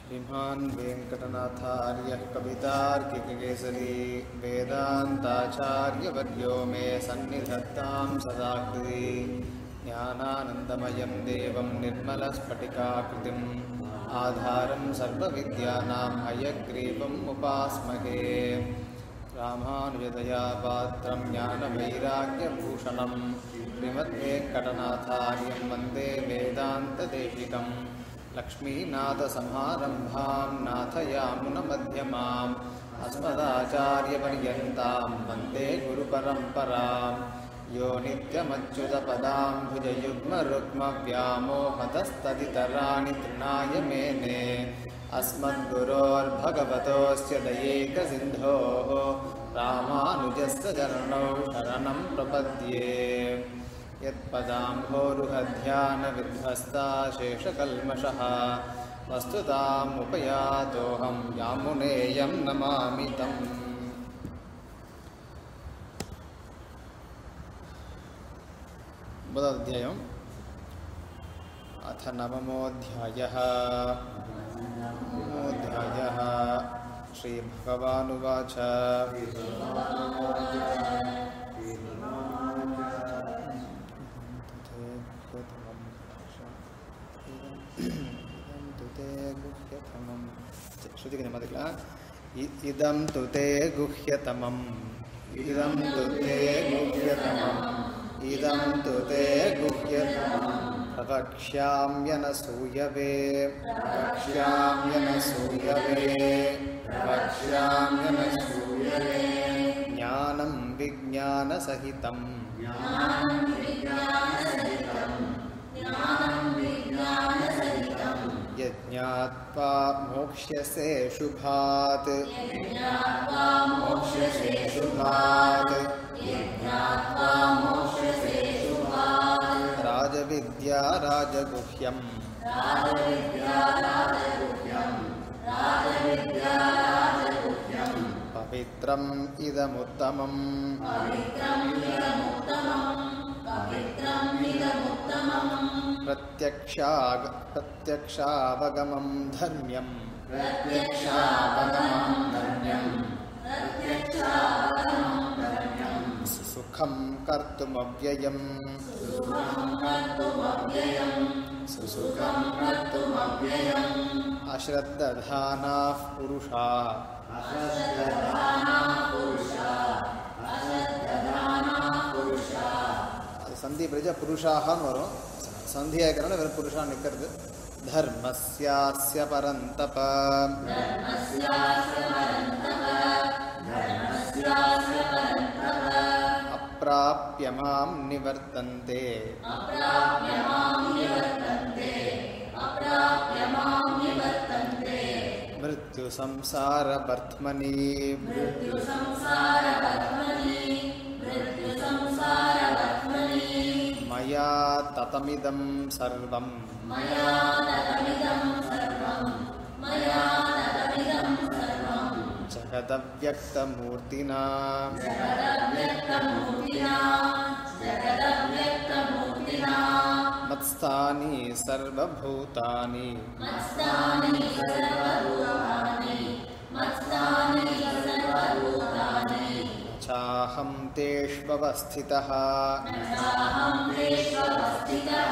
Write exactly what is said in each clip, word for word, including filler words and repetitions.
श्रीमान् वेङ्कटनाथार्यः कवितार्किककेसरी वेदान्ताचार्यवर्यो मे सन्निधत्तां सदा कृति ज्ञानानन्दमयं देवं निर्मलस्फटिकाकृतिम् आधारं सर्वविद्यानां हयग्रीवम् उपास्महे रामानुजदयापात्रं ज्ञानवैराग्यभूषणं श्रीमद्वेङ्कटनाथार्यं वन्दे वेदान्तदेशिकम् लक्ष्मीनाथसमारम्भां नाथयामुनमध्यमाम् अस्मदाचार्यपर्यन्तां वन्दे गुरुपरम्परां यो नित्यमच्युतपदाम्बुजयुग्मरुक्मव्यामोहतस्तदितराणि तृणाय मेने अस्मद्गुरोर्भगवतोऽस्य दयैकसिन्धोः रामानुजस्य चरणौ शरणं प्रपद्ये यत्पदाम्भोरुहध्यानविध्वस्ता शेषकल्मषः वस्तुतामुपयातोऽहं यामुनेयं नमामि तम्। मोदध्यायम् अथ नवमोऽध्यायः। नवमोऽध्यायः श्रीभगवानुवाच इदं तु ते गुह्यतमम् इदं तु ते गुह्यतमम् इदं तु ते गुह्यतमम् प्रवक्ष्याम्यनसूयवे प्रवक्ष्याम्यनसूयवे प्रवक्ष्याम्यनसूयवे ज्ञानं विज्ञानसहितं ज्ञानं विज्ञानसहितं ज्ञानं विज्ञानसहितं यज्ञात्वा मोक्ष्यसे शुभात् यज्ञात्वा मोक्ष्यसे शुभात् यज्ञात्वा मोक्ष्यसे शुभात् राजविद्या राजगुह्यम् राजविद्या राजगुह्यम् राजविद्या राजगुह्यम् पवित्रम् इदमुत्तमम् पवित्रम् इदमुत्तमम् पवित्रम् इदमुत्तमम् प्रत्यक्षाग प्रत्यक्षावगमं धर्म्यम् प्रत्यक्षावगमं धर्म्यम् प्रत्यक्षावगमं धर्म्यम् सुखं कर्तुमव्ययम् सुखं कर्तुमव्ययम् सुखं कर्तुमव्ययम् अश्रद्धधानाः पुरुषा अश्रद्धधानाः पुरुषा अश्रद्धधानाः पुरुषा संधि प्रजा पुरुषाः वरुम संधि आयकरण वेर पुरुषा निक्करदु धर्मस्यास्य परन्तप धर्मस्यास्य परन्तप धर्मस्यास्य परन्तप अप्राप्य मां निवर्तन्ते अप्राप्य मां निवर्तन्ते अप्राप्य मां निवर्तन्ते मृत्यु संसार बर्त्मनि मृत्यु संसार बर्त्मनि मृत्यु संसार बर्त्मनि मया ततमिदं सर्वं मया ततमिदं सर्वं मया ततमिदं सर्वं जगदव्यक्तमूर्तिना जगदव्यक्तमूर्तिना जगदव्यक्तमूर्तिना मत्स्थानि सर्वभूतानि मत्स्थानि सर्वभूतानि मत्स्थानि सर्वभूतानि चाहं तेष्वस्थितः चाहं तेष्वस्थितः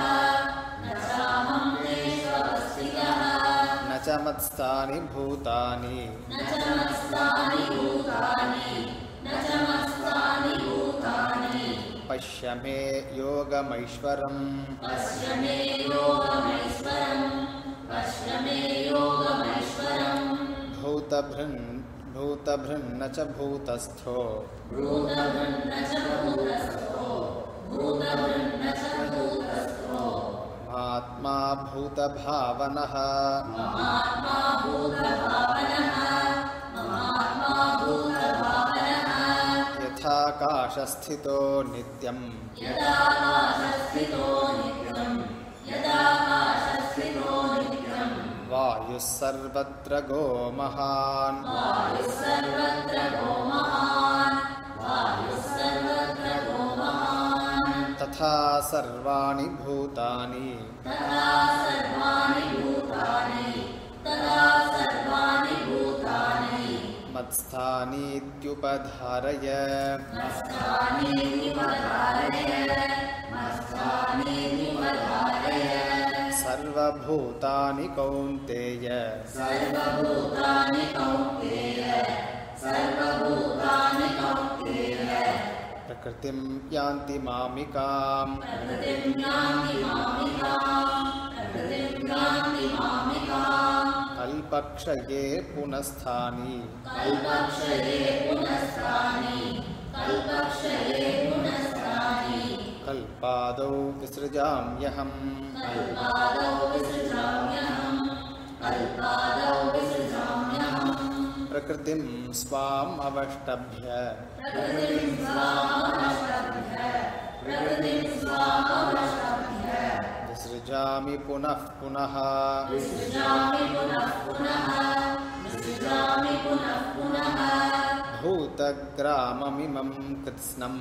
चाहं तेष्वस्थितः न च मत्स्थानि भूतानि न च मत्स्थानि भूतानि न च मत्स्थानि भूतानि पश्य मे योगमैश्वरम् पश्य मे योगमैश्वरम् पश्य मे योगमैश्वरम् भूतभृन् भूतभृन्न च भूतस्थो भूतभृन्न च भूतस्थो भूतभृन्न च भूतस्थो महात्मा भूतभावनः महात्मा भूतभावनः महात्मा भूतभावनः यथाकाशस्थितो नित्यं यथाकाशस्थितो नित्यं यथाकाशस्थितो नित्यं वायुः सर्वत्र गो महान् वायुः सर्वत्र गो महान् वायुः सर्वत्र गो महान् तथा सर्वाणि भूतानि तथा सर्वाणि भूतानि तथा मत्स्थानीत्युपधारय सर्वभूतानि कौन्तेय प्रकृतिं यान्ति मामिकाम् कल्पक्षये पुनस्तानि कल्पादौ विसृजाम्यहम् प्रकृतिं स्वाम् अवष्टभ्य विसृजामि पुनः पुनः भूतग्राममिमं कृत्स्नम्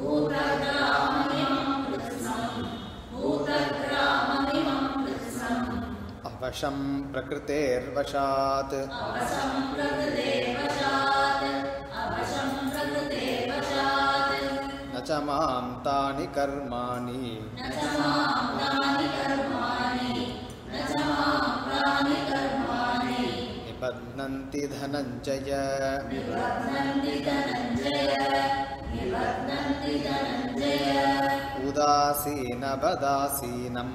अवशं प्रकृतेर्वशात् न च मां तानि कर्माणि निबध्नन्ति धनञ्जय उदासीनवदासीनम्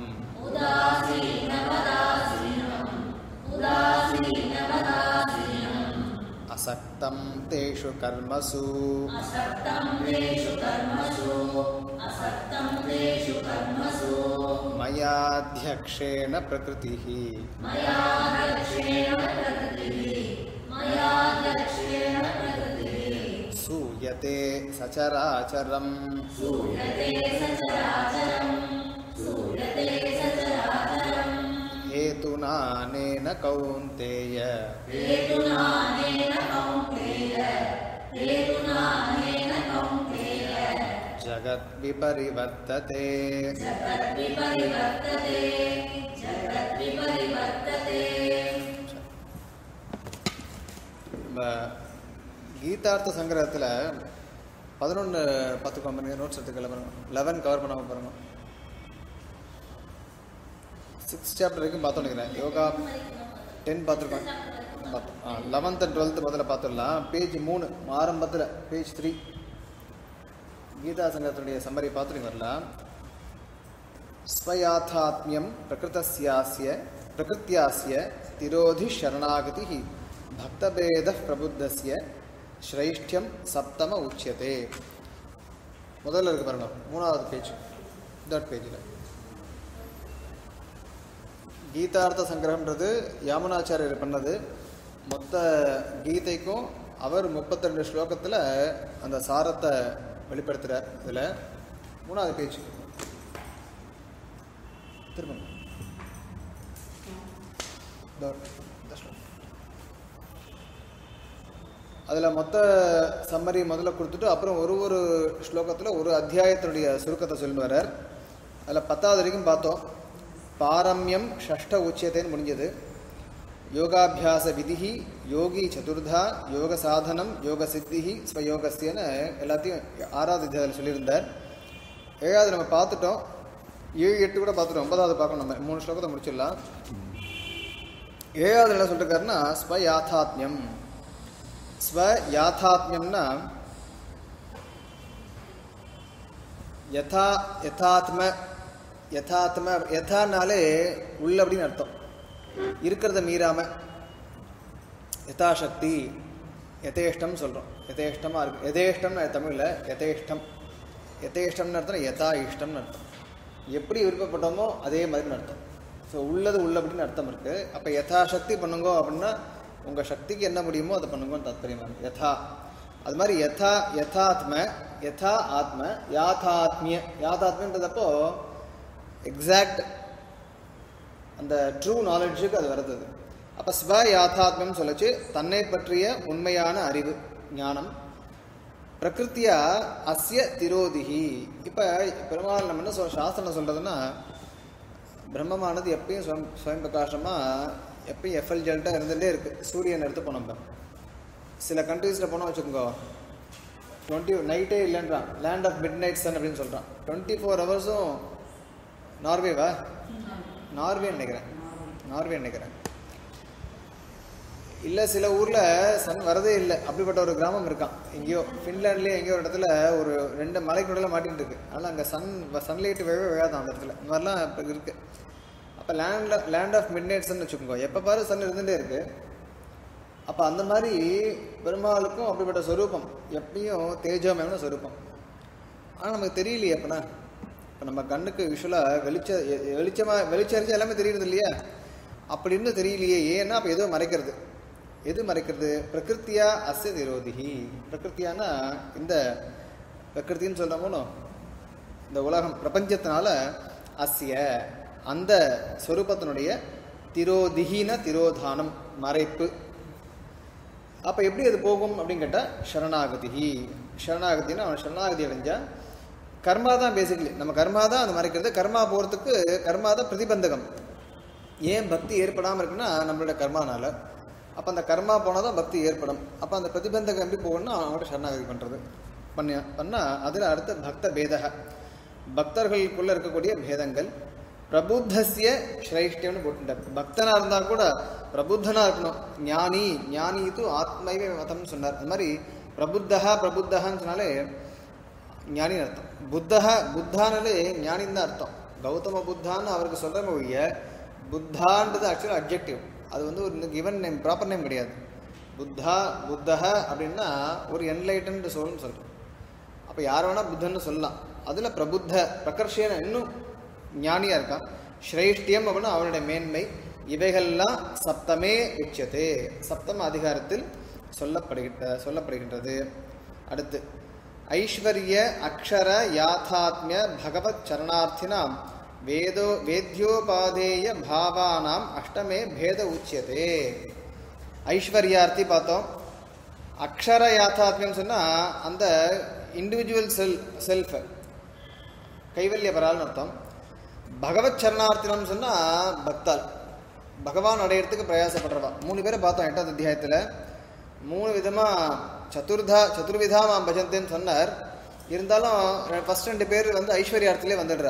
असक्तं तेषु कर्मसु मयाध्यक्षेण प्रकृतिः सूयते सचराचरम् हेतुनानेन कौन्तेय जगद्विपरिवर्तते கீதார்த்த சங்கிரகத்தில் பதினொன்று பத்து கம்பெனி நோட்ஸ் எடுத்துக்கல பாருங்க. லெவன் கவர் பண்ணாமல் பாருங்க. சிக்ஸ் சாப்டர் வரைக்கும் பார்த்தோம் நினைக்கிறேன். யோகா டென் பார்த்துருக்கோம். பார்த்தோம். ஆ லெவன்த் அண்ட் டுவெல்த்து முதல்ல பார்த்துடலாம். பேஜ் மூணு ஆரம்பத்தில் பேஜ் த்ரீ கீதா சங்கரத்தினுடைய சம்மரி பார்த்துட்டு வரலாம். ஸ்வயாத்தாத்மியம் பிரகிருதஸ்யாஸ்ய பிரகிருத்யாஸ்ய திரோதி சரணாகதி பக்தபேத பிரபுத்தஸ்ய ஸ்ரைஷ்டியம் சப்தம உச்சியதே. முதல்ல இருக்கு பாருங்க, மூணாவது பேஜ், தேர்ட் பேஜில். கீதார்த்த சங்கிரகம்ன்றது யாமுனாச்சாரியர் பண்ணது. மொத்த கீதைக்கும் அவர் முப்பத்தி ரெண்டு ஸ்லோகத்தில் அந்த சாரத்தை வெளிப்படுத்துகிறார். இதில் மூணாவது பேஜ் திரும்ப அதில் மொத்த சம்மரி முதல்ல கொடுத்துட்டு அப்புறம் ஒரு ஒரு ஸ்லோகத்தில் ஒரு அத்தியாயத்தினுடைய சுருக்கத்தை சொல்லி வர்றார். அதில் பத்தாவது வரைக்கும் பார்த்தோம். பாரம்யம் ஷஷ்ட உச்சியத்தைன்னு முடிஞ்சது. யோகாபியாச விதிஹி யோகி சதுர்தா யோக சாதனம் யோக சித்திஹி ஸ்வயோகஸ்யன்னு எல்லாத்தையும் ஆறாவது அத்தியாயத்தில் சொல்லியிருந்தார். ஏழாவது நம்ம பார்த்துட்டோம். ஏழு எட்டு கூட பார்த்துட்டோம். ஒன்பதாவது பார்க்கணும். நம்ம மூணு ஸ்லோகத்தை முடிச்சிடலாம். ஏழாவது என்ன சொல்லிருக்காருன்னா ஸ்வ யாத்தாத்மியம். ஸ்வ யாத்தாத்மியம்னா யதா யதாத்ம யதாத்ம யதானாலே உள்ள அப்படின்னு அர்த்தம். இருக்கிறத மீறாம யதாசக்தி யதேஷ்டம் சொல்கிறோம். யதேஷ்டமாக இருக்கு. யதேஷ்டம்னு தமிழில் யதேஷ்டம் யதேஷ்டம்னு அர்த்தம் யதா இஷ்டம்னு அர்த்தம். எப்படி விருப்பப்பட்டோமோ அதே மாதிரின்னு அர்த்தம். ஸோ உள்ளது உள்ள அப்படின்னு அர்த்தம் இருக்குது. அப்போ யதாசக்தி பண்ணுங்கோ அப்படின்னா உங்கள் சக்திக்கு என்ன முடியுமோ அதை பண்ணுங்கன்னு தாத்பரியமாக இருக்குது. யதா அது மாதிரி யதா யதாத்ம யதா ஆத்ம யாத்தாத்மிய யாத்தாத்மன்றதப்போ எக்ஸாக்ட் அந்த ட்ரூ நாலேஜுக்கு அது வருது. அப்போ ஸ்வ யாத்தாத்மியம் சொல்லிச்சு தன்னை பற்றிய உண்மையான அறிவு ஞானம். பிரகிருத்தியா அஸ்ய திரோதிஹி. இப்போ பெருமாள் நம்ம என்ன சொல் சாஸ்திரம் சொல்கிறதுன்னா பிரம்மமானது எப்பயும் ஸ்வயம் ஸ்வயம் பிரகாசமாக எப்பயும் எஃப்எல் ஜெல்ட்டாக இருந்துகிட்டே இருக்குது. சூரியன் எடுத்து போனோம். சில கண்ட்ரீஸில் போனால் வச்சுக்கோங்க, டுவெண்ட்டி நைட்டே இல்லைன்றான், land of midnight sun அப்படின்னு சொல்கிறான். டுவெண்ட்டி ஃபோர் ஹவர்ஸும் நார்வேவா நார்வே நினைக்கிறேன் நார்வே நினைக்கிறேன் இல்லை, சில ஊரில் சன் வரதே இல்லை. அப்படிப்பட்ட ஒரு கிராமம் இருக்கான் எங்கேயோ ஃபின்லாண்ட்லேயே எங்கேயோ ஒரு இடத்துல ஒரு ரெண்டு மலைக்கு நடுவில் மாட்டின்னு இருக்கு. அதனால் அங்கே சன் சன்லைட் விழவே விழாதான் அந்த இடத்துல. இந்த மாதிரிலாம் இப்போ இருக்குது. அப்போ லேண்டில் land of midnight sun வச்சுக்கோங்க, எப்போ பாரு சன் இருந்துகிட்டே இருக்குது. அப்போ அந்த மாதிரி பெருமாளுக்கும் அப்படிப்பட்ட ஸ்வரூபம், எப்பயும் தேஜோமயமான ஸ்வரூபம். ஆனால் நமக்கு தெரியலையே. அப்போனா இப்போ நம்ம கண்ணுக்கு யூஸ்வலாக வெளிச்ச வெளிச்சமாக வெளிச்சரிச்சு எல்லாமே தெரியுறது இல்லையா? அப்படி இருந்து தெரியலையே. ஏன்னா அப்போ ஏதோ மறைக்கிறது. எது மறைக்கிறது? பிரகிருத்தியா அஸ்ய திரோதிஹி. பிரகிருத்தியானா இந்த பிரகிருத்தின்னு சொல்கிறோமோ, இந்த உலகம் பிரபஞ்சத்தினால அஸ்ய அந்த ஸ்வரூபத்தினுடைய திரோதிஹின திரோதானம் மறைப்பு. அப்போ எப்படி அது போகும் அப்படின்னு கேட்டால் சரணாகதி. சரணாகத்தின்னா அவன் சரணாகதி அடைஞ்சா கர்மா தான் பேசிக்கலி. நம்ம கர்மா தான் அது மறைக்கிறது. கர்மா போகிறதுக்கு கர்மா தான் பிரதிபந்தகம். ஏன் பக்தி ஏற்படாமல் இருக்குன்னா நம்மளோட கர்மானால. அப்போ அந்த கர்மா போனால் தான் பக்தி ஏற்படும். அப்போ அந்த பிரதிபந்தகம் எப்படி போகணும்னா அவங்கள்ட்ட சரணாகதி பண்ணுறது பண்ண பண்ணால் அதில் அடுத்த பக்த பேதக, பக்தர்களுக்குள்ளே இருக்கக்கூடிய பேதங்கள். பிரபுத்தஸ்ய ஸ்ரைஷ்டியம்னு போட்டுட்டார். பக்தனாக இருந்தால் கூட பிரபுத்தனாக இருக்கணும். ஞானி ஞானி இது ஆத்மைவே மதம்னு சொன்னார். அது மாதிரி பிரபுத்தகா பிரபுத்தகான்னு சொன்னாலே ஞானின்னு அர்த்தம். புத்தக புத்தானாலே ஞானின்னு தான் அர்த்தம். கௌதம புத்தான்னு அவருக்கு சொல்கிற மொழிய புத்தான்றது ஆக்சுவலாக அப்ஜெக்டிவ். அது வந்து ஒரு கிவன் நேம், ப்ராப்பர் நேம் கிடையாது. புத்தா புத்தக அப்படின்னா ஒரு என்லைட்டன்டு சோல்னு சொல்கிறோம். அப்போ யார் வேணால் புத்தன்னு சொல்லலாம். அதில் பிரபுத்த பிரகர்ஷியன இன்னும் ஞானியாக இருக்கான். ஸ்ரேஷ்டியம் அப்படின்னா அவனுடைய மேன்மை. இவைகள்லாம் சப்தமே உச்சதே, சப்தம அதிகாரத்தில் சொல்லப்படுகின்ற சொல்லப்படுகின்றது. அடுத்து ஐஸ்வர்ய அக்ஷர யாத்தாத்மிய பகவத் சரணார்த்தினாம் வேதோ வேத்யோபாதேய பாவானாம் அஷ்டமே பேத உச்சியதே. ஐஸ்வர்யார்த்தி பார்த்தோம். அக்ஷர யாத்தாத்மியம் சொன்னால் அந்த இண்டிவிஜுவல் செல் செல்ஃப் கைவல்யபரால்னு அர்த்தம். பகவத் சரணார்த்தினம் சொன்னால் பக்தால், பகவான் அடையிறதுக்கு பிரயாசப்படுறவா. மூணு பேரை பார்த்தோம் எட்டாவது அத்தியாயத்தில். மூணு விதமாக சதுர்தா சதுர்விதா மாம் பஜந்தேன்னு சொன்னார். இருந்தாலும் ஃபஸ்ட் ரெண்டு பேர் வந்து ஐஸ்வர்யார்த்திலே வந்துடுறா.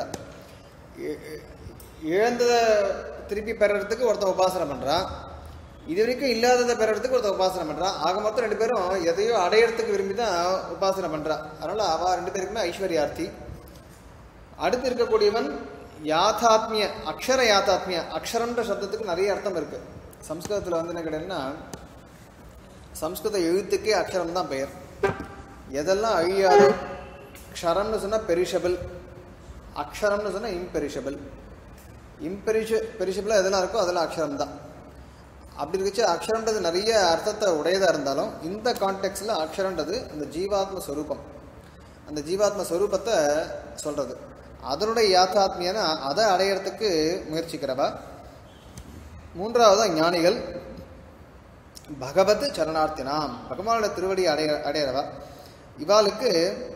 இழந்ததை திருப்பி பெறறதுக்கு ஒருத்தன் உபாசனை பண்ணுறான், இது வரைக்கும் இல்லாததை பெறறதுக்கு ஒருத்தன் உபாசனை பண்ணுறான். ஆக மொத்தம் ரெண்டு பேரும் எதையோ அடையிறதுக்கு விரும்பி தான் உபாசனை பண்ணுறான். அதனால் அவள் ரெண்டு பேருக்குமே ஐஸ்வர்யார்த்தி. அடுத்து இருக்கக்கூடியவன் யாத்தாத்மிய அக்ஷர யாத்தாத்மிய. அக்ஷரன்ற சப்தத்துக்கு நிறைய அர்த்தம் இருக்குது. சம்ஸ்கிருதத்தில் வந்து என்ன கிடையாதுன்னா, சம்ஸ்கிருத எழுத்துக்கே அக்ஷரம் தான் பெயர். எதெல்லாம் அழியாது, க்ஷரம்னு சொன்னால் பெரிஷபிள், அக்ஷரம்னு சொன்னால் இம்பெரிஷபிள். இம்பெரிஷ பெரிஷபிளாக எதெல்லாம் இருக்கோ அதெல்லாம் அக்ஷரம் தான். அப்படி இருந்துச்சு அக்ஷரன்றது நிறைய அர்த்தத்தை உடையதாக இருந்தாலும் இந்த கான்டெக்ட்ஸில் அக்ஷரன்றது அந்த ஜீவாத்ம ஸ்வரூபம், அந்த ஜீவாத்ம ஸ்வரூபத்தை சொல்கிறது. அதனுடைய யாத்தாத்மியான அதை அடையிறதுக்கு முயற்சிக்கிறவா. மூன்றாவது ஞானிகள் பகவத் சரணார்த்தினாம், பகவானோட திருவடி அடைய அடையிறவா. இவாளுக்கு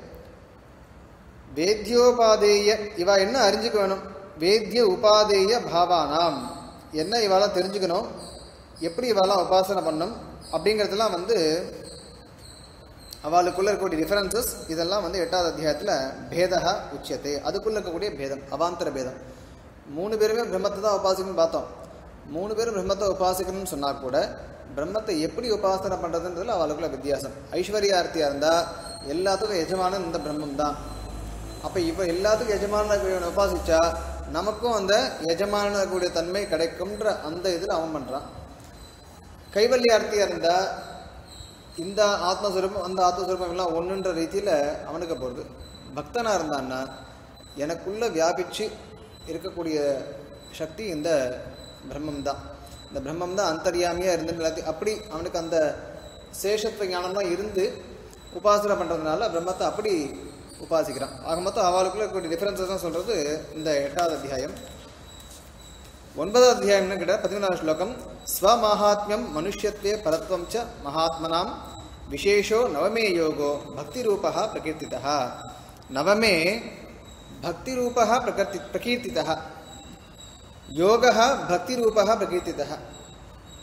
வேத்யோபாதேய, இவா என்ன அறிஞ்சுக்க வேணும்? வேத்ய உபாதேய பாவானாம், என்ன இவாலாம் தெரிஞ்சுக்கணும், எப்படி இவாலாம் உபாசனை பண்ணணும் அப்படிங்கிறதுலாம் வந்து அவளுக்குள்ள இருக்கக்கூடிய டிஃபரன்சஸ். இதெல்லாம் வந்து எட்டாவது அத்தியாயத்தில் பேதா உச்சியத்தை, அதுக்குள்ள இருக்கக்கூடிய பேதம், அவாந்தர பேதம். மூணு பேருமே பிரம்மத்தை தான் உபாசிக்கணும்னு பார்த்தோம். மூணு பேரும் பிரம்மத்தை உபாசிக்கணும்னு சொன்னால் கூட பிரம்மத்தை எப்படி உபாசனை பண்ணுறதுன்றதுல அவளுக்குள்ள வித்தியாசம். ஐஸ்வர்யார்த்தியாக இருந்தால் எல்லாத்துக்கும் எஜமானன் இந்த பிரம்மம் தான். அப்போ இவ எல்லாத்துக்கும் எஜமான உபாசிச்சா நமக்கும் அந்த எஜமான கூடிய தன்மை கிடைக்கும்ன்ற அந்த இதில் அவன் பண்ணுறான். கைவல்யார்த்தியாக இருந்தால் இந்த ஆத்மஸ்வரூபம் அந்த ஆத்மஸ்வரூபம் எல்லாம் ஒன்றுன்ற ரீதியில் அவனுக்கு போகிறது. பக்தனாக இருந்தான்னா எனக்குள்ளே வியாபிச்சு இருக்கக்கூடிய சக்தி இந்த பிரம்மம் தான். இந்த பிரம்மம் தான் அந்தர்யாமியாக இருந்து எல்லாத்தையும் அப்படி அவனுக்கு அந்த சேஷத்துவ ஞானம்லாம் இருந்து உபாசனை பண்ணுறதுனால பிரம்மத்தை அப்படி உபாசிக்கிறான். ஆக மொத்தம் அவளுக்குள்ள இருக்கக்கூடிய டிஃபரன்சஸ் தான் சொல்கிறது இந்த எட்டாவது அத்தியாயம். ஒன்பதாவது அத்தியாயம் என்ன கேட்டால் பதிமூணாவது ஸ்லோகம். ஸ்வமஹாத்மியம் மனுஷ்யத்வே பரத்வம் ச மகாத்மனாம் விசேஷோ நவமே யோகோ பக்தி ரூபா பிரகீர்த்திதா. நவமே பக்தி ரூபா பிரகர்த்தி பிரகீர்த்திதா, யோகா பக்தி ரூபா பிரகீர்த்திதா.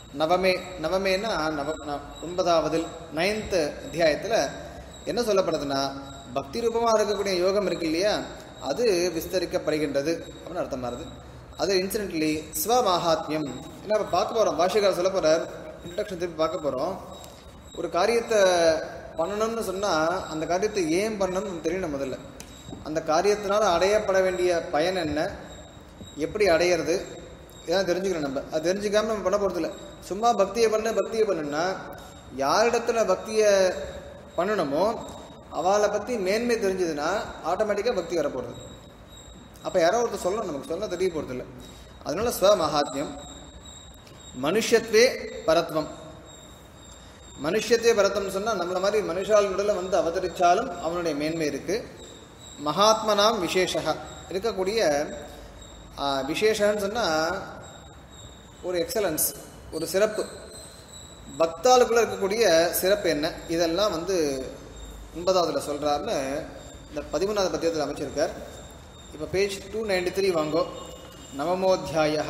நவமே நவமேனா நவ ஒன்பதாவது நைன்த் அத்தியாயத்தில் என்ன சொல்லப்படுதுன்னா பக்தி ரூபமாக இருக்கக்கூடிய யோகம் இருக்கு இல்லையா, அது விஸ்தரிக்கப்படுகின்றது அப்படின்னு அர்த்தமாகுது. அது இன்சிடென்ட்லி ஸ்வமாஹாத்மியம். ஏன்னா இப்போ பார்க்க போகிறோம், பாஷ்யக்காரர் சொல்ல போகிறார், இன்ட்ரடக்ஷன் திருப்பி பார்க்க போகிறோம். ஒரு காரியத்தை பண்ணணும்னு சொன்னால் அந்த காரியத்தை ஏன் பண்ணணும்னு தெரியணும். முதல்ல அந்த காரியத்தினால் அடையப்பட வேண்டிய பயன் என்ன, எப்படி அடையிறது, இதான் தெரிஞ்சுக்கிறோம். நம்ம அது தெரிஞ்சுக்காமல் நம்ம பண்ண போகிறது இல்லை. சும்மா பக்தியை பண்ண பக்தியை பண்ணுன்னா யாரிடத்துல பக்தியை பண்ணணுமோ அவளை பற்றி மேன்மை தெரிஞ்சதுன்னா ஆட்டோமேட்டிக்காக பக்தி வரப்போகிறது. அப்போ யாரோ ஒருத்தர் சொல்லணும், நமக்கு சொல்ல தெரிய போகிறது இல்லை. அதனால ஸ்வமஹாத்மியம். மனுஷத்வே பரத்வம். மனுஷத்தே பரத்தம்னு சொன்னால் நம்மளை மாதிரி மனுஷால் நடுவில் வந்து அவதரித்தாலும் அவனுடைய மேன்மை இருக்குது. மகாத்மனாம் விசேஷா இருக்கக்கூடிய விசேஷன்னு சொன்னால் ஒரு எக்ஸலன்ஸ், ஒரு சிறப்பு. பக்தாளுக்குள்ளே இருக்கக்கூடிய சிறப்பு என்ன, இதெல்லாம் வந்து ஒன்பதாவதுல சொல்கிறாருன்னு இந்த பதிமூணாவது பத்தியத்தில் அமைச்சிருக்கார். இப்போ பேஜ் டூ நைன்டி த்ரீ வாங்கோ. நவமோத்தியாய.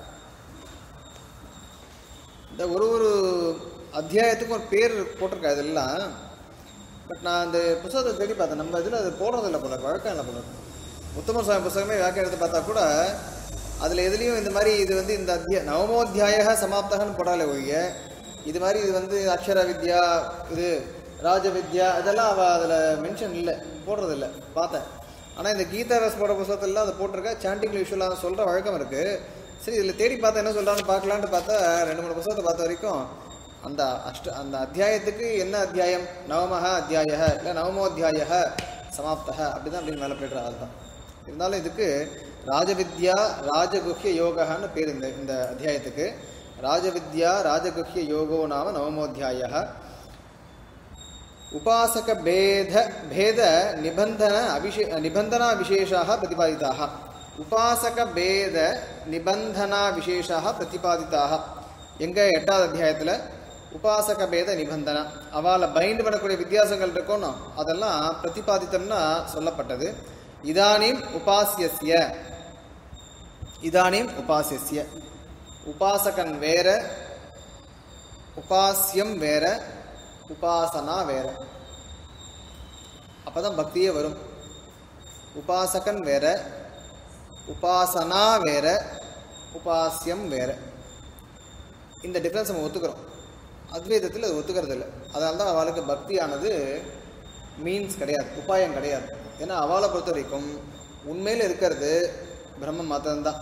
இந்த ஒரு ஒரு அத்தியாயத்துக்கும் ஒரு பேர் போட்டிருக்கா இதெல்லாம். பட் நான் அந்த புத்தகத்தை தேடி பார்த்தேன், நம்ம இதில் அது போடுறதில்லை போல, வழக்கம் இல்லை போல. உத்தம சுவாமி புத்தகமே வியாக்கியானத்தை பார்த்தா கூட அதில் எதுலேயும் இந்த மாதிரி இது வந்து இந்த அத்தியா நவமோத்தியாய சமாப்தகன்னு போடாலே ஒழிய இது மாதிரி இது வந்து அக்ஷர வித்யா, இது ராஜ வித்யா, இதெல்லாம் அவள் அதில் மென்ஷன் இல்லை, போடுறதில்லை பார்த்தேன். ஆனால் இந்த கீதா ரஸ் போட புத்தகத்திலாம் அதை போட்டிருக்கா. சாண்டிங்கில் யூஸ்வலாக சொல்கிற வழக்கம் இருக்குது. சரி, இதில் தேடி பார்த்தா என்ன சொல்கிறான்னு பார்க்கலான்ட்டு பார்த்தா ரெண்டு மூணு புத்தகத்தை பார்த்த வரைக்கும் அந்த அஷ்ட அந்த அத்தியாயத்துக்கு என்ன அத்தியாயம், நவமஹ அத்தியாய இல்லை நவமோத்தியாய சமாப்தக அப்படி தான் அப்படின்னு மேலே போய்டுற ஆள் தான். இருந்தாலும் இதுக்கு ராஜவித்யா ராஜகுஹ்ய யோகான்னு பேர் இந்த இந்த அத்தியாயத்துக்கு. ராஜவித்யா ராஜகுஹ்ய யோகோ நாம நவமோத்தியாய. உபாசக பேத பேத நிபந்தன அபிஷே நிபந்தனா விசேஷாக பிரதிபாதிதாக. உபாசக பேத நிபந்தனா விசேஷாக பிரதிபாதிதாக. எங்கே எட்டாவது அத்தியாயத்தில் உபாசக பேத நிபந்தனா, அவளை பைண்ட் பண்ணக்கூடிய வித்தியாசங்கள் இருக்கணும், அதெல்லாம் பிரதிபாதித்தம்னா சொல்லப்பட்டது. இதானீம் உபாசியஸ்ய, இதானீம் உபாசியஸ்ய. உபாசகன் வேற, உபாசியம் வேற, உபாசனா வேற. அப்பதான் பக்தியே வரும். உபாசகன் வேற, உபாசனா வேற, உபாசியம் வேற. இந்த டிஃபரன்ஸ் நம்ம ஒத்துக்கிறோம். அத்வைதத்தில் அது ஒத்துக்கிறது இல்லை. அதனால தான் அவளுக்கு பக்தியானது மீன்ஸ் கிடையாது, உபாயம் கிடையாது. ஏன்னா அவளை பொறுத்த வரைக்கும் உண்மையில் இருக்கிறது பிரம்மம் மாத்திரம்தான்.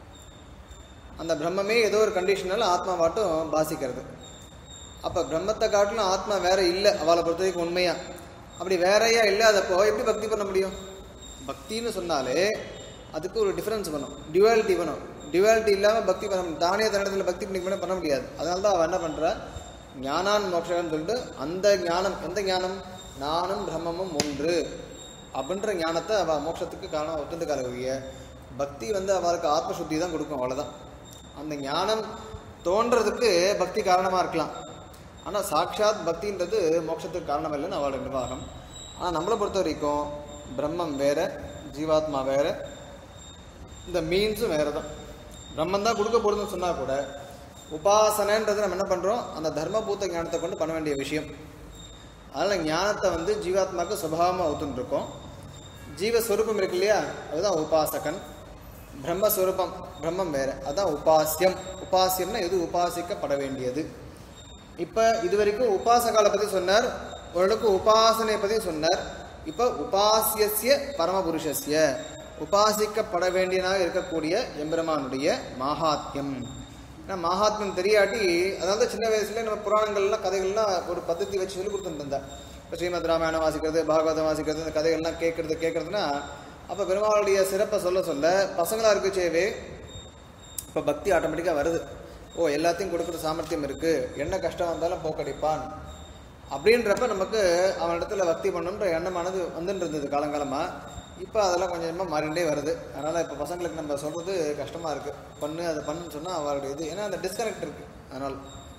அந்த பிரம்மமே ஏதோ ஒரு கண்டிஷனால் ஆத்மா வாட்டும் பாசிக்கிறது. அப்போ பிரம்மத்தை காட்டிலும் ஆத்மா வேற இல்லை அவளை பொறுத்த வரைக்கும் உண்மையா. அப்படி வேறையா இல்லாதப்போ எப்படி பக்தி பண்ண முடியும்? பக்தின்னு சொன்னாலே அதுக்கு ஒரு டிஃப்ரென்ஸ் வேணும், டியூவாலிட்டி வேணும். டியூவாலிட்டி இல்லாமல் பக்தி பண்ண முடியும். தானே தன்னிடத்தில் பக்தி பண்ணி பண்ண முடியாது. அதனால தான் அவள் என்ன பண்ணுறா, ஞானான் மோட்சம்னு சொல்லிட்டு அந்த ஞானம், எந்த ஞானம், நானும் பிரம்மமும் ஒன்று அப்படின்ற ஞானத்தை அவள் மோட்சத்துக்கு காரணம் ஒத்துந்துக்கால ஒழிய பக்தி வந்து அவளுக்கு ஆத்மசுத்தி தான் கொடுக்கும், அவ்வளோதான். அந்த ஞானம் தோன்றதுக்கு பக்தி காரணமாக இருக்கலாம். ஆனால் சாட்சாத் பக்தின்றது மோட்சத்துக்கு காரணம் இல்லைன்னு அவளோட நிர்வாகம். ஆனால் நம்மளை பொறுத்த வரைக்கும் பிரம்மம் வேற, ஜீவாத்மா வேற, இந்த மீன்ஸும் வேறு தான். பிரம்மன் தான் கொடுக்க போடுதுன்னு சொன்னால் கூட உபாசனைன்றது நம்ம என்ன பண்ணுறோம், அந்த தர்மபூத்த ஞானத்தை கொண்டு பண்ண வேண்டிய விஷயம். அதனால் ஞானத்தை வந்து ஜீவாத்மாவுக்கு சுபாவமாக ஒத்துன்ட்ருக்கோம். ஜீவஸ்வரூபம் இருக்கு இல்லையா, அதுதான் உபாசகன். பிரம்மஸ்வரூபம், பிரம்மம் வேறு, அதுதான் உபாசியம். உபாசியம்னா எது உபாசிக்கப்பட வேண்டியது. இப்போ இது வரைக்கும் உபாசகாலை பற்றி சொன்னார், ஓரளவுக்கு உபாசனை பற்றி சொன்னார். இப்போ உபாசியஸ்ய பரமபுருஷஸ்ய, உபாசிக்கப்பட வேண்டியனாக இருக்கக்கூடிய எம்பெருமானுடைய மகாத்மியம். ஏன்னா மகாத்மியம் தெரியாட்டி, அதாவது சின்ன வயசுல நம்ம புராணங்கள்லாம் கதைகள்லாம் ஒரு பద్ధதி வச்சு சொல்லி கொடுத்துட்டு இருந்தார். இப்போ ஸ்ரீமத் ராமாயணம் வாசிக்கிறது, பாகவதம் வாசிக்கிறது, இந்த கதைகள்லாம் கேட்கறது கேட்கறதுன்னா அப்போ பெருமாளுடைய சிறப்பை சொல்ல சொல்ல பசங்களாக இருக்குச்சேவே இப்போ பக்தி ஆட்டோமேட்டிக்காக வருது. ஓ, எல்லாத்தையும் கொடுக்குற சாமர்த்தியம் இருக்குது, என்ன கஷ்டம் வந்தாலும் போக்கடிப்பான் அப்படின்றப்ப நமக்கு அவனிடத்துல பக்தி பண்ணணுன்ற எண்ணமானது வந்துட்டு இருந்தது காலங்காலமாக. இப்போ அதெல்லாம் கொஞ்சம் கொஞ்சமாக மாறிண்டே வருது. அதனால் இப்போ பசங்களுக்கு நம்ம சொல்கிறது கஷ்டமாக இருக்குது. பண்ணு அதை பண்ணுன்னு சொன்னால் அவருடைய இது, ஏன்னா அந்த டிஸ்கனெக்ட் இருக்குது. அதனால்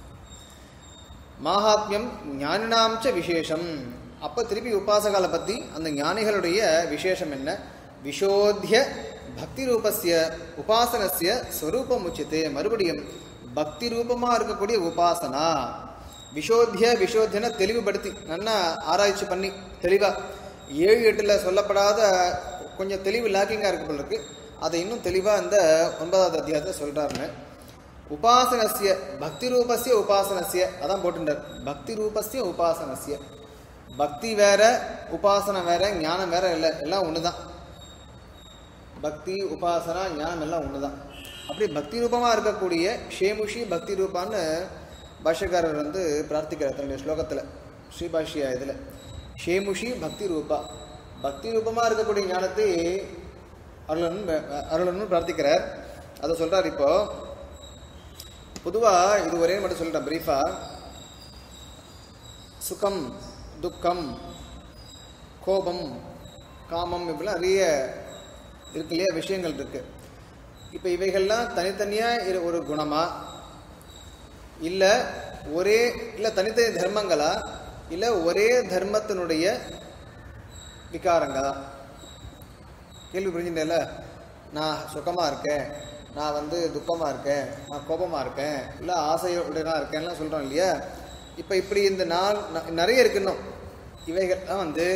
மாஹாத்மியம் ஞானினாம்ச விசேஷம். அப்போ திருப்பி உபாசகாலை பற்றி அந்த ஞானிகளுடைய விசேஷம் என்ன, விஷோத்திய பக்தி ரூபஸ்ய உபாசனஸ்ய ஸ்வரூபம் உச்சித்தே. மறுபடியும் பக்தி ரூபமா இருக்கக்கூடிய உபாசனா. விஷோத்திய விஷோத்தியன தெளிவுபடுத்தி நல்லா ஆராய்ச்சி பண்ணி தெளிவா ஏழு எட்டுல சொல்லப்படாத கொஞ்சம் தெளிவு லாக்கிங்கா இருக்கு போல இருக்கு. அதை இன்னும் தெளிவா இந்த ஒன்பதாவது அத்தியாயத்தில் சொல்றாருன்னு. உபாசனசிய பக்தி ரூபசிய உபாசனசிய அதான் போட்டுட்டார். பக்தி ரூபசிய உபாசனசிய பக்தி வேற உபாசனை வேற ஞானம் வேற இல்லை, எல்லாம் ஒண்ணுதான். பக்தி உபாசனா ஞானம் எல்லாம் ஒண்ணுதான். அப்படி பக்தி ரூபமா இருக்கக்கூடிய ஷேமுஷி பக்தி ரூபான்னு பாஷ்யக்காரர் வந்து பிரார்த்திக்கிறார் தன்னுடைய ஸ்லோகத்துல ஸ்ரீபாஷ்யா இதுல. ஷேமுஷி பக்தி ரூபா பக்தி ரூபமா இருக்கக்கூடிய ஞானத்தை அருளன் அருளன்னு பிரார்த்திக்கிறார். அதை சொல்றார். இப்போ பொதுவா இது ஒரே மட்டும் சொல்லிட்டேன் பிரீஃபா. சுகம் துக்கம் கோபம் காமம் இப்படிலாம் நிறைய இருக்கு இல்லையா, விஷயங்கள் இருக்கு. இப்போ இவைகள்லாம் தனித்தனியா ஒரு குணமா இல்லை ஒரே இல்லை தனித்தனி தர்மங்களா இல்லை ஒரே தர்மத்தினுடைய விகாரங்களா? கேள்வி புரிஞ்சுட்டேன்ல. நான் சுகமாக இருக்கேன், நான் வந்து துக்கமாக இருக்கேன், நான் கோபமாக இருக்கேன், இல்லை ஆசையுடனா இருக்கேன்லாம் சொல்கிறோம் இல்லையா. இப்போ இப்படி இந்த நாள் நிறைய இருக்குன்னும் இவைகள்லாம் வந்து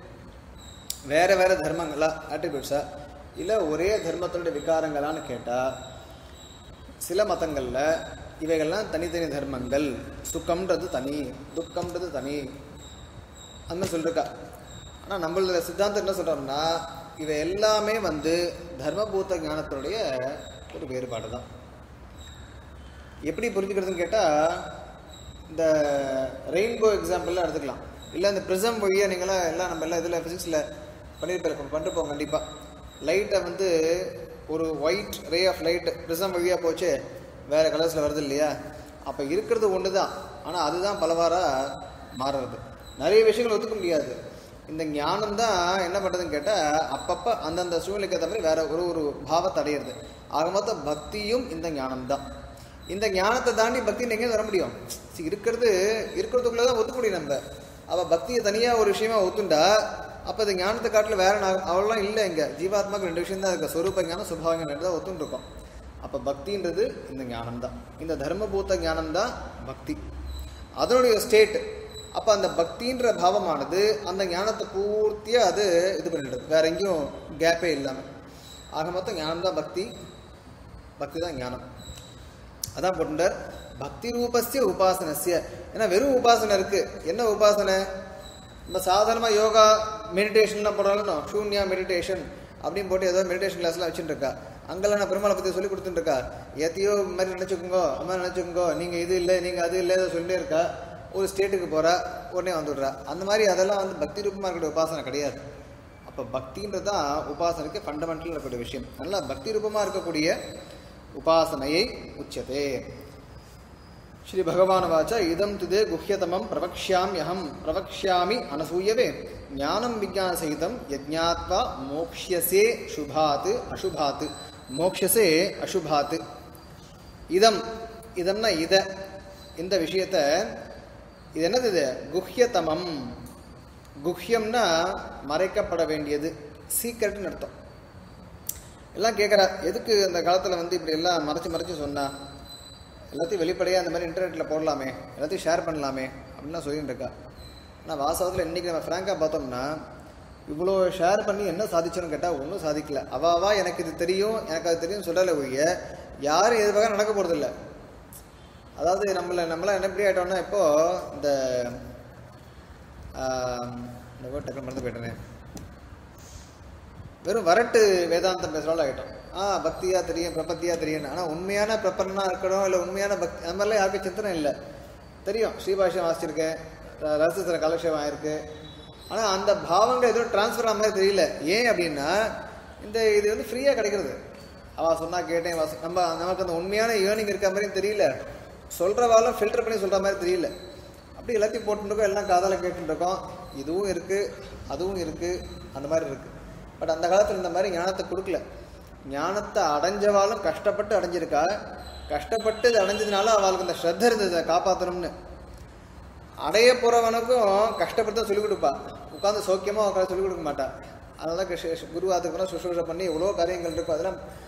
வேற வேற தர்மங்களா ஆட்ரிபியூட்ஸா இல்லை ஒரே தர்மத்தினுடைய விகாரங்களான்னு கேட்டால் சில மதங்களில் இவைகள்லாம் தனித்தனி தர்மங்கள், சுக்கம்ன்றது தனி துக்கம்ன்றது தனி அந்த சொல்லிருக்கா. ஆனால் நம்மளோட சித்தாந்தம் என்ன சொல்கிறோம்னா இவை எல்லாமே வந்து தர்மபூத்த ஞானத்தினுடைய ஒரு வேறுபாடு தான். எப்படி புரிஞ்சுக்கிறதுன்னு கேட்டால் இந்த ரெயின்போ எக்ஸாம்பிள்லாம் எடுத்துக்கலாம். இல்லை இந்த ப்ரிசம் வழியாக நீங்களாம் எல்லாம் நம்ம எல்லாம் இதில் ஃபிசிக்ஸில் பண்ணியிருப்போம் பண்ணிருப்போம் கண்டிப்பாக. லைட்டை வந்து ஒரு white ray of light prism வழியாக போச்சு வேறு கலர்ஸில் வருது இல்லையா. அப்போ இருக்கிறது ஒன்று தான், ஆனால் அதுதான் பலவாறாக மாறுறது. நிறைய விஷயங்கள் ஒத்துக்க முடியாது. இந்த ஞானம் தான் என்ன பண்ணுறதுன்னு கேட்டால் அப்பப்போ அந்தந்த சூழ்நிலைக்கு ஏற்ற மாதிரி வேற ஒரு ஒரு பாவத்தை அடையிறது. ஆக மொத்தம் பக்தியும் இந்த ஞானம் தான். இந்த ஞானத்தை தாண்டி பக்தி எங்கேயும் வர முடியும்? இருக்கிறது இருக்கிறதுக்குள்ளே தான் ஒத்துக்க முடியும் நம்ம. அவள் பக்தியை தனியாக ஒரு விஷயமா ஒத்துண்டா அப்போ இந்த ஞானத்தை காட்டில் வேற அவெல்லாம் இல்லை. இங்கே ஜீவாத்மாவுக்கு ரெண்டு விஷயம் தான் இருக்குது, ஸ்வரூப ஞானம் சுபாவ ஞானம் தான் ஒத்துருக்கோம். அப்போ பக்தின்றது இந்த ஞானம் தான், இந்த தர்மபூத்த ஞானம் தான் பக்தி, அதனுடைய ஸ்டேட். அப்போ அந்த பக்தின்ற பாவமானது அந்த ஞானத்தை பூர்த்தியாக அது இது பண்ணிடுது, வேற எங்கேயும் கேப்பே இல்லாமல். ஆக மொத்தம் ஞானம் தான் பக்தி, பக்தி தான் ஞானம். அதான் போட்டுட்டார் பக்தி ரூபஸ்ய உபாசனஸ்ய. ஏன்னா வெறும் உபாசனை இருக்கு. என்ன உபாசனை? நம்ம சாதாரணமாக யோகா மெடிடேஷன்லாம் போடுறாங்கன்னு ஷூன்யா மெடிடேஷன் அப்படின்னு போட்டு ஏதோ மெடிடேஷன் கிளாஸ்லாம் வச்சுட்டு இருக்கா. அங்கெல்லாம் நான் பெருமாளை பற்றி சொல்லி கொடுத்துட்டு இருக்கா. எத்தையோ மாதிரி நினச்சிக்கோங்கோ அம்மா நினச்சிக்கோங்கோ, நீங்கள் இது இல்லை நீங்கள் அது இல்லை ஏதோ சொல்லிட்டே இருக்கா. ஒரு ஸ்டேட்டுக்கு போகிறா உடனே வந்துடுறா. அந்த மாதிரி அதெல்லாம் வந்து பக்தி ரூபமாக இருக்கக்கூடிய உபாசனை கிடையாது. அப்போ பக்தின்றது தான் உபாசனைக்கு ஃபண்டமெண்டல் இருக்கக்கூடிய விஷயம். நல்லா பக்தி ரூபமாக இருக்கக்கூடிய உபாசனையை உச்சதே. ஸ்ரீ பகவான் வாச்சா இதம் துதே குஹ்யதமம் பிரவக்ஷ்யாம்யஹம் பிரவக்ஷ்யாமி அனசூயவே ஞானம் விஜான சகிதம் யஜ்ஞாத்வா மோக்ஷ்யசே சுபாத் அசுபாத் மோக்ஷசே அசுபாத். இதம் இதம்னா இத இந்த விஷயத்த இது என்னது? இது குஹ்யதமம். குஹ்யம்னா மறைக்கப்பட வேண்டியது, சீக்கிரட்னு அர்த்தம். எல்லாம் கேட்குறா எதுக்கு அந்த காலத்தில் வந்து இப்படி எல்லாம் மறைச்சு மறைச்சு சொன்னா, எல்லாத்தையும் வெளிப்படையாக அந்த மாதிரி இன்டர்நெட்டில் போடலாமே, எல்லாத்தையும் ஷேர் பண்ணலாமே அப்படின்லாம் சொல்லிட்டு இருக்கா. ஆனால் வாசகத்தில் இன்றைக்கி நம்ம ஃப்ராங்காக பார்த்தோம்னா இவ்வளோ ஷேர் பண்ணி என்ன சாதிச்சோன்னு கேட்டால் ஒன்றும் சாதிக்கல. அவாவா எனக்கு இது தெரியும் எனக்கு அது தெரியும் சொல்லலை ஒழிய யாரும் எதுவாக நடக்க போகிறதில்ல. அதாவது நம்மளை நம்மளாம் என்ன எப்படி ஆகிட்டோம்னா இப்போது இந்த இந்த வேர்ட் டக்குனு மறந்து போயிட்டேனே, வெறும் வரட்டு வேதாந்தம் பேசுகிறாலும் ஆகிட்டோம். ஆ பக்தியாக தெரியும் பிரபத்தியாக தெரியும். ஆனால் உண்மையான பிரபன்னா இருக்கணும் இல்லை உண்மையான பக்தி அந்த மாதிரிலாம் யாருக்கும் சிந்தனை இல்லை. தெரியும் ஸ்ரீபாஷ்யம் வாசிச்சிருக்கேன், ரகசியத்தில் கலக்ஷேபம் ஆயிருக்கு, ஆனால் அந்த பாவங்கள் எதுவும் டிரான்ஸ்ஃபர் ஆன மாதிரி தெரியல. ஏன் அப்படின்னா இந்த இது வந்து ஃப்ரீயாக கிடைக்கிறது. அவள் சொன்னால் கேட்டேன் வாசி நம்ம நமக்கு அந்த உண்மையான ஏர்னிங் இருக்க மாதிரியும் தெரியல, சொல்கிறவாலும் ஃபில்டர் பண்ணி சொல்கிற மாதிரி தெரியல. அப்படி எல்லாத்தையும் போட்டுருக்கோம், எல்லாம் காதால் கேட்டுருக்கோம். இதுவும் இருக்குது அதுவும் இருக்குது அந்த மாதிரி இருக்குது. பட் அந்த காலத்தில் இந்த மாதிரி ஞானத்தை கொடுக்கல. ஞானத்தை அடைஞ்சவாலும் கஷ்டப்பட்டு அடைஞ்சிருக்கா. கஷ்டப்பட்டு இது அடைஞ்சதுனால அவளுக்கு அந்த ஸ்ரத்த இருந்தது காப்பாற்றணும்னு. அடைய போகிறவனுக்கும் கஷ்டப்பட்டு தான் சொல்லிக் கொடுப்பா, உட்காந்து சௌக்கியமாக உட்காந்து சொல்லிக் கொடுக்க மாட்டா. அதனால குரு அதுக்கப்புறம் சுஷ்ரூஷை பண்ணி எவ்வளோ காரியங்கள் இருக்கும். அதெல்லாம்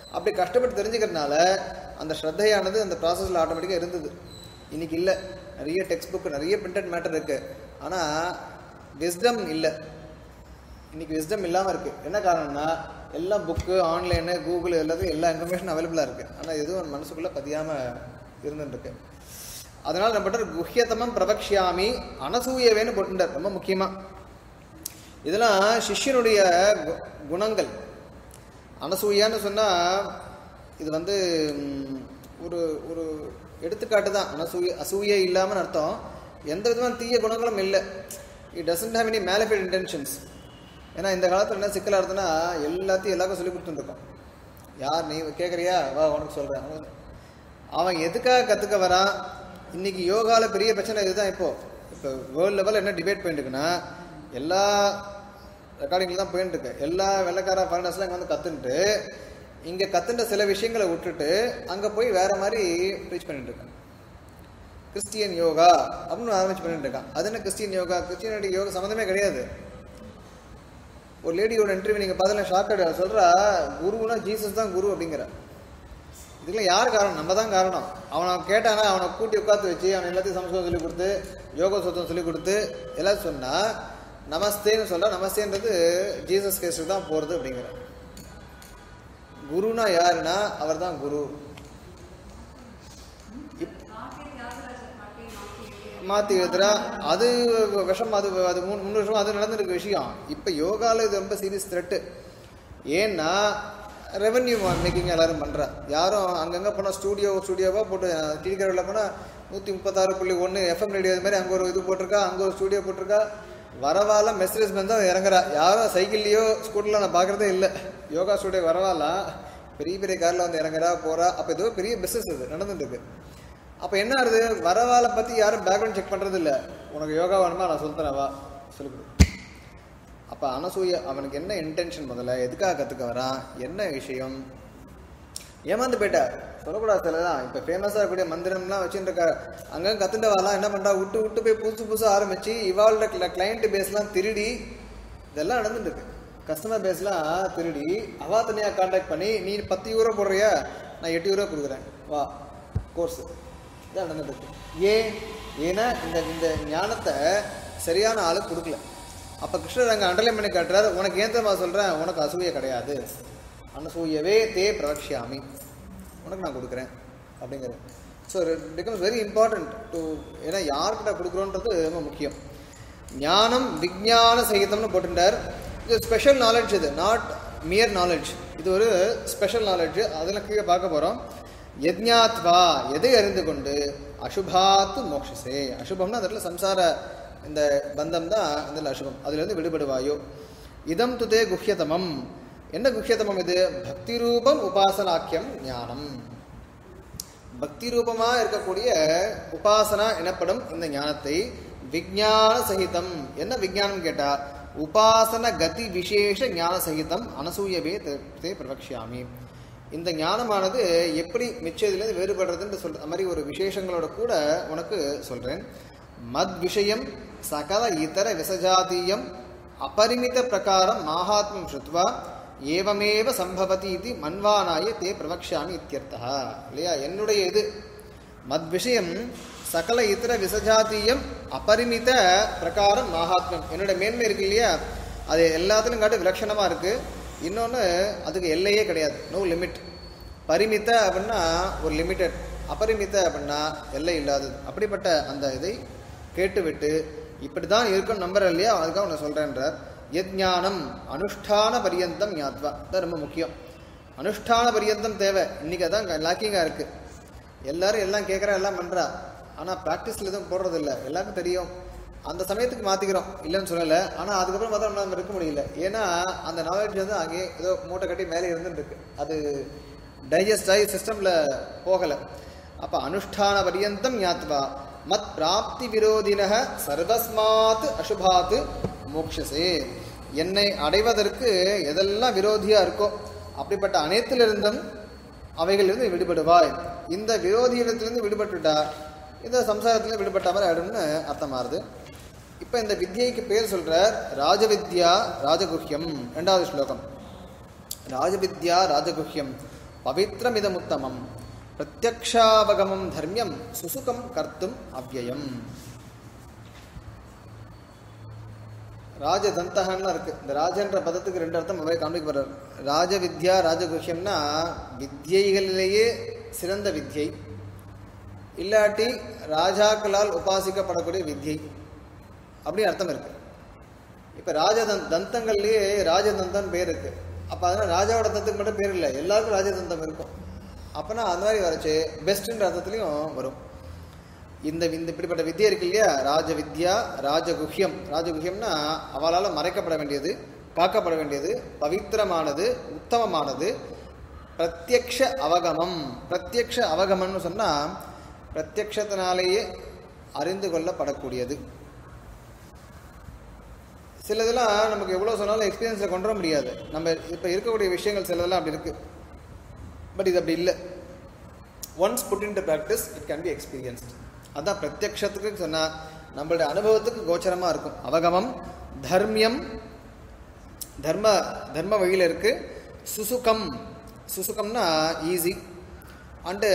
அப்படி கஷ்டப்பட்டு தெரிஞ்சுக்கிறதுனால அந்த ஸ்ரத்தையானது அந்த ப்ராசஸில் ஆட்டோமேட்டிக்காக இருந்தது. இன்றைக்கி இல்லை. நிறைய டெக்ஸ்ட் புக்கு, நிறைய பிரிண்டட் மேட்டர் இருக்குது. ஆனால் விஸ்டம் இல்லை. இன்றைக்கி விஸ்டம் இல்லாமல் இருக்குது. என்ன காரணம்னா எல்லாம் புக்கு, ஆன்லைனு, கூகுள், எல்லாத்தையும் எல்லா இன்ஃபர்மேஷனும் அவைலபிளாக இருக்குது. ஆனால் எதுவும் மனசுக்குள்ளே பதியாமல் இருந்துருக்கு. அதனால் நம்ம பண்ற குஹ்யதமம் பிரபக்ஷ்யாமி அனசூயவேன்னு போட்டுட்டார். ரொம்ப முக்கியமாக இதெல்லாம் சிஷ்யனுடைய குணங்கள். அனசூயான்னு சொன்னால் இது வந்து ஒரு ஒரு எடுத்துக்காட்டு தான். அனசூய அசூய இல்லாமல் அர்த்தம். எந்த விதமான தீய குணங்களும் இல்லை. It doesn't have any malafide intentions. ஏன்னா இந்த காலத்தில் என்ன சிக்கலாக இருந்ததுன்னா எல்லாத்தையும் எல்லாருக்கும் சொல்லி கொடுத்துருக்கோம். யார் நீ கேட்குறியா வா உனக்கு சொல்கிறேன். அவன் எதுக்காக கற்றுக்க வரான்? இன்றைக்கி யோகாவில் பெரிய பிரச்சனை இதுதான். இப்போது இப்போ வேர்ல்டு லெவலில் என்ன டிபேட் போயிட்டு இருக்குன்னா எல்லா ரெக்கார்டிங்கில் தான் போயிட்டு இருக்கு. எல்லா வெள்ளைக்கார ஃபாரினர்ஸ்லாம் இங்கே வந்து கற்றுன்ட்டு இங்கே கற்றுன்ற சில விஷயங்களை விட்டுட்டு அங்கே போய் வேறு மாதிரி ப்ரீச் பண்ணிட்டு இருக்கான். கிறிஸ்டியன் யோகா அப்படின்னு ஆரம்பிச்சு பண்ணிட்டு இருக்கான். அது என்ன கிறிஸ்டியன் யோகா? கிறிஸ்டியனுடைய யோகா சம்மந்தமே கிடையாது. ஒரு லேடியோட இன்டர்வியூ நீங்கள் பார்த்தீங்கன்னா ஷாக் ஆகிடு. சொல்கிறா குருன்னா ஜீசஸ் தான் குரு அப்படிங்கிற. இதுக்கெல்லாம் யார் காரணம்? நம்ம தான் காரணம். அவனை கேட்டானா அவனை கூட்டி உட்காந்து வச்சு அவனை எல்லாத்தையும் சமஸ்கிருதம் சொல்லிக் கொடுத்து யோக சுத்தம் சொல்லிக் கொடுத்து எல்லாம் சொன்னால் நமஸ்தேன்னு சொல்ல, நமஸ்தேன்றது ஜீசஸ் கிறிஸ்து தான் போகிறது அப்படிங்கிற. குருனா யாருன்னா அவர் தான் குரு. மாற்றி எழுதுறா அது விஷம். அது அது மூணு மூணு வருஷம் அது நடந்துருக்கு விஷயம். இப்போ யோகாவில் இது ரொம்ப சீரியஸ் த்ரெட்டு. ஏன்னா ரெவன்யூ மேக்கிங் எல்லாரும் பண்ணுறா. யாரும் அங்கங்கே போனால் ஸ்டூடியோ ஸ்டூடியோவாக போட்டு டிடிக்கரில் போனால் நூற்றி முப்பத்தாறு புள்ளி ஒன்று எஃப்எம் ரேடியோ இது மாதிரி அங்கே ஒரு இது போட்டிருக்கா, அங்கே ஒரு ஸ்டூடியோ போட்டிருக்கா. வரவால மெசேஜ் பண்ணி தான் இறங்குறா. யாரும் சைக்கிள்லேயோ ஸ்கூட்டரில் நான் பார்க்குறதே இல்லை. யோகா ஸ்டூடியோ வரவாலாம் பெரிய பெரிய காரில் வந்து இறங்குறா போகிறா. அப்போ ஏதோ பெரிய பிஸ்னஸ் இது நடந்துருக்கு. அப்போ என்ன ஆகுது? வரவாலை பற்றி யாரும் பேக்ரவுண்ட் செக் பண்ணுறது இல்லை. உனக்கு யோகா வேணுமா நான் சொல்லித்தரவா சொல்லிக் கொடு. அப்போ அனசூய அவனுக்கு என்ன இன்டென்ஷன், முதல்ல எதுக்காக கற்றுக்க வரான், என்ன விஷயம்? ஏமாந்து போயிட்டா சொல்லக்கூடாது. சில தான் இப்போ ஃபேமஸாக இருக்கக்கூடிய மந்திரம்லாம் வச்சுட்டு இருக்கா. அங்கே கற்றுண்டவாலாம் என்ன பண்ணுறா, விட்டு விட்டு போய் புதுசு புதுசாக ஆரம்பித்து இவாளோட கிளைண்ட் பேஸ்லாம் திருடி இதெல்லாம் நடந்துட்டு இருக்கு. கஸ்டமர் பேஸ்லாம் திருடி அவா தனியாக கான்டாக்ட் பண்ணி நீ பத்து யூரோ போடுறியா நான் எட்டு யூரோ கொடுக்குறேன் வா கோர்ஸு. இதான் நடந்துட்டு இருக்கு. ஏன்? ஏன்னா இந்த இந்த ஞானத்தை சரியான ஆளுக்கு கொடுக்கல. அப்போ கிருஷ்ணர் அங்கே அண்டர்லைன் பண்ணி காட்டுறாரு, உனக்கு ஏன் தெரியுமா சொல்கிறேன், உனக்கு அசூய கிடையாது. அனசூயவே தே பிரவக்ஷ்யாமி, உனக்கு நான் கொடுக்குறேன் அப்படிங்கிறது. So it becomes very important to, ஏன்னா யார்கிட்ட கொடுக்குறோன்றது ரொம்ப முக்கியம். ஞானம் விஞ்ஞான சகிதம்னு போட்டுட்டார். இது ஸ்பெஷல் நாலேஜ். இது நாட் மியர் நாலேஜ். இது ஒரு ஸ்பெஷல் நாலேஜ். அதில் கீழே பார்க்க போகிறோம். யஜ்ஞாத்வா, எதை அறிந்து கொண்டு, அசுபாத்து மோக்ஷசே. அசுபம்னா அதில் சம்சார இந்த பந்தம் தான் அதில் அசுபம். அதுலேருந்து விடுபடுவாயோ. இதம் துதே குஹ்யதமம். என்ன குஹ்யதமம் இது? பக்தி ரூபம் உபாசனாக்கியம் ஞானம். பக்தி ரூபமாக இருக்கக்கூடிய உபாசனா எனப்படும் இந்த ஞானத்தை விஞ்ஞான சகிதம். என்ன விஞ்ஞானம் கேட்டா உபாசன கதி விசேஷ ஞான சகிதம் அனசூயவே தே பிரவக்ஷ்யாமி. இந்த ஞானமானது எப்படி மிச்சதிலேருந்து வேறுபடுறதுன்னு சொல்ற மாதிரி ஒரு விசேஷங்களோட கூட உனக்கு சொல்றேன். மத் விஷயம் சகல இதர விசஜாதீயம் அபரிமித பிரகாரம் மாஹாத்மம் ஸ்ருத்வா ஏவமேவ சம்பவதி இது மன்வானாய தே பிரவக்ஷ்யாமி இத்தியர்த்தா. இல்லையா? என்னுடைய இது மத் விஷயம் சகல இதர விசஜாத்தீயம் அபரிமித பிரகாரம் மகாத்மம். என்னோட மேன்மை இருக்கு இல்லையா, அது எல்லாத்துலையும் காட்டு விலட்சணமாக இருக்குது. இன்னொன்று அதுக்கு எல்லையே கிடையாது, நோ லிமிட். பரிமித்த அப்படின்னா ஒரு லிமிட்டட், அபரிமித்த அப்படின்னா எல்லை இல்லாதது. அப்படிப்பட்ட அந்த இதை கேட்டுவிட்டு இப்படி தான் இருக்குன்னு நம்புற இல்லையா, அதுக்காக ஒன்று சொல்கிறேன்றார். யஜ்ஞானம் அனுஷ்டான பரியந்தம் ஞாத்வா. தான் ரொம்ப முக்கியம். அனுஷ்டான பரியந்தம் தேவை. இன்றைக்கி அதான் லாக்கிங்காக இருக்குது. எல்லோரும் எல்லாம் கேட்குறா, எல்லாம் பண்ணுறா, ஆனால் ப்ராக்டிஸில் எதுவும் போடுறதில்ல. எல்லாருக்கும் தெரியும், அந்த சமயத்துக்கு மாற்றிக்கிறோம், இல்லைன்னு சொல்லலை. ஆனால் அதுக்கப்புறம் பார்த்தா நம்ம இருக்க முடியல. ஏன்னா அந்த நாலேஜ் வந்து அங்கே ஏதோ மூட்டை கட்டி மேலே இருந்துட்டு இருக்கு, அது டைஜஸ்ட் ஆகி சிஸ்டமில் போகலை. அப்போ அனுஷ்டான பரியந்தம் ஞாத்வா மத் பிராப்தி விரோதினக சர்வஸ்மாத் அசுபாத் மோக்ஷசே. என்னை அடைவதற்கு எதெல்லாம் விரோதியாக இருக்கோ அப்படிப்பட்ட அனைத்திலிருந்தும் அவைகளிலிருந்து விடுபடுவாய். இந்த விரோதியிடத்திலிருந்து விடுபட்டுட்டா இந்த சம்சாரத்திலிருந்து விடுபட்ட மாதிரி ஆயிடும்னு அர்த்தமாகுது. இப்போ இந்த வித்யைக்கு பேர் சொல்கிறார் ராஜவித்யா ராஜகுஹ்யம். ரெண்டாவது ஸ்லோகம். ராஜவித்யா ராஜகுஹ்யம் பவித்ரம் இதமுத்தமம் பிரத்யக்ஷாவகமம் தர்மியம் சுசுகம் கர்த்தும் அவ்யயம். ராஜதந்தகன்னா இருக்கு. இந்த ராஜன்ற பதத்துக்கு ரெண்டு அர்த்தம் அவரே காண்பிக்கப்படுறார். ராஜ வித்யா ராஜகுஹ்யம்னா வித்யைகளிலேயே சிறந்த வித்யை, இல்லாட்டி ராஜாக்களால் உபாசிக்கப்படக்கூடிய வித்யை அப்படி அர்த்தம் இருக்கு. இப்போ ராஜதன் தந்தங்கள்லேயே ராஜதந்தன் பேர் இருக்கு. அப்போ அதனால் ராஜாவோட தந்தத்துக்கு மட்டும் பேர் இல்லை, எல்லாருக்கும் ராஜதந்தம் இருக்கும். அப்போனா அந்த மாதிரி வரைச்சு பெஸ்ட்ன்ற அர்த்தத்துலையும் வரும். இந்த இந்த இப்படிப்பட்ட வித்யை இருக்கு இல்லையா, ராஜ வித்யா ராஜகுஹ்யம். ராஜகுஹ்யம்னா அவளால் மறைக்கப்பட வேண்டியது, காக்கப்பட வேண்டியது, பவித்திரமானது, உத்தமமானது, பிரத்யக்ஷ அவகமம். பிரத்யக்ஷ அவகமம்னு சொன்னால் பிரத்யக்ஷத்தினாலேயே அறிந்து கொள்ளப்படக்கூடியது. சிலதெல்லாம் நமக்கு எவ்வளோ சொன்னாலும் எக்ஸ்பீரியன்ஸில் கொண்டு வர முடியாது. நம்ம இப்போ இருக்கக்கூடிய விஷயங்கள் சிலதெல்லாம் அப்படி இருக்குது, பட் இது அப்படி இல்லை. Once put into practice it can be experienced. அதான் பிரத்யக்ஷத்துக்கு சொன்னால் நம்மளுடைய அனுபவத்துக்கு கோச்சரமாக இருக்கும். அவகமம் தர்மியம், தர்ம தர்ம வழியில் இருக்குது. சுசுகம், சுசுகம்னா easy and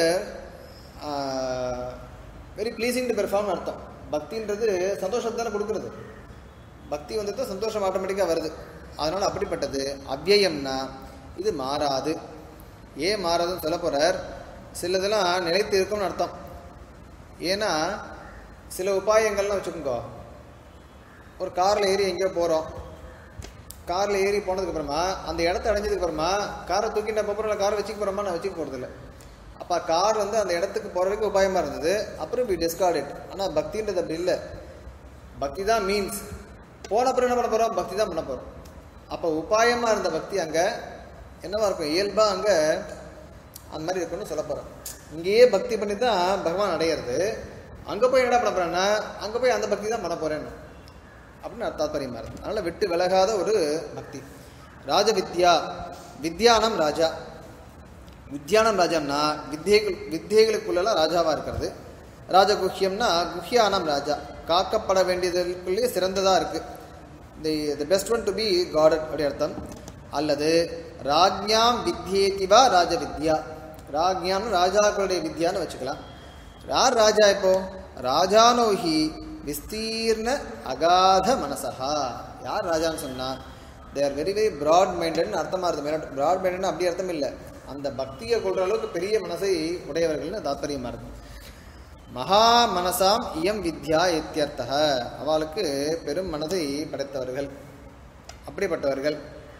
very pleasing to பெர்ஃபார்ம்னு அர்த்தம். பக்தின்றது சந்தோஷத்தை தானே கொடுக்குறது. பக்தி வந்துட்டு சந்தோஷம் ஆட்டோமேட்டிக்காக வருது. அதனால் அப்படிப்பட்டது. அவ்யயம்னா இது மாறாது. ஏன் மாறாதுன்னு சொல்ல போகிறார். சிலதெல்லாம் நிலைத்து இருக்கும்னு அர்த்தம். ஏன்னா சில உபாயங்கள்லாம் வச்சுக்கோங்க. ஒரு காரில் ஏறி எங்கேயோ போகிறோம், காரில் ஏறி போனதுக்கப்புறமா அந்த இடத்த அடைஞ்சதுக்கப்புறமா காரை தூக்கிட்ட போகிறோம், காரை வச்சுக்க போகிறோமா, நான் வச்சுக்க போகிறதில்ல. அப்போ கார் வந்து அந்த இடத்துக்கு போகிறதுக்கு உபாயமாக இருந்தது, அப்புறம் இப்படி டிஸ்கார்ட் இட். ஆனால் பக்தின்றது அப்படி இல்லை. பக்தி தான் மீன்ஸ். போன அப்புறம் என்ன பண்ண போகிறோம், பக்தி தான் பண்ண போகிறோம். அப்போ உபாயமாக இருந்த பக்தி அங்கே என்னவா இருக்கும், இயல்பாக அங்கே அந்த மாதிரி இருக்குன்னு சொல்ல போகிறோம். இங்கேயே பக்தி பண்ணி தான் பகவான் அடையிறது. அங்கே போய் என்ன பண்ண போகிறேன்னா அங்கே போய் அந்த பக்தி தான் பண்ண போகிறேன்னு அப்படின்னு தாத்பரியமாக இருக்குது. அதனால் விட்டு விலகாத ஒரு பக்தி. ராஜ வித்யா, வித்யானம் ராஜா. வித்யானம் ராஜான்னா வித்தியைகள் வித்தியைகளுக்குள்ளெல்லாம் ராஜாவாக இருக்கிறது. ராஜகுஹ்யம்னா குஹ்யானம் ராஜா, காக்கப்பட வேண்டியதுக்குள்ளேயே சிறந்ததாக இருக்குது. The the best one to be guarded அப்படி அர்த்தம். அல்லது ராஜ்ஞாம் வித்யேதிவா ராஜ வித்யா. ராஜ்ஞான்னு ராஜாக்களுடைய வித்யான்னு வச்சுக்கலாம். யார் ராஜா இப்போ, ராஜானோஹி விஸ்தீர்ண அகாத மனசா. யார் ராஜான்னு சொன்னால் they are very very broad மைண்டட்னு அர்த்தமாக இருக்குது. ப்ராட் மைண்டட்னு அப்படி அர்த்தம் இல்லை, அந்த பக்தியை கொள்கிற அளவுக்கு பெரிய மனசை உடையவர்கள்னு தாத்பரியமாக இருக்குது. மகா மனசாம் இயம் வித்யா இத்தியர்த்தக. அவளுக்கு பெரும் மனதை படைத்தவர்கள், அப்படிப்பட்டவர்கள்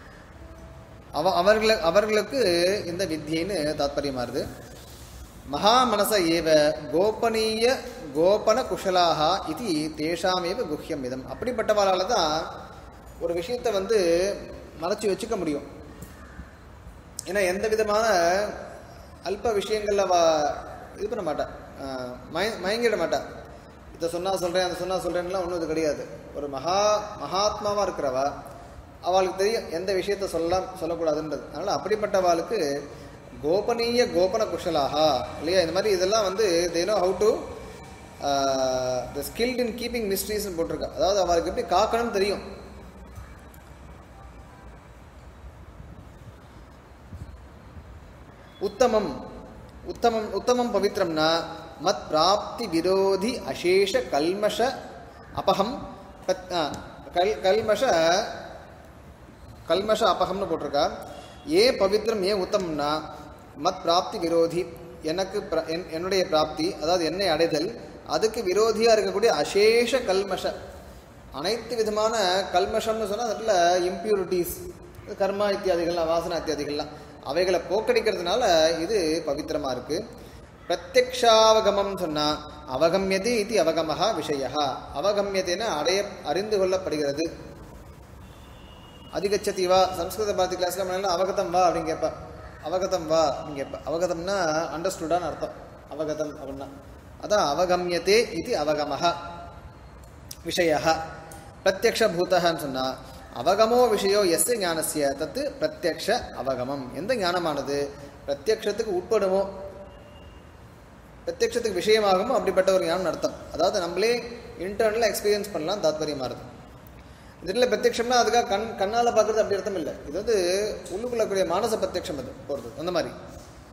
அவ அவர்கள அவர்களுக்கு இந்த வித்யின்னு தாத்பரியமாகுது. மகா மனச ஏவ கோபனீய கோபன குஷலாக இது தேஷாமேவ குஹ்யம் இதம். அப்படிப்பட்டவளால் தான் ஒரு விஷயத்தை வந்து மறைச்சி வச்சுக்க முடியும். ஏன்னா எந்த விதமான அல்ப விஷயங்களில் வா இது பண்ண மாட்டா, மய மயங்கிட மாட்டா. இதை சொன்னால் சொல்கிறேன், அதை சொன்னால் சொல்கிறேன்லாம் ஒன்றும் இது கிடையாது. ஒரு மகா மகாத்மாவாக இருக்கிறவா, அவளுக்கு தெரியும் எந்த விஷயத்தை சொல்லலாம் சொல்லக்கூடாதுன்றது. அதனால் அப்படிப்பட்டவாளுக்கு கோபனீய கோபன குஷலாகா இல்லையா, இந்த மாதிரி இதெல்லாம் வந்து they know how to the skilled in keeping மிஸ்ட்ரீஸ்ன்னு போட்டிருக்கா. அதாவது அவளுக்கு எப்படி காக்கணும்னு தெரியும். உத்தமம், உத்தமம் உத்தமம் பவித்ரம்னா மத் பிராப்தி விரோதி அசேஷ கல்மஷ அபகம் கல் கல்மஷ கல்மஷ அபகம்னு போட்டிருக்கா. ஏன் பவித்ரம் ஏன் உத்தமம்னா மத் பிராப்தி விரோதி, எனக்கு என்னுடைய பிராப்தி அதாவது என்னை அடைதல், அதுக்கு விரோதியாக இருக்கக்கூடிய அசேஷ கல்மஷ, அனைத்து விதமான கல்மஷம்னு சொன்னால் அதில் இம்பியூரிட்டிஸ், கர்மா இத்தியாதிகள்லாம், வாசனா இத்தியாதிகள்லாம், அவைகளை போக்கடிக்கிறதுனால இது பவித்திரமாக இருக்குது. பிரத்யக்ஷாவகமம் சொன்னால் அவகமியது இது அவகமஹா விஷயா. அவகமியத்தைன்னா அடைய அறிந்து கொள்ளப்படுகிறது. அதிகச்சதி வா, சம்ஸ்கிருத பாரதி கிளாஸில் முன்னாடி அவகதம் வா அப்படின்னு கேட்பா. அவகதம் வா அப்படின்னு கேட்பா. அவகதம்னா அண்டர்ஸ்டுடான்னு அர்த்தம். அவகதம் அப்படின்னா அதான் அவகமியத்தே இது அவகமஹா விஷயா. பிரத்யக்ஷபூதன்னு சொன்னால் அவகமோ விஷயோ எஸ் ஞானசிய தத்து பிரத்யக்ஷ அவகமம். எந்த ஞானமானது பிரத்யக்ஷத்துக்கு உட்படுமோ, பிரத்யக்ஷத்துக்கு விஷயமாகுமோ அப்படிப்பட்ட ஒரு ஞானம் அர்த்தம். அதாவது நம்மளே இன்டர்னலாக எக்ஸ்பீரியன்ஸ் பண்ணலாம் தாத்பரியமாக இருக்குது. இதில் பிரத்யக்ஷம்னா அதுக்காக கண் கண்ணால் பார்க்குறது அப்படி அர்த்தம் இல்லை. இது வந்து உள்ளுக்குள்ளக்கூடிய மானச பிரத்யக்ஷம் அது போகிறது. அந்த மாதிரி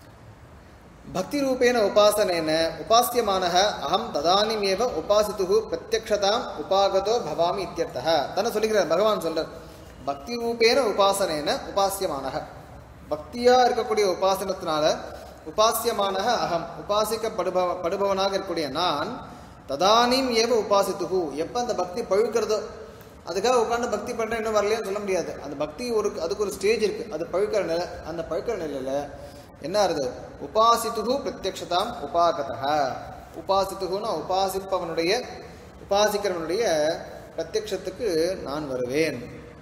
பக்தி ரூபேன உபாசனேன உபாசியமானஹ அகம் ததானிமேவ உபாசித்துஹு பிரத்யக்ஷதாம் உபாகதோ பவாமி இத்யர்த்தஹ. தன்னை சொல்லிக்கிறார் பகவான் சொல்றார். பக்தி ரூபேன உபாசனேன உபாசியமானஹ, பக்தியா இருக்கக்கூடிய உபாசனத்தினால உபாசியமானஹ அகம், உபாசிக்கப்படுபவ படுபவனாக இருக்கக்கூடிய நான், ததானிம் ஏவ உபாசித்துஹு, எப்போ அந்த பக்தி பழுக்கிறதோ, அதுக்காக உட்காந்து பக்தி பண்ணுறேன் இன்னும் வரலையான்னு சொல்ல முடியாது. அந்த பக்தி ஒரு அதுக்கு ஒரு ஸ்டேஜ் இருக்கு, அது பழுக்கிற நிலை. அந்த பழுக்கிற நிலையில என்ன ஆகுது? உபாசித்துஹு பிரத்யக்ஷதாம் உபாகதஹ. உபாசித்துஹுன்னா உபாசிப்பவனுடைய உபாசிக்கிறவனுடைய பிரத்யக்ஷத்துக்கு நான் வருவேன்.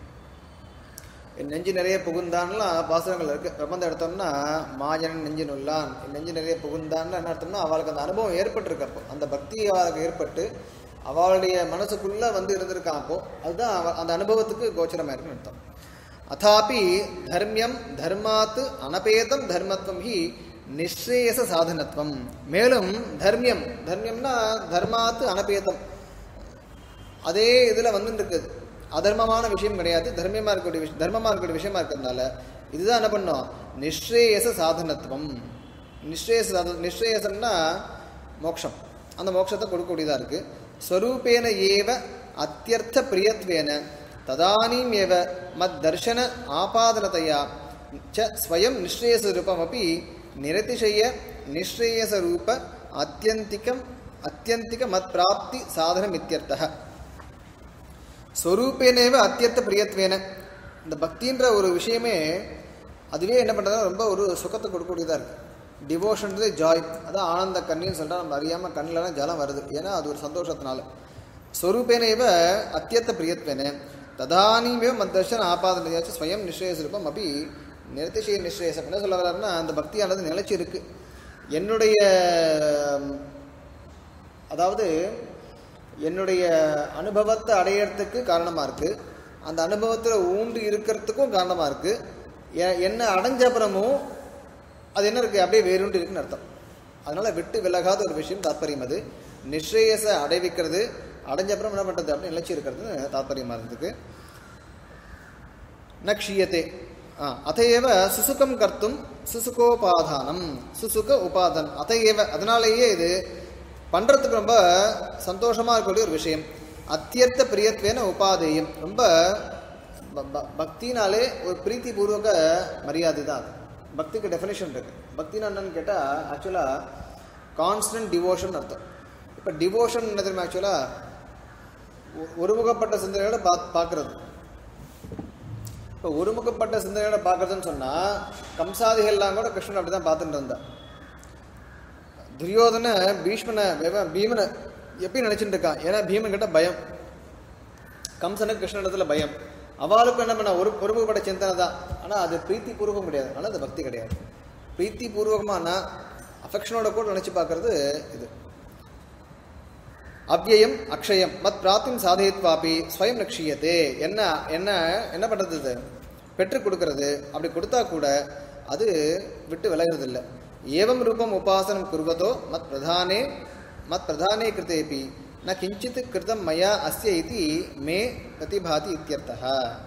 என் நெஞ்சு நிறைய புகுந்தான்லாம் பாசுரங்கள் இருக்கு. பிரபந்தம் எடுத்தோம்னா மாஜனன் நெஞ்சு நுல்லான், என் நெஞ்சு நிறைய புகுந்தான்னு என்ன அர்த்தம்னா அவளுக்கு அந்த அனுபவம் ஏற்பட்டுருக்கப்போ, அந்த பக்தி அவளுக்கு ஏற்பட்டு அவளுடைய மனசுக்குள்ள வந்து இருந்திருக்கான். அப்போ அதுதான் அந்த அனுபவத்துக்கு கோச்சரமா இருக்குன்னு அர்த்தம். அதாபி தர்மியம் தர்மாத் அனபேதம் தர்மத்துவம் ஹி நிஸ்ரேயச சாதனத்துவம். மேலும் தர்மியம், தர்மியம்னா தர்மாத் அனபேதம், அதே இதில் வந்து இருக்குது. அதர்மமான விஷயம் கிடையாது, தர்மியமாக இருக்கக்கூடிய விஷயம், தர்மமாக இருக்கக்கூடிய விஷயமா இருக்கிறதுனால இதுதான் என்ன பண்ணோம்? நிஸ்ரேயச சாதனத்துவம். நிஸ்ரேயச சாத நிஸ்ரேயசம்னா மோட்சம், அந்த மோட்சத்தை கொடுக்கக்கூடியதாக இருக்குது. ஸ்வரூபேன ஏவ அத்தியர்த்த பிரியத்வேன ததானீம் ஏவ மத் தர்ஷன ஆபாதனதையா ச ஸ்வயம் நிஸ்ரேயச ரூபம் அப்படி நிரதிசய நிஸ்ரேயச ரூப அத்தியந்திகம் அத்தியந்திக மத் பிராப்தி சாதனம் இத்தியர்த்தः. ஸ்வரூபேனேவ அத்தியர்த்த பிரியத்வேன, இந்த பக்தின்ற ஒரு விஷயமே அதுவே என்ன பண்ணுறதுனா ரொம்ப ஒரு சுகத்தை கொடுக்கக்கூடியதாக இருக்குது. டிவோஷன்றது ஜாய், அதான் ஆனந்த கண்ணின்னு சொல்லிட்டா நம்ம அறியாமல் கண்ணிலலாம் ஜலம் வருது, ஏன்னா அது ஒரு சந்தோஷத்தினால. ஸ்வரூபேனேவ அத்தியர்த்த பிரியத்வேன ததானீமே மத் தர்ஷன ஆபாதனையாச்சு ஸ்வயம் நிஸ்ரேயச ரூபம் அப்படி நிரதிசய நிஸ்ரேயசம். என்ன சொல்ல வர்றாருன்னா அந்த பக்தியானது நிலைச்சி இருக்கு. என்னுடைய அதாவது என்னுடைய அனுபவத்தை அடையிறதுக்கு காரணமாக இருக்குது, அந்த அனுபவத்தில் ஊண்டு இருக்கிறதுக்கும் காரணமாக இருக்குது. என்ன அடைஞ்ச அப்புறமும் அது என்ன இருக்குது? அப்படியே வேறுண்டு இருக்குன்னு அர்த்தம். அதனால் விட்டு விலகாத ஒரு விஷயம் தாத்பரியம். அது நிஸ்ரேயச அடைவிக்கிறது, அடைஞ்ச அப்புறம் என்ன பண்ணுறது அப்படின்னு நிலைச்சி இருக்கிறதுன்னு தாத்பரியமாக இருந்ததுக்கு. ந க்ஷீயத்தே அதையேவ சுசுகம் கர்த்தும் சுசுகோபாதானம், சுசுக உபாதனம் அதையேவ, அதனாலேயே இது பண்ணுறதுக்கு ரொம்ப சந்தோஷமாக இருக்கக்கூடிய ஒரு விஷயம். அத்தியர்த்த பிரியத்வேன உபாதேயம், ரொம்ப பக்தினாலே ஒரு பிரீத்தி பூர்வக மரியாதை தான் அது. பக்திக்கு டெஃபினேஷன் இருக்குது. பக்தினா என்னன்னு கேட்டால் ஆக்சுவலாக கான்ஸ்டன்ட் டிவோஷன் அர்த்தம். இப்போ டிவோஷன் என்ன தெரியுமா? ஆக்சுவலாக ஒருமுகப்பட்ட சிந்தனையோட பா பார்க்குறது. இப்போ ஒருமுகப்பட்ட சிந்தனையோட பார்க்குறதுன்னு சொன்னால் கம்சாதிகள்லாம் கூட கிருஷ்ணன் அப்படி தான் பார்த்துட்டு இருந்தான். துரியோதனை பீஷ்மனை பீமனை எப்படி நினச்சிட்டு இருக்கான்? ஏன்னா பீமன் கிட்ட பயம், கம்சனுக்கு கிருஷ்ணனிடத்துல பயம். அவளுக்கும் என்ன பண்ண ஒரு ஒருமுகப்பட்ட சிந்தனை தான், ஆனால் அது பிரீத்தி பூர்வகம் கிடையாது, ஆனால் அது பக்தி கிடையாது. பிரீத்தி பூர்வகமானா அஃபெக்ஷனோட கூட நினச்சி பார்க்கறது இது. அவ்யயம் அக்ஷயம் மத் பிராப்திம் சாதயித்வாபி ஸ்வயம் நக்ஷீயத்தே, என்ன என்ன என்ன பண்ணுறது? இது பெற்றுக் கொடுக்கறது. அப்படி கொடுத்தா கூட அது விட்டு விலகிறது இல்லை. ஏவம் ரூபம் உபாசனம் குர்வதோ மத் பிரதானே மத் பிரதானே கிருத்தேபி ந கிஞ்சித் கிருதம் மயா அஸ்ய இதி மே பிரதிபாதி இத்யர்த்தः.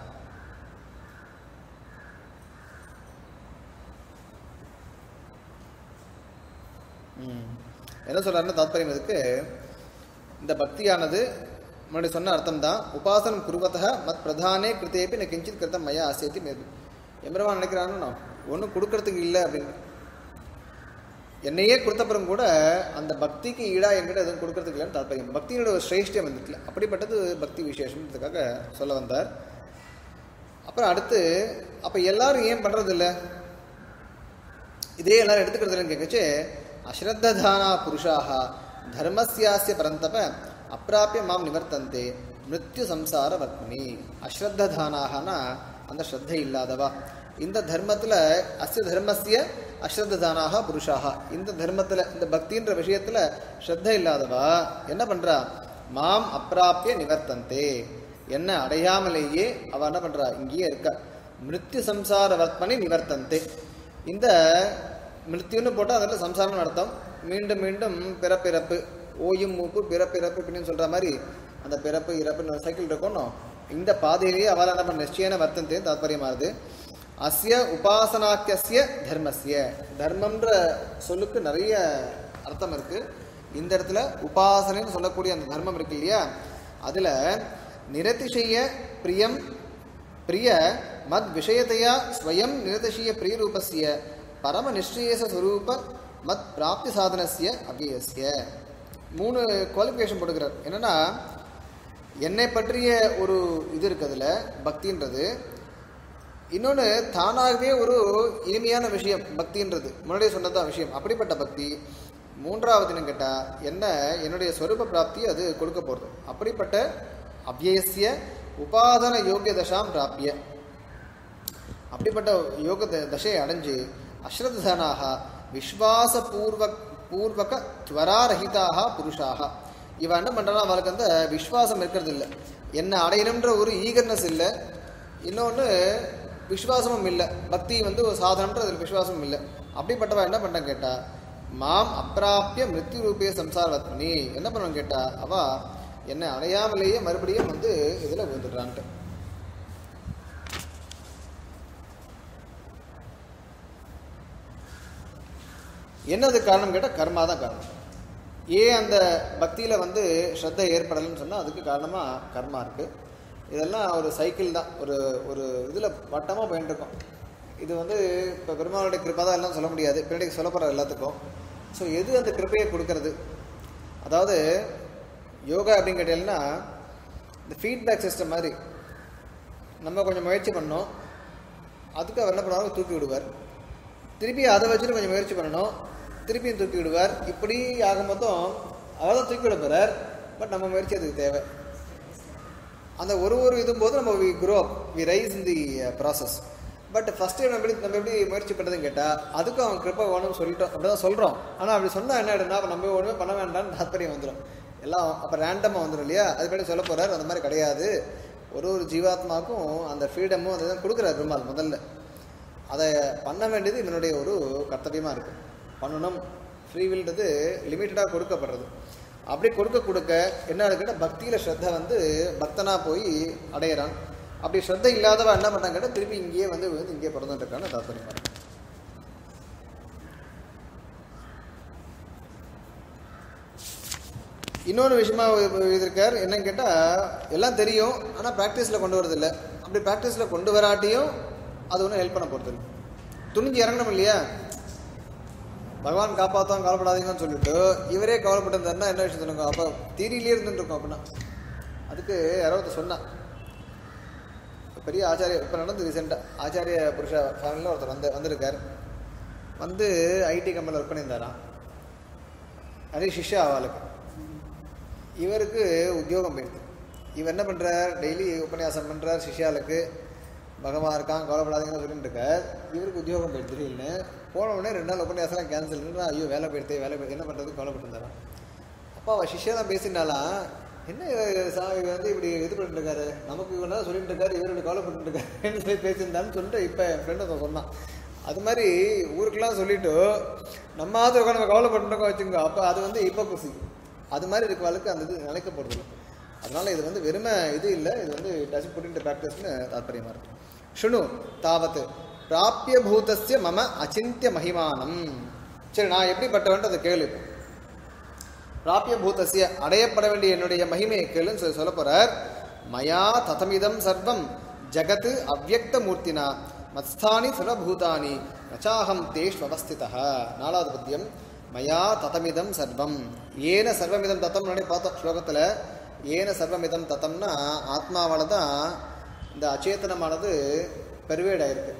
என்ன சொல்றாருன்னா தாத்பரியம் இதுக்கு, இந்த பக்தியானது முன்னாடி சொன்ன அர்த்தம் தான். உபாசனம் குருவதः மத் பிரதானே கிருத்தேபி ந கிஞ்சித் கிருதம் மயா அஸ்ய இதி மே. எம்பெருமான் நினைக்கிறான்னு ஒன்றும் கொடுக்கறதுக்கு இல்லை அப்படின்னு, என்னையே கொடுத்தப்புறம் கூட அந்த பக்திக்கு ஈடாக என்கிட்ட எதுவும் கொடுக்கறதுக்கு இல்லைன்னு தாத்பரியம். பக்தியோட ஒரு சிரேஷ்டியம் வந்துக்கல, அப்படிப்பட்டது பக்தி விசேஷம்ன்றதுக்காக சொல்ல வந்தார். அப்புறம் அடுத்து, அப்போ எல்லாரும் ஏன் பண்ணுறது இல்லை, இதே எல்லாரும் எடுத்துக்கிறது இல்லைன்னு கேட்கச்சு, அஸ்ரத்ததானா புருஷாக தர்மஸ்யாஸ்ய பரந்தப அப்பிராப்பிய மாம் நிவர்த்தந்தே மிருத்யு சம்சார வர்த்மனி. அஸ்ரத்ததானாகனா அந்த ஸ்ரத்தை இல்லாதவா, இந்த தர்மத்தில் அஸ்ய தர்மஸ்ய அஸ்ரத்ததானாக புருஷாக, இந்த தர்மத்தில் இந்த பக்தின்ற விஷயத்தில் ஸ்ரத்த இல்லாதவா என்ன பண்ணுறா? மாம் அப்பிராப்பிய நிவர்த்தந்தே, என்ன அடையாமலேயே அவள் என்ன பண்ணுறா? இங்கேயே இருக்கா. மிருத்யு சம்சார வர்த்மனி நிவர்த்தந்தே. இந்த மிருத்யுன்னு போட்டால் அதில் சம்சாரம் அர்த்தம். மீண்டும் மீண்டும் பிறப்பிறப்பு, ஓயும் மூப்பு பிறப்பிறப்பு அப்படின்னு சொல்கிற மாதிரி அந்த பிறப்பு இறப்புன்னு சைக்கிள் இருக்கணும். இந்த பாதையிலேயே அவள் என்ன பண்ண நிச்சயன வர்த்தந்தே தாத்பரியமாகுது. அஸ்ய உபாசனாக்கிய தர்மஸ்ய. தர்மம்ன்ற சொல்லுக்கு நிறைய அர்த்தம் இருக்கு. இந்த இடத்துல உபாசனைன்னு சொல்லக்கூடிய அந்த தர்மம் இருக்கு இல்லையா, அதுல நிரதிசய பிரியம் பிரிய மத் விஷயத்தையா ஸ்வயம் நிரதிசய பிரியரூபஸ்ய பரம நிஷ்டேச ஸ்வரூப மத் பிராப்தி சாதனஸ்ய அவ்யயஸ்ய. மூணு குவாலிஃபிகேஷன் போட்டுக்கிறார். என்னன்னா, என்னை பற்றிய ஒரு இது இருக்கு அதுல பக்தின்றது. இன்னொன்று தானாகவே ஒரு இனிமையான விஷயம் பக்தின்றது, முன்னாடியே சொன்னதான் விஷயம். அப்படிப்பட்ட பக்தி. மூன்றாவதுன்னு கேட்டால் என்ன, என்னுடைய ஸ்வரூப பிராப்தி அது கொடுக்க போகிறது. அப்படிப்பட்ட அவ்யயஸ்ய உபாதன யோகிய தசாம் பிராப்பிய, அப்படிப்பட்ட யோக தசையை அடைஞ்சு அஸ்ரத்தானாக விஸ்வாச பூர்வ பூர்வக துவராரஹிதாக புருஷாக. இவன் என்ன பண்ணுறான்னா, அவளுக்கு அந்த விஸ்வாசம் இருக்கிறது இல்லை, என்ன அடையணுன்ற ஒரு ஈகர்னஸ் இல்லை. இன்னொன்று விஸ்வாசமும் இல்லை, பக்தி வந்து ஒரு சாதனன்ற அதில் விஸ்வாசமும் இல்லை. அப்படிப்பட்டவன் என்ன பண்ணுறான்னு கேட்டால், மாம் அப்பிராப்பிய மிருத்யு ரூபிய சம்சாரவத்மனி. என்ன பண்ணுவான்னு கேட்டால், அவள் என்னை அடையாமலேயே மறுபடியும் வந்து இதில் விழுந்துடுறான்ட்டு. என்னது காரணம் கேட்டால் கர்மா தான் காரணம். ஏன் அந்த பக்தியில் வந்து ஸ்ரத்தை ஏற்படலைன்னு சொன்னால் அதுக்கு காரணமாக கர்மா இருக்குது. இதெல்லாம் ஒரு சைக்கிள் தான், ஒரு ஒரு இதில் வட்டமாக போயிட்டுருக்கோம். இது வந்து இப்போ பெருமாளுடைய கிருப்பா தான் எல்லாம் சொல்ல முடியாது, பின்னாடி சொல்ல போகிற எல்லாத்துக்கும். ஸோ எது அந்த கிருப்பையை கொடுக்கறது? அதாவது யோகா அப்படின்னு கேட்டீங்கன்னா இந்த ஃபீட்பேக் சிஸ்டம் மாதிரி. நம்ம கொஞ்சம் முயற்சி பண்ணோம், அதுக்கு அவர் என்ன பண்ணுவாங்க, தூக்கி விடுவார். திருப்பி அதை வச்சுட்டு கொஞ்சம் முயற்சி பண்ணணும், திருப்பியும் தூக்கி விடுவார். இப்படி ஆகும் மொத்தம் அவர் தான் தூக்கி விட போகிறார். பட் நம்ம முயற்சி அதுக்கு தேவை. அந்த ஒரு ஒரு இதும் போது நம்ம we grow up, we rise in the process. But first நம்ம எப்படி நம்ம எப்படி முயற்சி பண்ணுறதுன்னு கேட்டால் அதுக்கும் அவன் கிருப்பை வேணும்னு சொல்லிட்டோம், அப்படி தான் சொல்கிறோம். ஆனால் அப்படி சொன்னால் என்ன ஆகிடும்னா, அப்போ நம்ம ஒன்றுமே பண்ண வேண்டாம்னு தாத்பரியம் வந்துடும், எல்லாம் அப்போ ரேண்டமாக வந்துடும் இல்லையா. அதுபடி சொல்ல போகிறார். அந்த மாதிரி கிடையாது. ஒரு ஒரு ஜீவாத்மாவுக்கும் அந்த ஃப்ரீடமும் அதை தான் கொடுக்குறாரு பெருமாள் முதல்ல. அதை பண்ண வேண்டியது இவனுடைய ஒரு கர்த்தவியமாக இருக்குது. பண்ணணும், ஃப்ரீவில்ன்றது லிமிட்டடாக கொடுக்கப்படுறது. அப்படி கொடுக்க கொடுக்க என்ன கேட்டால் பக்தியில் ஸ்ரத்தை வந்து பக்தனாக போய் அடையிறான். அப்படி ஸ்ரத்தை இல்லாதவன் என்ன பண்ணாங்க கேட்டால் திருப்பி இங்கேயே வந்து விழுந்து இங்கேயே பிறந்துட்டுருக்கான்னு தாத்பரியமாக இருக்கு. இன்னொன்று விஷயமா எழுதியிருக்கார். என்னன்னு கேட்டால் எல்லாம் தெரியும், ஆனால் ப்ராக்டிஸில் கொண்டு வரதில்லை. அப்படி ப்ராக்டிஸில் கொண்டு வராட்டியும் அது ஒன்றும் ஹெல்ப் பண்ண போகிறது இல்லை. துணிஞ்சு இறங்கணும் இல்லையா. பகவான் காப்பாற்றோம் கவலைப்படாதீங்கன்னு சொல்லிட்டு இவரே கவலைப்பட்டிருந்தாருன்னா என்ன விஷயம் சொல்லுங்க. அப்போ தீரியிலே இருந்துருக்கோம். அப்படின்னா அதுக்கு யாராவது சொன்னான், பெரிய ஆச்சாரிய இப்போ நடந்து ரீசெண்டாக ஆச்சாரிய புருஷா ஃபேமிலியில் ஒருத்தர் வந்து வந்திருக்கார். வந்து ஐடி கம்பெனியில் ஒர்க் பண்ணியிருந்தாராம். அதே சிஷ்யா அவளுக்கு. இவருக்கு உத்தியோகம் போயிடுது. இவர் என்ன பண்ணுறார், டெய்லி உபன்யாசம் பண்ணுறார் சிஷ்யாளுக்கு. பகவான் இருக்கான் கவலைப்படாதீங்கன்னு சொல்லிட்டு இருக்கார். இவருக்கு உத்தியோகம் போயிடுது. திடீர்னு போன உடனே ரெண்டு நாள் உபன்யாசம்லாம் கேன்சல். ஐயோ வேலை போயிடுது வேலை போயிடுது என்ன பண்ணுறது கவலைப்பட்டுருந்தாரான். அப்போ அவள் சிஷ்யாலாம் பேசினாலாம், என்ன சாமி வந்து இப்படி இது பண்ணிட்டு இருக்காரு, நமக்கு இவனா சொல்லிட்டு இருக்காரு, இவர் இப்படி கவலைப்பட்டு இருக்காருன்னு சொல்லி பேசியிருந்தான்னு சொல்லிட்டு இப்போ என் ஃப்ரெண்டு அதை சொன்னான். அது மாதிரி ஊருக்கெல்லாம் சொல்லிவிட்டு நம்ம ஆத்து உட்காந்து நம்ம கவலைப்பட்டுருக்கோம் வச்சுங்க. அப்போ அது வந்து ஹிப்போக்ரசி. அது மாதிரி இருக்கவாளுக்கு அந்த இது நினைக்கப்படுறது இல்லை. அதனால இது வந்து வெறுமை இது இல்லை, இது வந்து டச் புட்டின்ட்டு ப்ராக்டிஸ்னு தாற்பயமாக இருக்கு. ஷுணு தாவத்து பிராப்பிய பூதஸ்ய மம அச்சிந்திய மகிமானம். சரி, நான் எப்படிப்பட்டவன்ட்டு அதை கேளு. பிராப்பிய பூதஸ்ய அடையப்பட வேண்டிய என்னுடைய மகிமையை கேளுன்னு சொல்லி சொல்ல போறார். மயா ததமிதம் சர்வம் ஜகத் அவ்யக்த மூர்த்தினா மத்ஸ்தானி சர்வபூதானி நச்சாஹம் தேஷ் அவஸ்திதா. நாலாவது பத்தியம். மயா ததமிதம் சர்வம். ஏன சர்வமிதம் தத்தம் முன்னாடி பார்த்தோம் ஸ்லோகத்தில். ஏன சர்வமிதம் தத்தம்னா ஆத்மாவால் தான் இந்த அச்சேதனமானது பெர்வேடாயிருக்கு.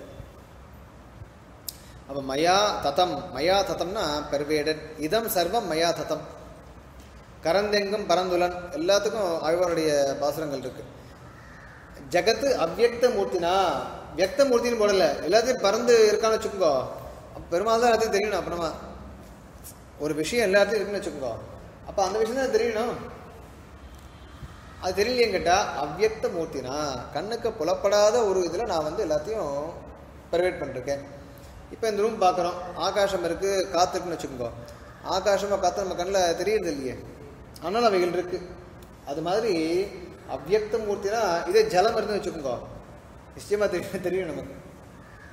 அப்போ மயா தத்தம், மயா தத்தம்னா பெர்வேடட். இதம் சர்வம் மயா தத்தம். கரந்தெங்கும் பரந்துலன் எல்லாத்துக்கும் ஆழ்வாருடைய பாசுரங்கள் இருக்கு. ஜகத்து அவ்யக்த மூர்த்தினா, வியக்த மூர்த்தின்னு போடல, எல்லாத்தையும் பறந்து இருக்கான்னு வச்சுக்கோ. பெருமாள் தான் எல்லாத்தையும் தெரியணும். அப்புறமா ஒரு விஷயம் எல்லாத்தையும் இருக்குன்னு வச்சுக்கோ, அப்போ அந்த விஷயம் தான் தெரியணும். அது தெரியலையேன்னு கேட்டால் அவ்யக்த மூர்த்தினா கண்ணுக்கு புலப்படாத ஒரு இதில் நான் வந்து எல்லாத்தையும் பர்வேட் பண்ணிருக்கேன். இப்போ இந்த ரூம் பார்க்குறோம், ஆகாசம் இருக்குது, காற்று இருக்குன்னு வச்சுக்கோங்க. ஆகாசமாக காற்று நம்ம கண்ணில் தெரியுது இல்லையே, ஆனால் அவைகள் இருக்குது. அது மாதிரி அவ்யக்த மூர்த்தினா இதே ஜலம் இருக்குன்னு வச்சுக்கோங்க, நிச்சயமாக தெரியும் தெரியும் நமக்கு.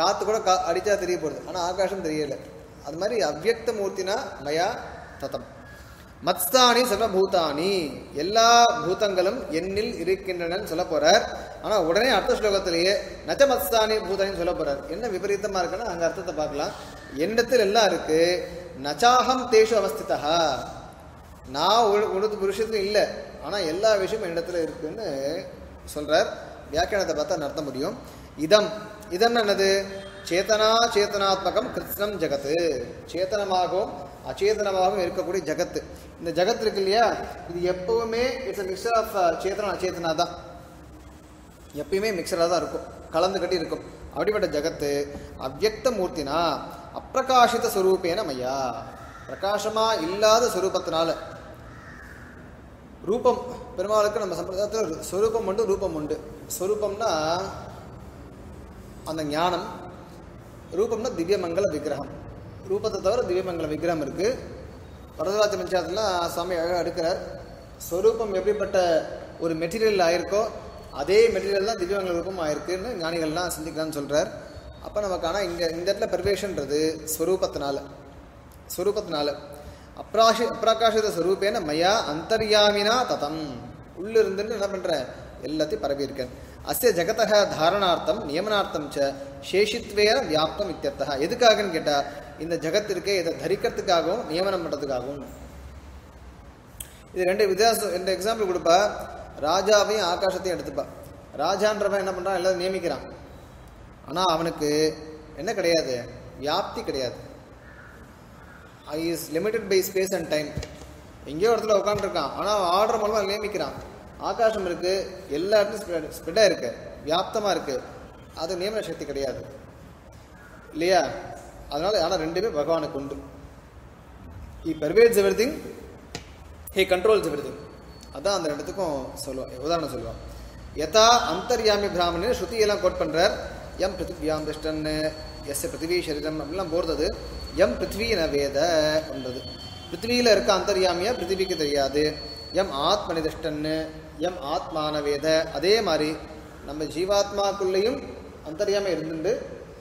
காற்று கூட கா அடித்தா தெரிய போகிறது, ஆனால் ஆகாசம் தெரியலை. அது மாதிரி அவ்யக்த மூர்த்தினா மயா ததம். மத்ஸ்தானி சர்வபூதானி, எல்லா பூதங்களும் எண்ணில் இருக்கின்றன சொல்ல போறார். ஆனால் உடனே அடுத்த ஸ்லோகத்திலேயே நச்ச மத்ஸ்தானி பூதானின்னு சொல்ல போறார். என்ன விபரீதமாக இருக்குன்னா அங்கே அர்த்தத்தை பார்க்கலாம். எண்ணத்தில் எல்லாம் இருக்கு, நச்சாகம் தேஷு அவஸ்திதா, நான் ஒரு விஷயத்துல இல்லை, ஆனால் எல்லா விஷயமும் என்னிடத்துல இருக்குன்னு சொல்றார். வியாக்கியானத்தை பார்த்தா அர்த்தம் முடியும். இதம் இதம் என்னது? சேத்தனா சேத்தனாத்மகம் கிருஷ்ணம் ஜகத்து, சேத்தனமாகவும் அச்சேதனமாகவும் இருக்கக்கூடிய ஜகத்து. இந்த ஜகத் இருக்கு இல்லையா, இது எப்பவுமே இட்ஸ் மிக்சர் ஆஃப் சேத்தனா அச்சேதனா தான், எப்பயுமே மிக்சராக தான் இருக்கும், கலந்து கட்டி இருக்கும். அப்படிப்பட்ட ஜகத்து அவ்யக்த மூர்த்தினா அப்பிரகாசித ஸ்வரூபேன மையா, பிரகாசமா இல்லாத ஸ்வரூபத்தினால. ரூபம் பெருமாளுக்கு நம்ம சம்பிரதாயத்தில் ஸ்வரூபம் உண்டு, ரூபம் உண்டு. ஸ்வரூபம்னா அந்த ஞானம், ரூபம்னா திவ்யமங்கல விக்கிரகம். ரூபத்தை தவிர திவ்யமங்கல விக்கிரகம் இருக்கு. வரதராஜ பஞ்சாயத்துலாம் சுவாமி அழகாக எடுக்கிறார். ஸ்வரூபம் எப்படிப்பட்ட ஒரு மெட்டீரியல் ஆயிருக்கோ அதே மெட்டீரியல் தான் திவ்யமங்கல ரூபம் ஆயிருக்குன்னு ஞானிகள்லாம் சிந்திக்கலான்னு சொல்றார். அப்போ நமக்கு ஆனால் இங்கே இந்த இடத்துல பெர்வேஷன்றது ஸ்வரூபத்தினால, ஸ்வரூபத்தினால அப்ராஷி அப்ராகாஷித ஸ்வரூபேன மயா அந்தர்யாமினா ததம், உள்ளிருந்துன்னு என்ன பண்ற எல்லாத்தையும் பரவி இருக்கேன். அஸ்ய ஜகதக தாரணார்த்தம் நியமனார்த்தம் ச சேஷித்வேன வியாப்தம் இத்தியர்த்தः. எதுக்காகன்னு கேட்டா இந்த ஜகத் இருக்கே இதை தரிக்கிறதுக்காகவும் நியமனம் பண்ணுறதுக்காகவும். இது ரெண்டு வித்தியாசம், ரெண்டு எக்ஸாம்பிள் கொடுப்பா. ராஜாவையும் ஆகாசத்தையும் எடுத்துப்பா. ராஜான்றவன் என்ன பண்றான், எல்லாரும் நியமிக்கிறான். ஆனா அவனுக்கு என்ன கிடையாது, வியாப்தி கிடையாது. I is limited by space and time. எங்கேயோ இடத்துல உட்காந்துருக்கான், ஆனால் ஆர்டர் மூலமாக நியமிக்கிறான். ஆகாசம் இருக்கு, எல்லா இடத்துலையும் ஸ்ப்ரெட்டாக இருக்கு, வியாப்தமாக இருக்கு. அது நியமன சக்தி கிடையாது இல்லையா? அதனால ஆனால் ரெண்டுமே பகவானுக்கு உண்டு. He pervades everything, he controls everything. அதான் அந்த ரெண்டுத்துக்கும் சொல்லுவான், உதாரணம் சொல்லுவான். யதா அந்தர்யாமி பிராமணன் ஸ்ருதியெல்லாம் கோட் பண்றார். எம் பிருத்திவியாம் திஷ்டன் எஸ் பிருத்திவி சரீரம் அப்படிலாம் போர்ந்தது. எம் பிருத்திவி ந வேத என்பது. பிருத்திவியில் இருக்க அந்தர்யாமியா பிருத்திவிக்கு தெரியாது. எம் ஆத்மனி திஷ்டன்னு எம் ஆத்மான வேத. அதே மாதிரி நம்ம ஜீவாத்மாக்குள்ளேயும் அந்தர்யாமி இருந்துட்டு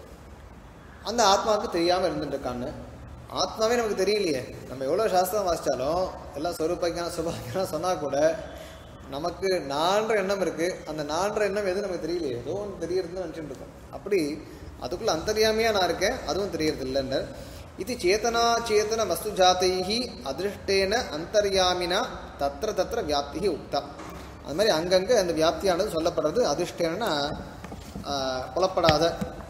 அந்த ஆத்மாவுக்கு தெரியாமல் இருந்துட்டு இருக்கான்னு. ஆத்மாவே நமக்கு தெரியலையே. நம்ம எவ்வளோ சாஸ்திரம் வாசித்தாலும் எல்லாம் சொரூபக்கான சுபாக்கியம் சொன்னால் கூட நமக்கு நான்ற எண்ணம் இருக்குது. அந்த நான்ற எண்ணம் எதுவும் நமக்கு தெரியலையே, ஏதோ ஒன்று தெரியறதுன்னு நினச்சிட்டு இருக்கோம். அப்படி அதுக்குள்ளே அந்தர்யாமியாக நான் இருக்கேன், அதுவும் தெரியறது இல்லைன்னு. இது சேத்தனா சேத்தன வஸ்து ஜாத்தைஹி அதிருஷ்டேன அந்தர்யாமினா தத்திர தத்திர வியாப்தி உக்தா. அது மாதிரி அங்கங்கே அந்த வியாப்தியானது சொல்லப்படுறது. அதிருஷ்டேனா புலப்படாத.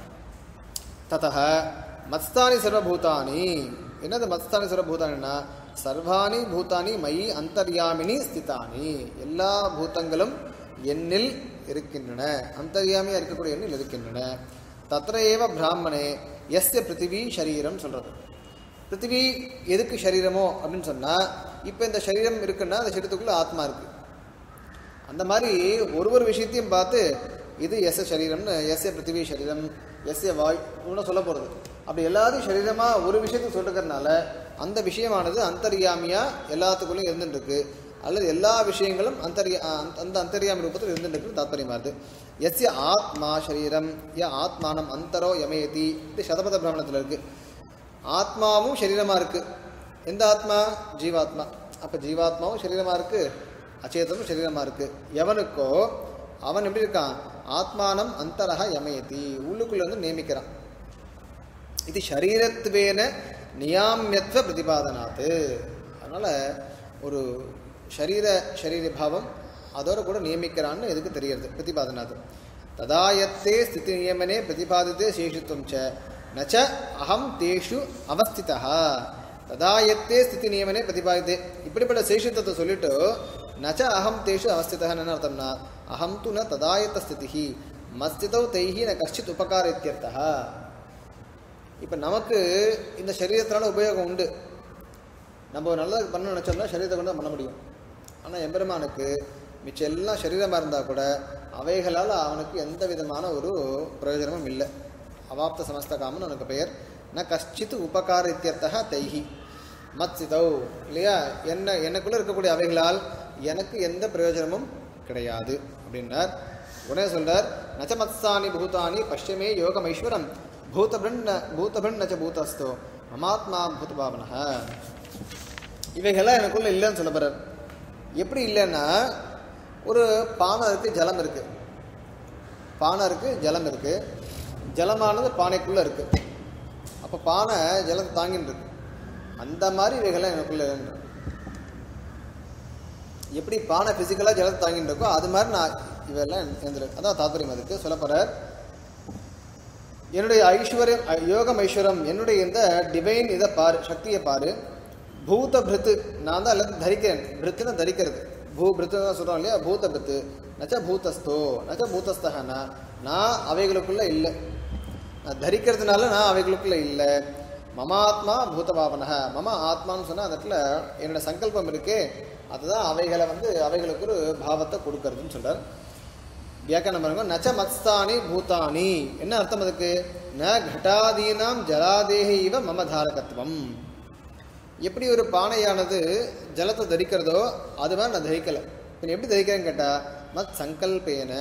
ததஹ மத்ஸ்தானி சர்வபூதானி. என்னது மத்ஸ்தானி சர்வபூதானின்னா சர்வாணி பூதானி மயி அந்தர்யாமினி ஸ்திதானி. எல்லா பூதங்களும் எண்ணில் இருக்கின்றன, அந்தர்யாமியா இருக்கக்கூடிய எண்ணில் இருக்கின்றன. தத்ர ஏவ பிராமணே எஸ்ய பிருத்திவி சரீரம் சொல்றது. பிருத்திவி எதுக்கு சரீரமோ அப்படின்னு சொன்னா, இப்போ இந்த சரீரம் இருக்குன்னா அந்த சரீரத்துக்குள்ள ஆத்மா இருக்கு. அந்த மாதிரி ஒரு ஒரு விஷயத்தையும் பார்த்து இது எஸ் சரீரம்னு, எஸ்ய பிருத்திவி சரீரம், எஸ்ய வாய் ஒன்றும் சொல்ல போகிறது. அப்படி எல்லாத்தையும் சரீரமாக ஒரு விஷயத்தை சொல்லிருக்கிறதுனால அந்த விஷயமானது அந்தர்யாமியா எல்லாத்துக்குள்ளேயும் இருந்துருக்கு, அல்லது எல்லா விஷயங்களும் அந்தர்யா அந்த அந்தர்யாமி ரூபத்தில் இருந்துருக்கு தாத்பரியமாகுது. எஸ்ய ஆத்மா சரீரம் ய ஆத்மானம் அந்தரோ யமேதி. இது சதபத பிராமணத்தில் இருக்கு. ஆத்மாவும் சரீரமாக இருக்கு. எந்த ஆத்மா? ஜீவாத்மா. அப்போ ஜீவாத்மாவும் சரீரமாக இருக்கு, அச்சேதனும் சரீரமாக இருக்கு. எவனுக்கோ அவன் எப்படி இருக்கான்? ஆத்மானம் அந்தரஹ யமேதி, உள்ளுக்குள்ள வந்து நியமிக்கிறான். இது ஷரீரத்வேன நியாமியத்துவ பிரதிபாதனாத்து. அதனால ஒரு ஷரீர ஷரீர பாவம் அதோட கூட நியமிக்கிறான்னு எதுக்கு தெரியுது பிரதிபாதனாத்து. ததாயத்தே ஸ்திதி நியமனே பிரதிபாதித்தே சேஷித்துவம் ச நச்ச அகம் தேஷு அவஸ்திதா. ததாயத்தே ஸ்திதி நியமனே பிரதிபாதித்தே, இப்படிப்பட்ட சேஷித்துவத்தை சொல்லிட்டு நச்ச அகம் தேஷு அவஸ்திதான்னு என்ன அர்த்தம்னா, அகம் து ந ததாயத்த ஸ்திதி மஸ்திதௌ தைஹி ந கஷ்டித் உபகார இத்யர்த்தः. இப்போ நமக்கு இந்த சரீரத்தினால உபயோகம் உண்டு. நம்ம நல்லது பண்ண நினச்சோம்னா சரீரத்தை கொண்டு பண்ண முடியும். ஆனால் எம்பெருமானுக்கு மிச்சம் எல்லாம் சரீரமாக இருந்தால் கூட அவைகளால் அவனுக்கு எந்த விதமான ஒரு பிரயோஜனமும் இல்லை. அவாப்த சமஸ்த காமன் அவனுக்கு பெயர். ந கஷ்டித் உபகார இத்தியர்த்தः தைஹி மத்சிதௌ. இல்லையா, என்ன எனக்குள்ளே இருக்கக்கூடிய அவைகளால் எனக்கு எந்த பிரயோஜனமும் கிடையாது அப்படின்னார். உடனே சொல்றார், நச்ச மத்சானி பூதானி பஷ்யமே யோகம் ஐஸ்வரம் பூதபிரன் பூதபிரன் நச்ச பூதஸ்தோ மமாத்மா பூதபாவனஹ. இவைகள்லாம் எனக்குள்ள இல்லைன்னு சொல்ல போறார். எப்படி இல்லைன்னா, ஒரு பானை இருக்குது, ஜலம் இருக்குது. பானை இருக்குது, ஜலம் இருக்குது. ஜலமானது பானைக்குள்ளே இருக்குது. அப்போ பானை ஜலத்தை தாங்கின்னு இருக்கு. அந்த மாதிரி இவைகள்லாம் எனக்குள்ள இல்லைன்ற. எப்படி பானை ஃபிசிக்கலாக ஜலத்தை தாங்கிட்டு இருக்கோ அது மாதிரி நான் இவையெல்லாம் இருந்திருக்கு. அதான் தாத்பரியம். அதுக்கு சொல்ல போகிறார், என்னுடைய ஐஸ்வர்யம், யோகம் ஐஸ்வரம், என்னுடைய இந்த டிவைன் இதை பாரு, சக்தியை பாரு. பூத பிருத்து, நான் தான் எல்லாத்தையும் தரிக்கிறேன். பிருத்துன்னு தரிக்கிறது, பூ பிருத்து தான் சொல்கிறோம் இல்லையா. பூத பிருத்து நச்ச பூதஸ்தோ நச்ச பூதஸ்தகனா, நான் அவைகளுக்குள்ள இல்லை. நான் தரிக்கிறதுனால நான் அவைகளுக்குள்ள இல்லை. மமாத்மா பூதபாவனக, மம ஆத்மான்னு சொன்னால் அந்த இடத்துல என்னோட சங்கல்பம் இருக்கே, அதுதான் அவைகளை வந்து அவைகளுக்கு ஒரு பாவத்தை கொடுக்கறதுன்னு சொல்கிறார். வியாக்கரணம் பாருங்க. நச்ச மத்ஸ்தானி பூதானி, என்ன அர்த்தம் அதுக்கு? ந கட்டாதீனாம் ஜலாதேஹி இவ மம தாரகத்துவம். எப்படி ஒரு பானையானது ஜலத்தை தரிக்கிறதோ அது மாதிரி நான் தரிக்கலை. இப்போ எப்படி தரிக்கிறேன்னு கேட்டால், மத் சங்கல்பேன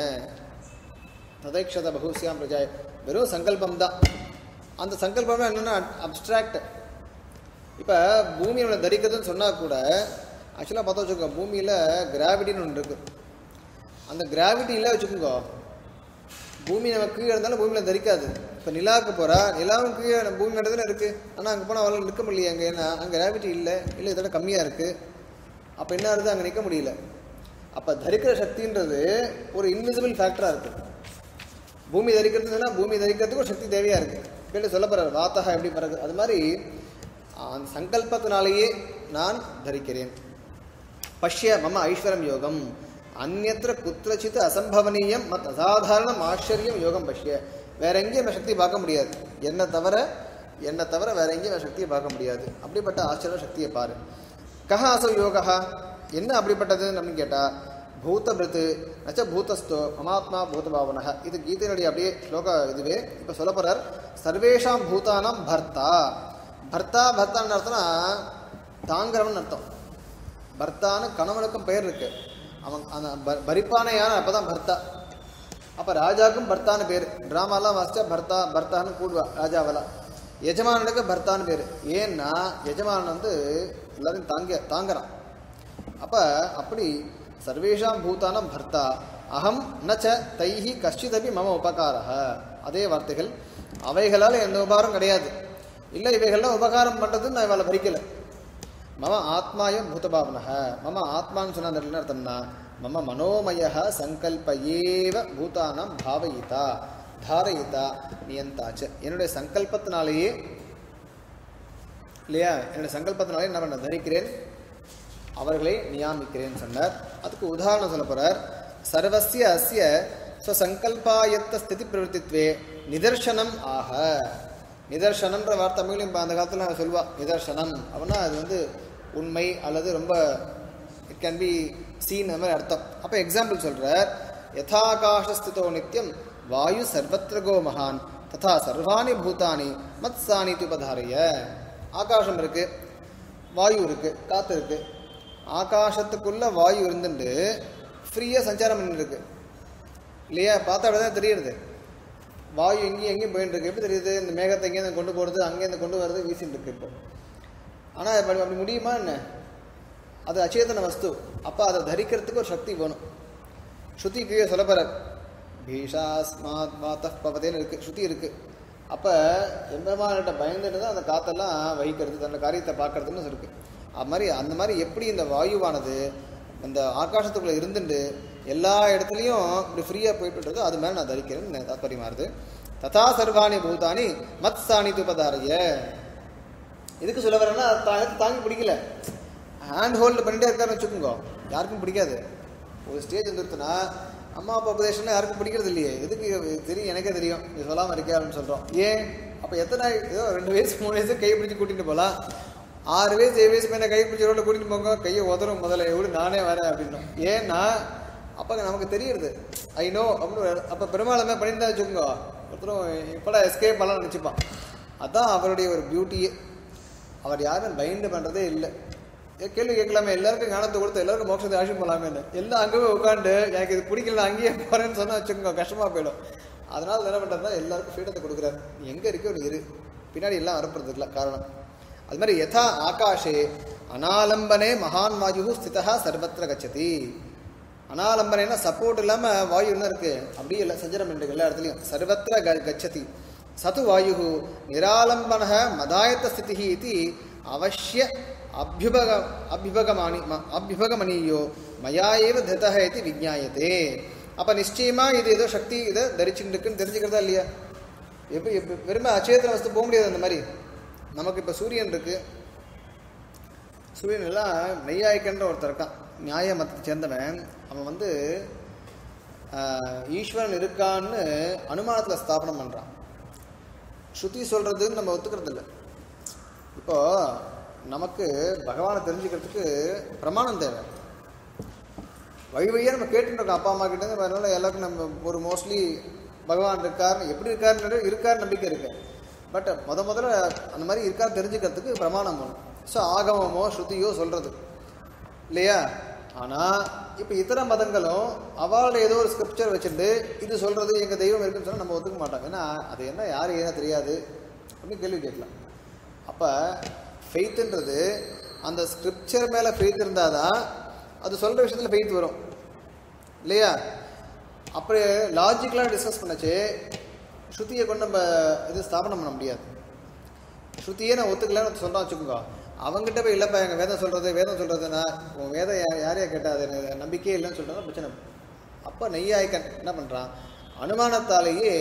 ததைக்ஷத பகுஸ்யாம் பிரஜாய், வெறும் சங்கல்பம் தான். அந்த சங்கல்பம் என்னென்னா அப்ட்ராக்ட். இப்போ பூமியோட தரிக்கிறதுன்னு சொன்னால் கூட ஆக்சுவலாக பார்த்தா வச்சுக்கோங்க, பூமியில் கிராவிட்டின்னு ஒன்று இருக்குது. அந்த கிராவிட்டி இல்லை வச்சுக்கோங்க, பூமி நம்ம கீழே இருந்தாலும் பூமியில் தரிக்காது. இப்போ நிலாவுக்கு போகிறா, நிலாவும் கீழே பூமி இடத்துல இருக்குது. ஆனால் அங்கே போனால் அவளால் நிற்க முடியல. அங்கே ஏன்னா அங்கே கிராவிட்டி இல்லை, இல்லை இதோட கம்மியாக இருக்குது. அப்போ என்ன ஆகுது, அங்கே நிற்க முடியல. அப்போ தரிக்கிற சக்தின்றது ஒரு இன்விசிபிள் ஃபேக்டராக இருக்குது. பூமி தரிக்கிறதுனா பூமி தரிக்கிறதுக்கு ஒரு சக்தி தேவையாக இருக்குது. கேட்டு சொல்ல போகிறார், வாத்தகா எப்படி பிறகு அது மாதிரி அந்த சங்கல்பத்தினாலேயே நான் தரிக்கிறேன். பஷ்ய மம ஐஸ்வரம் யோகம் அந்நத்திர குத்திரச்சித் அசம்பவனீயம் மத் அசாதாரணம் ஆச்சரியம் யோகம் பஷ்ய. வேற எங்கேயும் நம்ம சக்தியை பார்க்க முடியாது, என்னை தவிர என்னை தவிர வேற எங்கேயும் நம்ம சக்தியை பார்க்க முடியாது. அப்படிப்பட்ட ஆச்சரிய சக்தியை பாரு. கஹ அசௌ யோகா, என்ன அப்படிப்பட்டது அப்படின்னு கேட்டால், பூதபிருத்து நச்ச பூதஸ்தோ மமாத்மா பூதபாவனக. இது கீதையினுடைய அப்படியே ஸ்லோக இதுவே. இப்போ சொல்ல போகிறார், சர்வேஷாம் பூதானாம் பர்த்தா. பர்த்தா பர்த்தான்னு அர்த்தம்னா தாங்கிறவன் அர்த்தம். பர்த்தான்னு கணவனுக்கும் பெயர் இருக்கு. அவன் அந்த பரிப்பான யானை அப்போ தான் பர்த்தா. அப்போ ராஜாவுக்கும் பர்த்தான்னு பேர். ட்ராமாலாம் வாசிச்சா பர்த்தா பர்த்தான்னு கூடுவா ராஜாவெல்லாம். எஜமானனுக்கு பர்த்தான்னு பேர். ஏன்னா எஜமானன் வந்து எல்லாரையும் தாங்க தாங்கிறான். அப்போ அப்படி சர்வேஷாம் பூதானம் பர்த்தா அகம் நச்ச தைஹி கஷ்டிதபி மம உபகாரஹ. அதே வார்த்தைகள். அவைகளால் எந்த உபகாரம் கிடையாது. இல்லை இவைகள்லாம் உபகாரம் பண்ணுறதுன்னு நான் இவளை பறிக்கலை. மம ஆத்மாயம் பூதபாவனஹ. மம ஆத்மான்னு சொன்ன அந்த என்ன அர்த்தம்னா, மம மனோமய சங்கல்பயேவ பூதானாம் பாவயிதா தாரயிதா நியந்தாச்சு. என்னுடைய சங்கல்பத்தினாலேயே இல்லையா, என்னுடைய சங்கல்பத்தினாலே நான் நான் தரிக்கிறேன், அவர்களை நியாமிக்கிறேன்னு சொன்னார். அதுக்கு உதாரணம் சொல்ல போகிறார். சர்வஸ்ய அஸ்ய ஸ்வசங்கல்பாயத்த ஸ்திதி பிரவருத்தித்வே நிதர்சனம் ஆக. நிதர்சனம்ன்ற வார்த்தை தமிழையும் அந்த காலத்தில் நான் சொல்வா. நிதர்சனம் அப்படின்னா அது வந்து உண்மை அல்லது ரொம்ப இட் கேன் பி சீன் அந்த மாதிரி அர்த்தம். அப்போ எக்ஸாம்பிள் சொல்கிறார். யதாகாசஸ்திதோ நித்யம் வாயு சர்வத்ரகோ மகான் ததா சர்வாணி பூதானி மத் சாணி துபதாரிய. ஆகாசம் இருக்குது, வாயு இருக்குது, காற்று இருக்குது. ஆகாசத்துக்குள்ளே வாயு இருந்துட்டு ஃப்ரீயாக சஞ்சாரம் பண்ணிருக்கு இல்லையா. பார்த்தா தான் தெரியுது வாயு எங்கேயும் எங்கேயும் போயிட்டு இருக்கு. எப்படி தெரியுது? இந்த மேகத்தை எங்கேருந்து கொண்டு போகிறது, அங்கேருந்து கொண்டு வர்றது வீசிட்டு இருக்கு இப்போ. ஆனால் அப்படி அப்படி முடியுமா என்ன? அது அச்சேதன வஸ்து. அப்போ அதை தரிக்கிறதுக்கு ஒரு சக்தி வேணும். ஸ்ருதி கீழே சொல்ல போகிறார். பீஷாஸ்மாத் மாத பவதேன்னு இருக்குது, ஸ்ருதி இருக்குது. அப்போ எம்பெருமான்கிட்ட பயந்துட்டு தான் அந்த காற்றெல்லாம் வகிக்கிறது, தன்னோட காரியத்தை பார்க்கறதுன்னு இருக்குது. அது மாதிரி அந்த மாதிரி எப்படி இந்த வாயுவானது அந்த ஆகாசத்துக்குள்ளே இருந்துட்டு எல்லா இடத்துலையும் இப்படி ஃப்ரீயாக போயிட்டு அது மேலே நான் தரிக்கிறேன்னு தாத்பரியமாகுது. ததா சர்வாணி பூதானி மத் சாணி துபதாரிய. இதுக்கு சொல்ல வரேன்னா தாங்கி பிடிக்கல, ஹேண்ட் ஹோல்டு பண்ணிட்டே இருக்காருன்னு வச்சுக்கோங்க, யாருக்கும் பிடிக்காது. ஒரு ஸ்டேஜ் வந்துருத்துனா அம்மா அப்பா உபதேசம்லாம் யாருக்கும் பிடிக்கிறது இல்லையே. எதுக்கு தெரியும், எனக்கே தெரியும் நீ சொல்லாமல் இருக்கே அப்படின்னு சொல்கிறோம். ஏன் அப்போ எத்தனை ஏதோ ரெண்டு வயசு மூணு வயசு கையை பிடிச்சி கூட்டிகிட்டு போகலாம். ஆறு வயசு ஏழு வயசு மேலே கை பிடிச்சி ரோட்டில் கூட்டிகிட்டு போங்க, கையை உதரும் முதல்ல எவ்வளோ நானே வரேன் அப்படின்னும். ஏன்னா அப்போ நமக்கு தெரியுது ஐ நோ அப்படின்னு. அப்போ பெருமாளுமே பண்ணிட்டு தான் வச்சுக்கோங்க, ஒருத்தரும் இப்போலாம் எஸ்கேப் எல்லாம் நினச்சிப்பான். அதுதான் அவருடைய ஒரு பியூட்டியே. அவர் யாரும் பைண்டு பண்ணுறதே இல்லை. கேள்வி கேட்கலாமே, எல்லாருக்கும் ஞானத்தை கொடுத்து எல்லாருக்கும் மோட்சத்தை ஆட்சி போகலாமே. எல்லாம் அங்கேயே உட்காந்து எனக்கு இது பிடிக்கல அங்கேயே போகிறேன்னு சொன்னால் வச்சுக்கோங்க கஷ்டமாக போயிடும். அதனால் என்ன பண்ணுறதுனா எல்லாருக்கும் ஃப்ரீடத்தை கொடுக்குறாரு. நீ எங்கே இருக்கோ நீ இரு, பின்னாடி எல்லாம் வரப்படுறதுல காரணம். அது மாதிரி யதா ஆகாஷே அனாலம்பனே மகான் வாயு ஸ்திதா சர்வத்திர கச்சதி. அனாலம்பனேன்னா சப்போர்ட் இல்லாமல் வாயு என்ன இருக்குது, அப்படியே இல்லை சஞ்சலம் பண்ணுறது எல்லா இடத்துலையும். சர்வத்திர க கச்சதி சது வாயு நிராலம்பன மதாயத்த ஸ்திதி இது அவசிய அபியுபக அபியுபகமானி அபியுபகமணியோ மயாயேவ ததஹ இது விஜ்ஞாயத்தே. அப்போ நிச்சயமாக இது ஏதோ சக்தி இதை தரிச்சுட்டு இருக்குன்னு தெரிஞ்சுக்கிறதா இல்லையா? எப்போ எப்போ வெறுமை அச்சேதன வஸ்து போக முடியாது. அந்த மாதிரி நமக்கு இப்போ சூரியன் இருக்குது, சூரியன் எல்லாம் நெய்யாய்க்கன்ற ஒருத்தர் இருக்கான், நியாய மதத்தை சேர்ந்தவன். அவன் வந்து ஈஸ்வரன் இருக்கான்னு அனுமானத்தில் ஸ்தாபனம் பண்ணுறான். ஸ்ருதி சொல்கிறதுன்னு நம்ம ஒத்துக்கிறது இல்லை. இப்போது நமக்கு பகவானை தெரிஞ்சுக்கிறதுக்கு பிரமாணம் தேவை. வழி வழியாக நம்ம கேட்டுருக்கோம் அப்பா அம்மா கிட்டே. அதனால எல்லாருக்கும் நம்ம ஒரு மோஸ்ட்லி பகவான் இருக்கார், எப்படி இருக்காருன்னு இருக்கார் நம்பிக்கை இருக்குது. பட் முத முதல்ல அந்த மாதிரி இருக்கான்னு தெரிஞ்சுக்கிறதுக்கு பிரமாணம் வேணும். ஸோ ஆகமமோ ஸ்ருதியோ சொல்கிறது இல்லையா? ஆனால் இப்போ இதர மதங்களும் அவளோட ஏதோ ஒரு ஸ்கிரிப்சர் வச்சுட்டு இது சொல்கிறது எங்கள் தெய்வம் இருக்குன்னு சொன்னால் நம்ம ஒத்துக்க மாட்டோம். ஏன்னா அது என்ன யார் ஏன்னா தெரியாது அப்படின்னு கேள்வி கேட்கலாம். அப்போ ஃபெய்த்துன்றது அந்த ஸ்கிரிப்சர் மேலே ஃபெய்த் இருந்தால் தான் அது சொல்கிற விஷயத்தில் ஃபெய்த் வரும் இல்லையா? அப்படி லாஜிக்கலாக டிஸ்கஸ் பண்ணச்சு ஸ்ருதியை கொண்டு நம்ம இது ஸ்தாபனம் பண்ண முடியாது. ஸ்ருதியே நான் ஒத்துக்கலன்னு சொல்கிறான் வச்சுக்கோங்க, அவங்ககிட்ட போய் இல்லைப்பா எங்கள் வேதம் சொல்கிறது வேதம் சொல்கிறதுனா உன் வேதம் யாரையா கேட்டால் அது நம்பிக்கையே இல்லைன்னு சொல்கிறதா பிரச்சனை. அப்போ நெய்யாய்க்கன் என்ன பண்ணுறான், அனுமானத்தாலேயே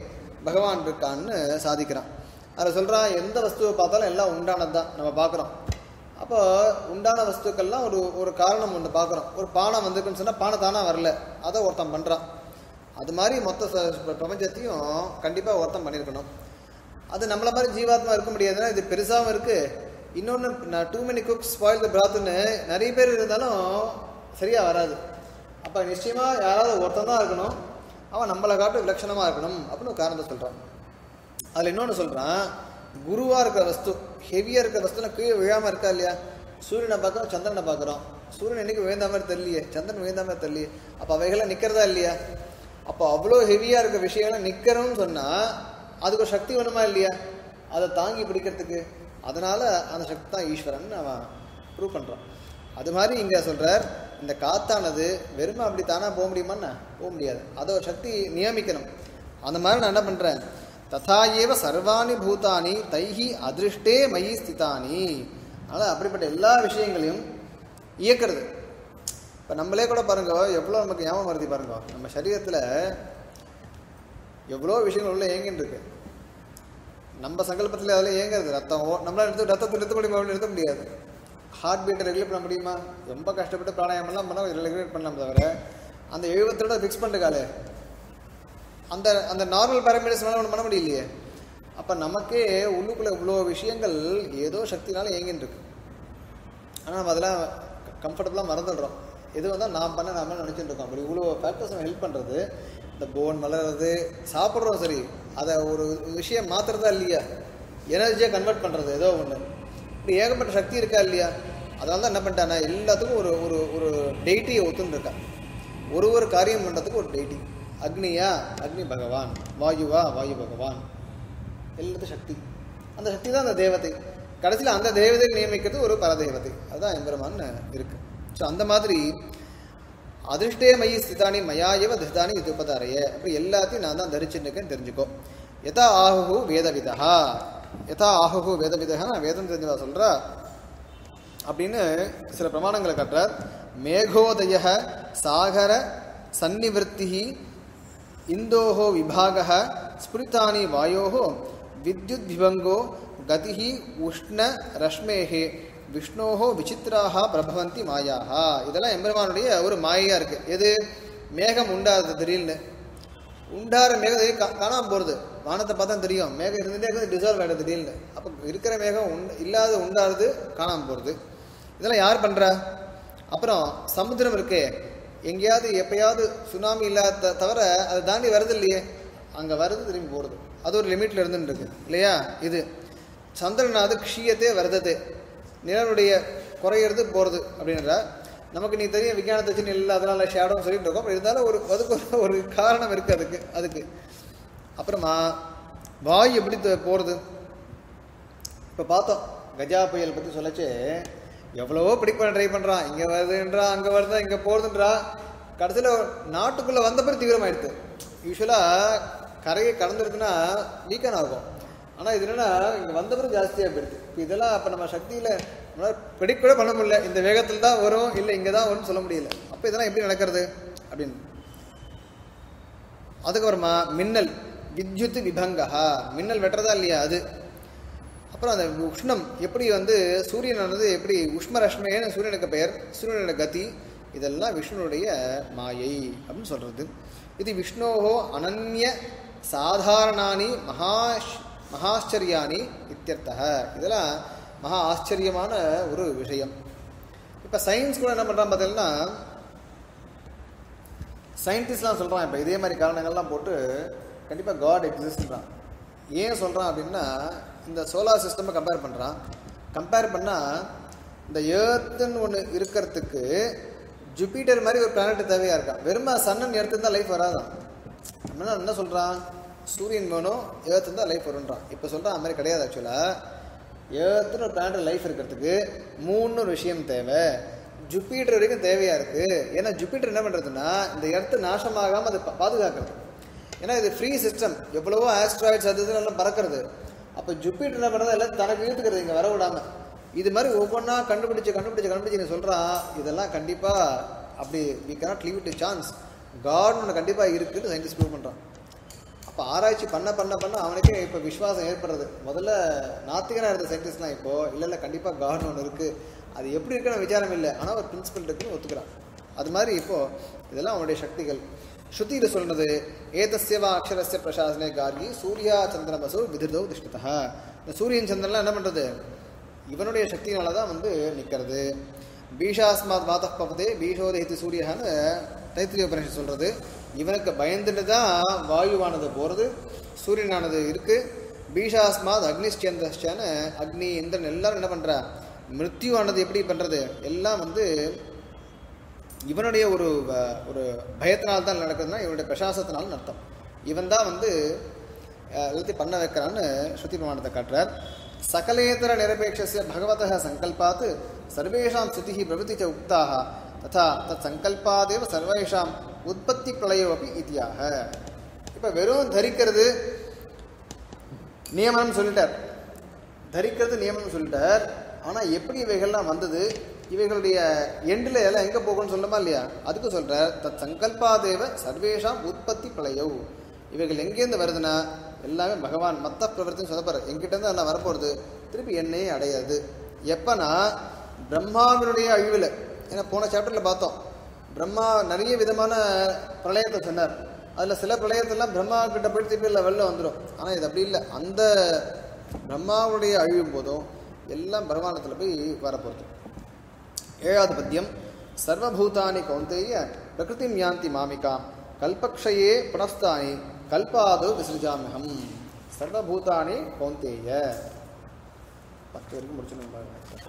பகவான் இருக்கான்னு சாதிக்கிறான். அதில் சொல்கிறான் எந்த வஸ்துவை பார்த்தாலும் எல்லாம் உண்டானது தான் நம்ம பார்க்குறோம். அப்போ உண்டான வஸ்துக்கள்லாம் ஒரு ஒரு காரணம் ஒன்று பார்க்குறோம். ஒரு பானை வந்துருக்குன்னு சொன்னால் பானை தானாக வரல, அதை ஒருத்தன் பண்ணுறான். அது மாதிரி மொத்த பிரபஞ்சத்தையும் கண்டிப்பாக ஒருத்தன் பண்ணியிருக்கணும். அது நம்மளை மாதிரி ஜீவாத்மா இருக்க முடியாதுன்னா இது பெருசாகவும் இருக்குது. இன்னொன்று நான் too many cooks spoil the பிராத்துன்னு நிறைய பேர் இருந்தாலும் சரியாக வராது. அப்போ நிச்சயமாக யாராவது ஒருத்தன் தான் இருக்கணும், அவன் நம்மளை காட்டு விலட்சணமாக இருக்கணும் அப்படின்னு காரணத்தை சொல்கிறான். அதில் இன்னொன்று சொல்கிறான், குருவாக இருக்கிற வஸ்து ஹெவியாக இருக்கிற வஸ்துனா கீழே விழாமல் இருக்கா இல்லையா? சூரியனை பார்க்குறோம், சந்திரனை பார்க்குறோம். சூரியன் என்றைக்கு விழுந்த மாதிரி தெரியலையே, சந்திரன் விழுந்த மாதிரி தெரியலையே. அப்போ அவைகளாம் நிற்கிறதா இல்லையா? அப்போ அவ்வளோ ஹெவியாக இருக்கிற விஷயங்கள்லாம் நிற்கிறோம்னு சொன்னால் அதுக்கு ஒரு சக்தி வேணுமா இல்லையா அதை தாங்கி பிடிக்கிறதுக்கு? அதனால் அந்த சக்தி தான் ஈஸ்வரன் அவன் ப்ரூவ் பண்ணுறான். அது மாதிரி இங்கே சொல்கிறார், இந்த காத்தானது வெறுமை அப்படி தானாக போக முடியுமான்னா போக முடியாது, அதை ஒரு சக்தி நியமிக்கணும். அந்த மாதிரி நான் என்ன பண்ணுறேன், ததாயேவ சர்வாணி பூதானி தைஹி அதிருஷ்டே மயி ஸ்திதானி. அதனால் அப்படிப்பட்ட எல்லா விஷயங்களையும் இயக்கிறது. இப்போ நம்மளே கூட பாருங்க எவ்வளோ நமக்கு ஞாபகம் வருது பாருங்க, நம்ம சரீரத்தில் எவ்வளோ விஷயங்கள் உள்ள ஏங்கின்னு இருக்கு. நம்ம சங்கல்பத்தில் அதில் ஏங்கிறது ரத்தம் நம்மளால் எடுத்து ரத்தத்தை நிறுத்த முடியுமா? நிறுத்த முடியாது. ஹார்ட் பீட்டை ரெகுலேட் பண்ண முடியுமா? ரொம்ப கஷ்டப்பட்டு பிராணாயாமெல்லாம் பண்ணால் ரெகுலேட் பண்ணலாம். தவிர அந்த எழுபத்தோட ஃபிக்ஸ் பண்ணுறக்காலே அந்த அந்த நார்மல் பேராமீட்டர்ஸ் மேலே ஒன்று பண்ண முடியலையே. அப்போ நமக்கே உள்ளுக்குள்ளே இவ்வளோ விஷயங்கள் ஏதோ சக்தினால ஏங்கின்னு இருக்கு. ஆனால் நம்ம அதெல்லாம் கம்ஃபர்டபுளாக மறந்துடுறோம். எது வந்தால் நாம் பண்ண நாம நினச்சிட்டு இருக்கோம். அப்படி இவ்வளோ ஃபேக்டர்ஸ் ஹெல்ப் பண்ணுறது, இந்த போன் வளர்றது, சாப்பிட்றோம் சரி, அதை ஒரு விஷயம் மாற்றுறதா இல்லையா, எனர்ஜியாக கன்வெர்ட் பண்ணுறது ஏதோ ஒன்று, இப்படி ஏகப்பட்ட சக்தி இருக்கா இல்லையா? அதனால தான் என்ன பண்ணிட்டானா எல்லாத்துக்கும் ஒரு ஒரு ஒரு டெய்ட்டியை ஒத்துன்னு இருக்கா. ஒரு ஒரு காரியம் பண்ணுறதுக்கு ஒரு டெய்ட்டி. அக்னியா அக்னி பகவான், வாயுவா வாயு பகவான், எல்லாத்துக்கும் சக்தி. அந்த சக்தி தான் அந்த தேவதை. கடைசியில் அந்த தேவதை நியமிக்கிறது ஒரு பரதேவதை. அதுதான் எம்பெருமான்னு இருக்குது. ஸோ அந்த மாதிரி அதிருஷ்டே மயி ஸ்திதானி மயாயவ திஷ்டானி இது உபதாரைய, அப்படி எல்லாத்தையும் நான் தான் தரிச்சுருக்கேன்னு தெரிஞ்சுக்கோ. யதா ஆஹு வேதவிதா, யதா ஆஹு வேதவிதா, வேதம் தெரிஞ்சவா சொல்கிறா அப்படின்னு சில பிரமாணங்களை காட்டுறார். மேகோதய சாகர சன்னிவர்த்தி இந்தோஹோ விபாக ஸ்புரித்தானி வாயோஹோ வித்யுத் விபங்கோ கதிஹி உஷ்ண ரஷ்மேஹே விஷ்ணோஹோ விசித்திராக பிரபவந்தி மாயாஹா. இதெல்லாம் எம்பெருமானுடைய ஒரு மாயையாக இருக்குது. எது? மேகம் உண்டாது திடீர்னு உண்டார மேகம் திடீர் காணாமல் போகிறது. வானத்தை பார்த்தா தெரியும் மேகம் இருந்துகிட்டே இருக்குது, டிசால்வ் ஆகிடுது திடீர்னு. அப்போ இருக்கிற மேகம் உண் இல்லாத உண்டாருது, காணாமல் போகிறது. இதெல்லாம் யார் பண்ணுறா? அப்புறம் சமுத்திரம் இருக்கே, எங்கேயாவது எப்பயாவது சுனாமி இல்லாத தவிர அதை தாண்டி வருது இல்லையே, அங்கே வருது திரும்பி போகிறது. அது ஒரு லிமிட்டில் இருந்துன்னு இருக்கு இல்லையா? இது சந்திரனாவது க்ஷீயத்தே வருது, நிலனுடைய குறையிறது போகிறது அப்படின்ற நமக்கு நீ தெரியும் விஞ்ஞானத்தை வச்சு இல்லை, அதனால ஷேடோன்னு சொல்லிட்டு இருக்கோம். இருந்தாலும் ஒரு அதுக்கு ஒரு காரணம் இருக்குது. அதுக்கு அதுக்கு அப்புறமா வாயு எப்படி போகிறது? இப்போ பார்த்தோம் கஜா புயல் பற்றி சொல்லச்சு எவ்வளவோ பிடிப்ப ட்ரை பண்ணுறான், இங்கே வருதுன்றா, அங்கே வருதா, இங்கே போகிறதுன்றா, கடைசியில் நாட்டுக்குள்ளே வந்த பிறகு தீவிரமாயிடுது. யூஸ்வலாக கரையை கடந்துருக்குன்னா வீக்கன் ஆகும், ஆனால் இது என்னன்னா இங்கே வந்த பிறகு ஜாஸ்தியாக போயிடுது. இப்போ இதெல்லாம் அப்போ நம்ம சக்தியில் நம்மளால் ப்ரெடிக்ட் கூட பண்ண முடியல, இந்த வேகத்தில் தான் வரும் இல்லை இங்கே தான் வரும்னு சொல்ல முடியல. அப்போ இதெல்லாம் எப்படி நடக்கிறது அப்படின்னு. அதுக்கப்புறமா மின்னல், வித்யுத் விபங்கா, மின்னல் வெட்டுறதா இல்லையா அது. அப்புறம் அந்த உஷ்ணம் எப்படி வந்து சூரியனானது எப்படி உஷ்மரஷ்மையான சூரியனுக்கு பெயர், சூரியனோட கதி, இதெல்லாம் விஷ்ணுனுடைய மாயை அப்படின்னு சொல்கிறது. இது விஷ்ணோஹோ அனன்ய சாதாரணானி மகாஷ் மகாச்சரியானி இத்தியர்த்தः. இதெல்லாம் மகா ஆச்சரியமான ஒரு விஷயம். இப்போ சயின்ஸ் கூட என்ன பண்ணுறான் பார்த்தீங்கன்னா, சயின்டிஸ்ட்லாம் சொல்கிறான் இப்போ இதே மாதிரி காரணங்கள்லாம் போட்டு கண்டிப்பாக காட் எக்ஸிஸ்ட்ன்றான். ஏன் சொல்கிறான் அப்படின்னா, இந்த சோலார் சிஸ்டமை கம்பேர் பண்ணுறான். கம்பேர் பண்ணால் இந்த ஏர்த்துன்னு ஒன்று இருக்கிறதுக்கு ஜூபிட்டர் மாதிரி ஒரு பிளானட் தேவையாக இருக்கான். வெறும் சன்னன் எர்த்து இருந்தால் லைஃப் வராதான். நம்ம என்ன சொல்கிறான், சூரியன் வேணும், ஏர்த்து இருந்தால் லைஃப் வரும்ன்றான். இப்போ சொல்கிறான் அது மாதிரி கிடையாது. ஆக்சுவலாக ஏர்த்துன்னு ஒரு பிளானட் லைஃப் இருக்கிறதுக்கு மூணு ஒரு விஷயம் தேவை. ஜூபிட்டர் வரைக்கும் தேவையாக இருக்குது. ஏன்னா ஜூபிட்டர் என்ன பண்ணுறதுன்னா இந்த எர்த்து நாசமாகாமல் அதை பாதுகாக்கிறது. ஏன்னா இது ஃப்ரீ சிஸ்டம், எவ்வளவோ ஆஸ்ட்ராய்ட்ஸ் அது இது எல்லாம் பறக்கிறது. அப்போ ஜூபிட்டர் என்ன பண்ணுறது எல்லாம் தனக்கு இழுத்துக்கிறது, இங்கே வர விடாமல். இது மாதிரி ஒவ்வொன்றா கண்டுபிடிச்சி கண்டுபிடிச்சி கண்டுபிடிச்சி நீ சொல்கிறான். இதெல்லாம் கண்டிப்பாக அப்படி we cannot leave it to chance. God ஒன்று கண்டிப்பாக இருக்குன்னு சயின்டிஸ்ட் ப்ரூவ் பண்ணுறான். அப்போ ஆராய்ச்சி பண்ண பண்ண பண்ண அவனுக்கே இப்போ விஸ்வாசம் ஏற்படுறது. முதல்ல நாத்திகனாக இருந்த சயின்டிஸ்ட்லாம் இப்போது இல்லை இல்லை கண்டிப்பாக காட் ஒன்று இருக்குது, அது எப்படி இருக்குன்னு விசாரம் இல்லை, ஆனால் ஒரு பிரின்சிபல் இருக்குன்னு ஒத்துக்கிறான். அது மாதிரி இப்போது இதெல்லாம் அவனுடைய சக்திகள். ஸ்ருதியில் சொல்றது ஏதஸ்யவா அக்ஷரஸ்ய பிரசாசனே கார்கி சூர்யா சந்திரமசோ விதிர்தோ திஷ்டதா. இந்த சூரியன் சந்திரன்லாம் என்ன பண்ணுறது, இவனுடைய சக்தினால தான் வந்து நிற்கிறது. பீஷாஸ்மாத் மாதா பவதே பீஷோதேதி சூரியன்னு தைத்திரிய உபநிஷத் சொல்கிறது. இவனுக்கு பயந்துட்டு தான் வாயுவானது போகிறது, சூரியனானது இருக்குது. பீஷாஸ்மாத் அக்னிஷ்சேந்திரன்னு அக்னி இந்திரன் எல்லாரும் என்ன பண்ணுறா, மிருத்யுவானது எப்படி பண்ணுறது, எல்லாம் வந்து இவனுடைய ஒரு ஒரு பயத்தினால்தான் தான் நடக்குதுன்னா இவனுடைய பிரசாசத்தினாலும் அர்த்தம். இவன் தான் வந்து எல்லாத்தையும் பண்ண வைக்கிறான்னு ஸ்ருதி பிரமாணத்தை காட்டுறார். சகலேதர நிரபேட்சஸ்ய பகவதः சங்கல்பாத் சர்வேஷாம் ஸ்ருதிஹி பிரவృத்தி ச உக்தாः ததா தத் சங்கல்பாதேவ சர்வேஷாம் உற்பத்தி பிரளயோபி இத்தியாக. இப்போ வெறும் தரிக்கிறது நியமனம் சொல்லிட்டார், தரிக்கிறது நியமனம் சொல்லிட்டார். ஆனால் எப்படி இவைகள்லாம் வந்தது, இவைகளுடைய எண்டில் எல்லாம் எங்கே போகணும்னு சொல்லமா இல்லையா, அதுக்கு சொல்கிறார். தத் சங்கல்பாதேவ சர்வேஷாம் உற்பத்தி பிரளயவு. இவைகள் எங்கேருந்து வருதுன்னா எல்லாமே பகவான் மத்த பிரவர்த்தின்னு சொல்லப்பாரு, எங்கிட்டேருந்து எல்லாம் வரப்போகிறது, திருப்பி என்னையே அடையாது. எப்போனா பிரம்மாவினுடைய அழிவில். ஏன்னா போன சாப்டரில் பார்த்தோம் பிரம்மா நிறைய விதமான பிரளயத்தை சொன்னார். அதில் சில பிரளயத்தெல்லாம் பிரம்மா கிட்ட போய் திருப்பி இல்லை வெளில வந்துடும். ஆனால் இது அப்படி இல்லை, அந்த பிரம்மாவுடைய அழியும் போதும் எல்லாம் பிரம்மாண்டத்தில் போய் வரப்போகிறது. ஏழாவது பத்தியம். சர்வபூதானி கௌந்தேய பிரகிருதிம் யாந்தி மாமிகா கல்பக்ஷயே புனஸ்தானி கல்பாதோ விசிருஜாமியம். சர்வபூதானி கௌந்தேய பத்து வரைக்கும் முடிச்சு.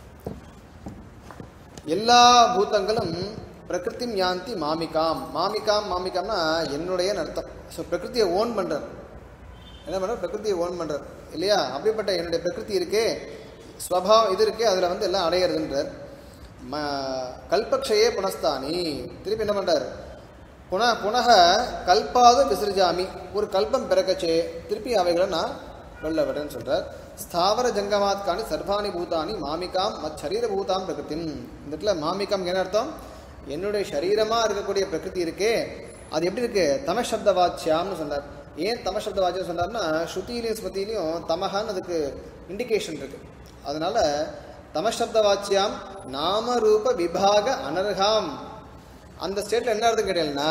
எல்லா பூதங்களும் பிரகிருதிம் யாந்தி மாமிகாம். மாமிகாம் மாமிகாம்னா என்னுடைய அர்த்தம். ஸோ பிரகிருத்தியை ஓன் பண்ணுறார். என்ன பண்ணுற, பிரகிருத்தியை ஓன் பண்ணுறார் இல்லையா. அப்படிப்பட்ட என்னுடைய பிரகிருதி இருக்கே, ஸ்வபாவம் இது இருக்கே, அதில் வந்து எல்லாம் அடையிறதுன்றார். ம கல்பக்ஷயே புனஸ்தானி, திருப்பி என்ன பண்ணுறார், புன புனக கல்பாத விசிருஜாமி, ஒரு கல்பம் பிறக்கச்சே திருப்பி அவைகளை நான் வெள்ள விடன்னு சொல்கிறார். ஸ்தாவர ஜங்கமாத்கானி சர்வாணி பூதானி மாமிகாம் மத் சரீர பூதாம் பிரகிருத்தின். இந்த இடத்துல மாமிகாம் என்ன அர்த்தம், என்னுடைய சரீரமாக இருக்கக்கூடிய பிரகிருதி இருக்கே அது எப்படி இருக்கு, தமசப்த வாச்சியாம்னு சொன்னார். ஏன் தமசப்த வாச்சியம் சொன்னார்னா ஸ்ருதியிலையும் ஸ்மிருதியிலையும் தமகான்னு அதுக்கு இண்டிகேஷன் இருக்கு. அதனால தமசப்த வாச்சியாம் நாம ரூப விபாக அனர்ஹாம். அந்த ஸ்டேட்ல என்ன அர்த்தம் கேட்டீங்கன்னா,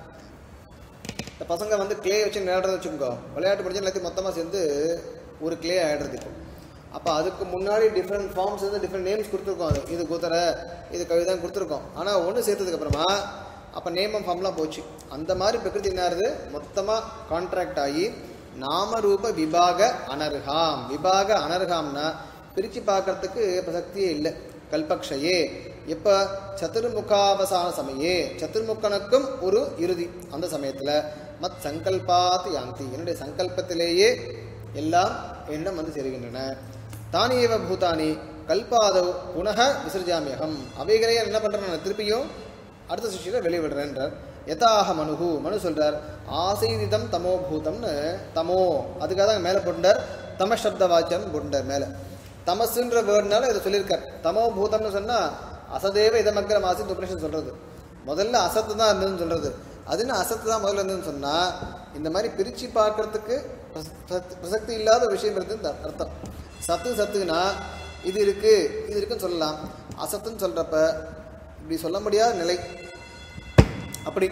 இந்த பசங்க வந்து கிளே வச்சு விளையாடுறது வச்சுக்கோ, விளையாட்டு படிச்சு எல்லாத்தையும் மொத்தமாக சேர்ந்து ஒரு கிளே ஆகிடுறது. இப்போ அப்போ அதுக்கு முன்னாடி டிஃப்ரெண்ட் ஃபார்ம்ஸ் வந்து டிஃப்ரெண்ட் நேம்ஸ் கொடுத்துருக்கோம். அது இது குதிரை இது கவிதான் கொடுத்துருக்கோம். ஆனால் ஒன்று சேர்த்ததுக்கப்புறமா அப்போ நேமம் ஃபார்ம்லாம் போச்சு. அந்த மாதிரி பிரகிருதி என்னாருது, மொத்தமாக கான்ட்ராக்ட் ஆகி நாம ரூப விபாக அனர்ஹாம். விபாக அனர்ஹாம்னா பிரித்து பார்க்கறதுக்கு பிரசக்தியே இல்லை. கல்பக்ஷயே எப்போ, சதுர்முகாவசான சமயே, சதுர்முக்கனுக்கும் ஒரு இறுதி அந்த சமயத்தில் மத் சங்கல்பாத் யாந்தி, என்னுடைய சங்கல்பத்திலேயே எல்லாம் எண்ணம் வந்து சேருகின்றன. தானியேவ பூதானி கல்பாதவ் புனக விசிருஜாமியகம், அவைகளையே என்ன பண்றேன் நான் திருப்பியும் அடுத்த சிருஷ்டியில வெளிவிடுறேன்றார். யதாக மனுகு, மனு சொல்றார் ஆசைதிதம் தமோ பூதம்னு, தமோ அதுக்காக தான் மேலே போட்டார் தமசப்த வாச்சம் போட்டார் மேலே. தமசுன்ற வேர்டுனால இதை சொல்லியிருக்கார். தமோ பூதம்னு சொன்னா அசதேவ இதமக்கிற மாசி உபனிஷன் சொல்றது. முதல்ல அசத்து தான் இருந்ததுன்னு சொல்றது. அதுன்னு அசத்து தான் முதல்ல இருந்ததுன்னு சொன்னா இந்த மாதிரி பிரிச்சு பார்க்கறதுக்கு பிரசக்தி இல்லாத விஷயம் இருக்குன்னு அர்த்தம். சத்து சத்துனா இது இருக்கு இது இருக்குன்னு சொல்லலாம். அசத்துன்னு சொல்றப்ப இப்படி சொல்ல முடியாத நிலை. அப்படி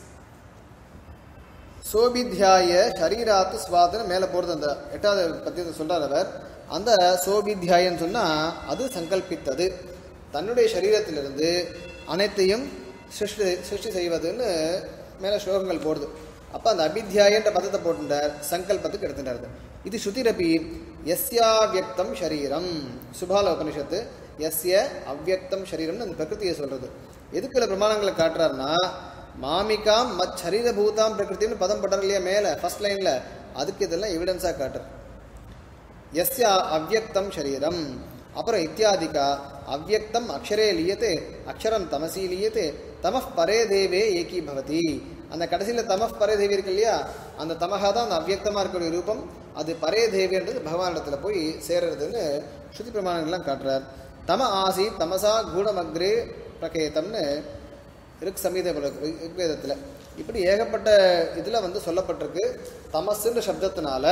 சோபித்யாய ஷரீராத்து ஸ்வாதன மேலே போகிறது அந்த எட்டாவது பத்தியத்தை சொல்றார் அவர். அந்த சோபித்யாயன்னு சொன்னா அது சங்கல்பித்தது, தன்னுடைய சரீரத்திலிருந்து அனைத்தையும் சிருஷ்டி சிருஷ்டி செய்வதுன்னு மேலே ஸ்லோகங்கள் போடுது. அப்போ அந்த அபித்யாயன்ற பதத்தை போட்டுட்டார், சங்கல்பத்துக்கு எடுத்துட்டார். இது ஸ்ருதிரபி எஸ்யா வியக்தம் ஷரீரம், சுபால உபனிஷத்து எஸ்ய அவ்வியக்தம் ஷரீரம்னு அந்த பிரகிருதியை சொல்றது. எதுக்குள்ள பிரமாணங்களை காட்டுறாருன்னா மாமிகாம் மத் சரீரபூதாம் பிரகிருத்தின்னு பதம் பண்றாரு இல்லையா மேலே ஃபர்ஸ்ட் லைன்ல, அதுக்கு இதெல்லாம் எவிடன்ஸாக காட்டுற. எஸ்யா அவ்வியக்தம் ஷரீரம், அப்புறம் இத்தியாதிகா அவ்வியக்தம் அக்ஷரே லீயத்தே அக்ஷரம் தமசி லீயத்தே தமஃ பரே தேவே ஏகி பவதி. அந்த கடைசியில் தமஃ பரே தேவி இருக்கு இல்லையா, அந்த தமகா தான் அந்த அவ்வியக்தமாக இருக்கக்கூடிய ரூபம். அது பரே தேவின்றது பகவானிடத்துல போய் சேர்றதுன்னு ஸ்ருதி பிரமாணங்கள்லாம் காட்டுறார். தம ஆசி தமசா கூடமக்ரே பிரகேதம்னு ரிக் சமீத ரிக்வேதத்தில் இப்படி ஏகப்பட்ட இதில் வந்து சொல்லப்பட்டிருக்கு. தமசுன்ற சப்தத்தினால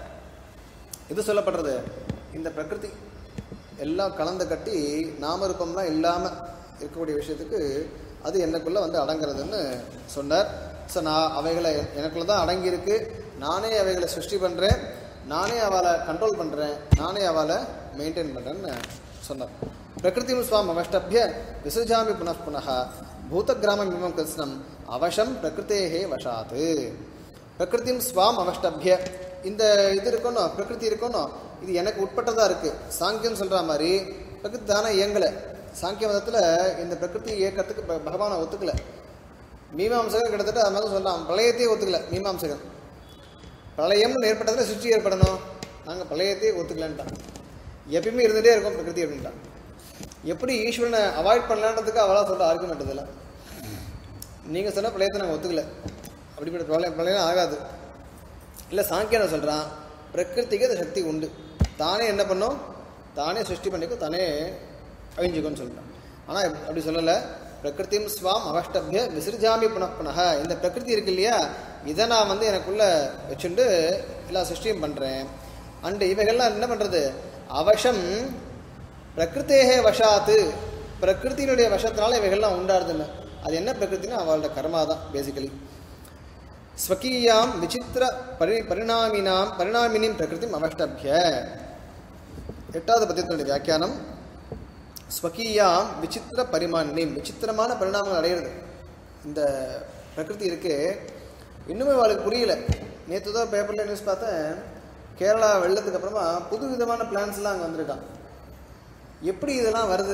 இது சொல்லப்படுறது இந்த பிரகிருதி எல்லாம் கலந்து கட்டி நாமரூபம்லாம் இல்லாமல் இருக்கக்கூடிய விஷயத்துக்கு அது எனக்குள்ளே வந்து அடங்கிறதுன்னு சொன்னார். ஸோ நான் அவைகளை எனக்குள்ள தான் அடங்கியிருக்கு, நானே அவைகளை சிருஷ்டி பண்ணுறேன், நானே அவளை கண்ட்ரோல் பண்ணுறேன், நானே அவளை மெயின்டைன் பண்ணுறேன்னு சொன்னார். பிரகிருதிம் ஸ்வாம் அவஷ்டபிய விசர்ஜாமி புனః புனः பூதகிராமம் இமம் கிருஷ்ணம் அவசம் பிரகிருத்தேஹே வசாத்து. பிரகிருதிம் ஸ்வாம் அவஷ்டபிய, இந்த இது இருக்கணும் பிரகிருதி இருக்கணும், இது எனக்கு உட்பட்டதாக இருக்குது. சாங்கியம் சொல்கிற மாதிரி பிரகிருதி தானே இயங்கலை. சாங்கிய மதத்தில் இந்த பிரகிருதி இயக்கத்துக்கு பகவானை ஒத்துக்கலை. மீமாம்சகர் கிட்டத்தட்ட அது மாதிரி சொல்லலாம், பிரளயத்தையே ஒத்துக்கலை. மீமாம்சகர் பிரளயம்னு ஏற்பட்டதில் சிருஷ்டி ஏற்படணும், நாங்கள் பிரளயத்தையே ஒத்துக்கலன்ட்டான். எப்பயுமே இருந்துகிட்டே இருக்கும் பிரகிருதி அப்படின்ட்டான். எப்படி ஈஸ்வரனை அவாய்ட் பண்ணலான்றதுக்கு அவளாக சொல்கிற ஆர்குமெண்ட் இதெல்லாம். நீங்கள் சொன்ன பிரளயத்தை நாங்கள் ஒத்துக்கலை, அப்படிப்பட்ட பிரளயம் பிரளயம் ஆகாது. இல்லை சாங்கியனை சொல்கிறான் பிரகிருதிக்கு அந்த சக்தி உண்டு, தானே என்ன பண்ணோம், தானே சிருஷ்டி பண்ணிக்கும், தானே அழிஞ்சுக்கோன்னு சொல்கிறான். ஆனால் அப்படி சொல்லலை. பிரகிருதிம் ஸ்வாம் அவஷ்டபிய விசிருஜாமி புனః புனः, இந்த பிரகிருதி இருக்கு இல்லையா, இதை நான் வந்து எனக்குள்ளே வச்சுட்டு எல்லா சிருஷ்டியும் பண்ணுறேன். அண்டு இவைகள்லாம் என்ன பண்ணுறது, அவசம் பிரகிருத்தேகே வசாத்து, பிரகிருத்தினுடைய வசத்தினால இவைகள்லாம் உண்டாடுதுன்னு. அது என்ன பிரகிருத்தினா அவளோட கர்மா தான் பேசிக்கலி. ஸ்வகீயாம் விசித்திர பரி பரிணாமினாம் பரிணாமினிம் பிரகிருதிம் அவஷ்டபிய. எட்டாவது பத்தியத்தினுடைய வியாக்கியானம் ஸ்வகீயாம் விசித்திர பரிமாணினிம், விசித்திரமான பரிணாமங்கள் அடையிறது இந்த பிரகிருதி இருக்கு. இன்னுமே அவளுக்கு புரியல. நேற்று தான் பேப்பரில் நியூஸ் பார்த்தேன், கேரளா வெள்ளத்துக்கு அப்புறமா புது விதமான பிளான்ஸ்லாம் அங்கே வந்திருக்கான். எப்படி இதெல்லாம் வருது,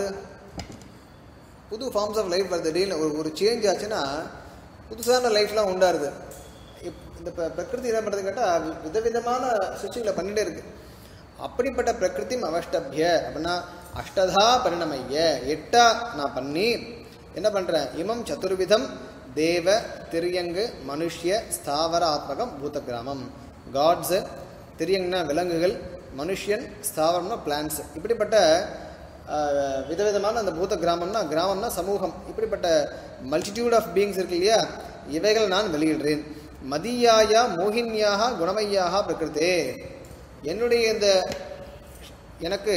புது ஃபார்ம்ஸ் ஆஃப் லைஃப் வருது. டெய்லி ஒரு ஒரு சேஞ்ச் ஆச்சுன்னா புதுசான லைஃப்லாம் உண்டாருது. இந்த பிரகிருதி என்ன பண்ணுறது கேட்டால் விதவிதமான சிருஷ்டிகளை பண்ணிகிட்டே இருக்கு. அப்படிப்பட்ட பிரகிருதி அவஷ்டபிய அப்படின்னா அஷ்டதா பரிணமைய, எட்டா நான் பண்ணி என்ன பண்ணுறேன், இமம் சதுர்விதம் தேவ திரியங்கு மனுஷ்ய ஸ்தாவர ஆத்மகம் பூத கிராமம். காட்ஸு, திரியங்னா விலங்குகள், மனுஷன், ஸ்தாவரம்னா பிளான்ஸ், இப்படிப்பட்ட விதவிதமான அந்த பூத கிராமம்னா கிராமம்னா சமூகம், இப்படிப்பட்ட மல்டிடியூட் ஆஃப் பீயிங்ஸ் இருக்கு இல்லையா, இவைகள் நான் வெளியிடுறேன். மதியாயா மோகின்யாக குணமையாக பிரகிருத்தே, என்னுடைய இந்த எனக்கு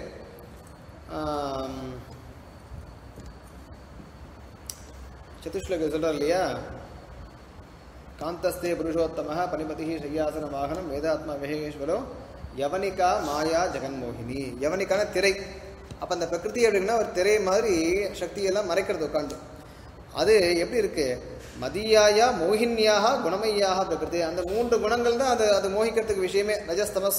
சதுஷ்லோக சொல்றார் இல்லையா, காந்தஸ்தே புருஷோத்தம பனிபதி சையாசன வாகனம் வேதாத்மா விஹேஸ்வரோ யவனிகா மாயா ஜெகன்மோகினி. யவனிக்கான திரை. அப்போ அந்த பிரகிருதி அப்படின்னா ஒரு திரை மாதிரி சக்தியெல்லாம் மறைக்கிறது உட்காந்து. அது எப்படி இருக்கு, மதியாயா மோகின்யாக குணமையாக பிரகிருதி, அந்த மூன்று குணங்கள் தான் அது அது மோகிக்கிறதுக்கு விஷயமே, ரஜஸ்தமஸ்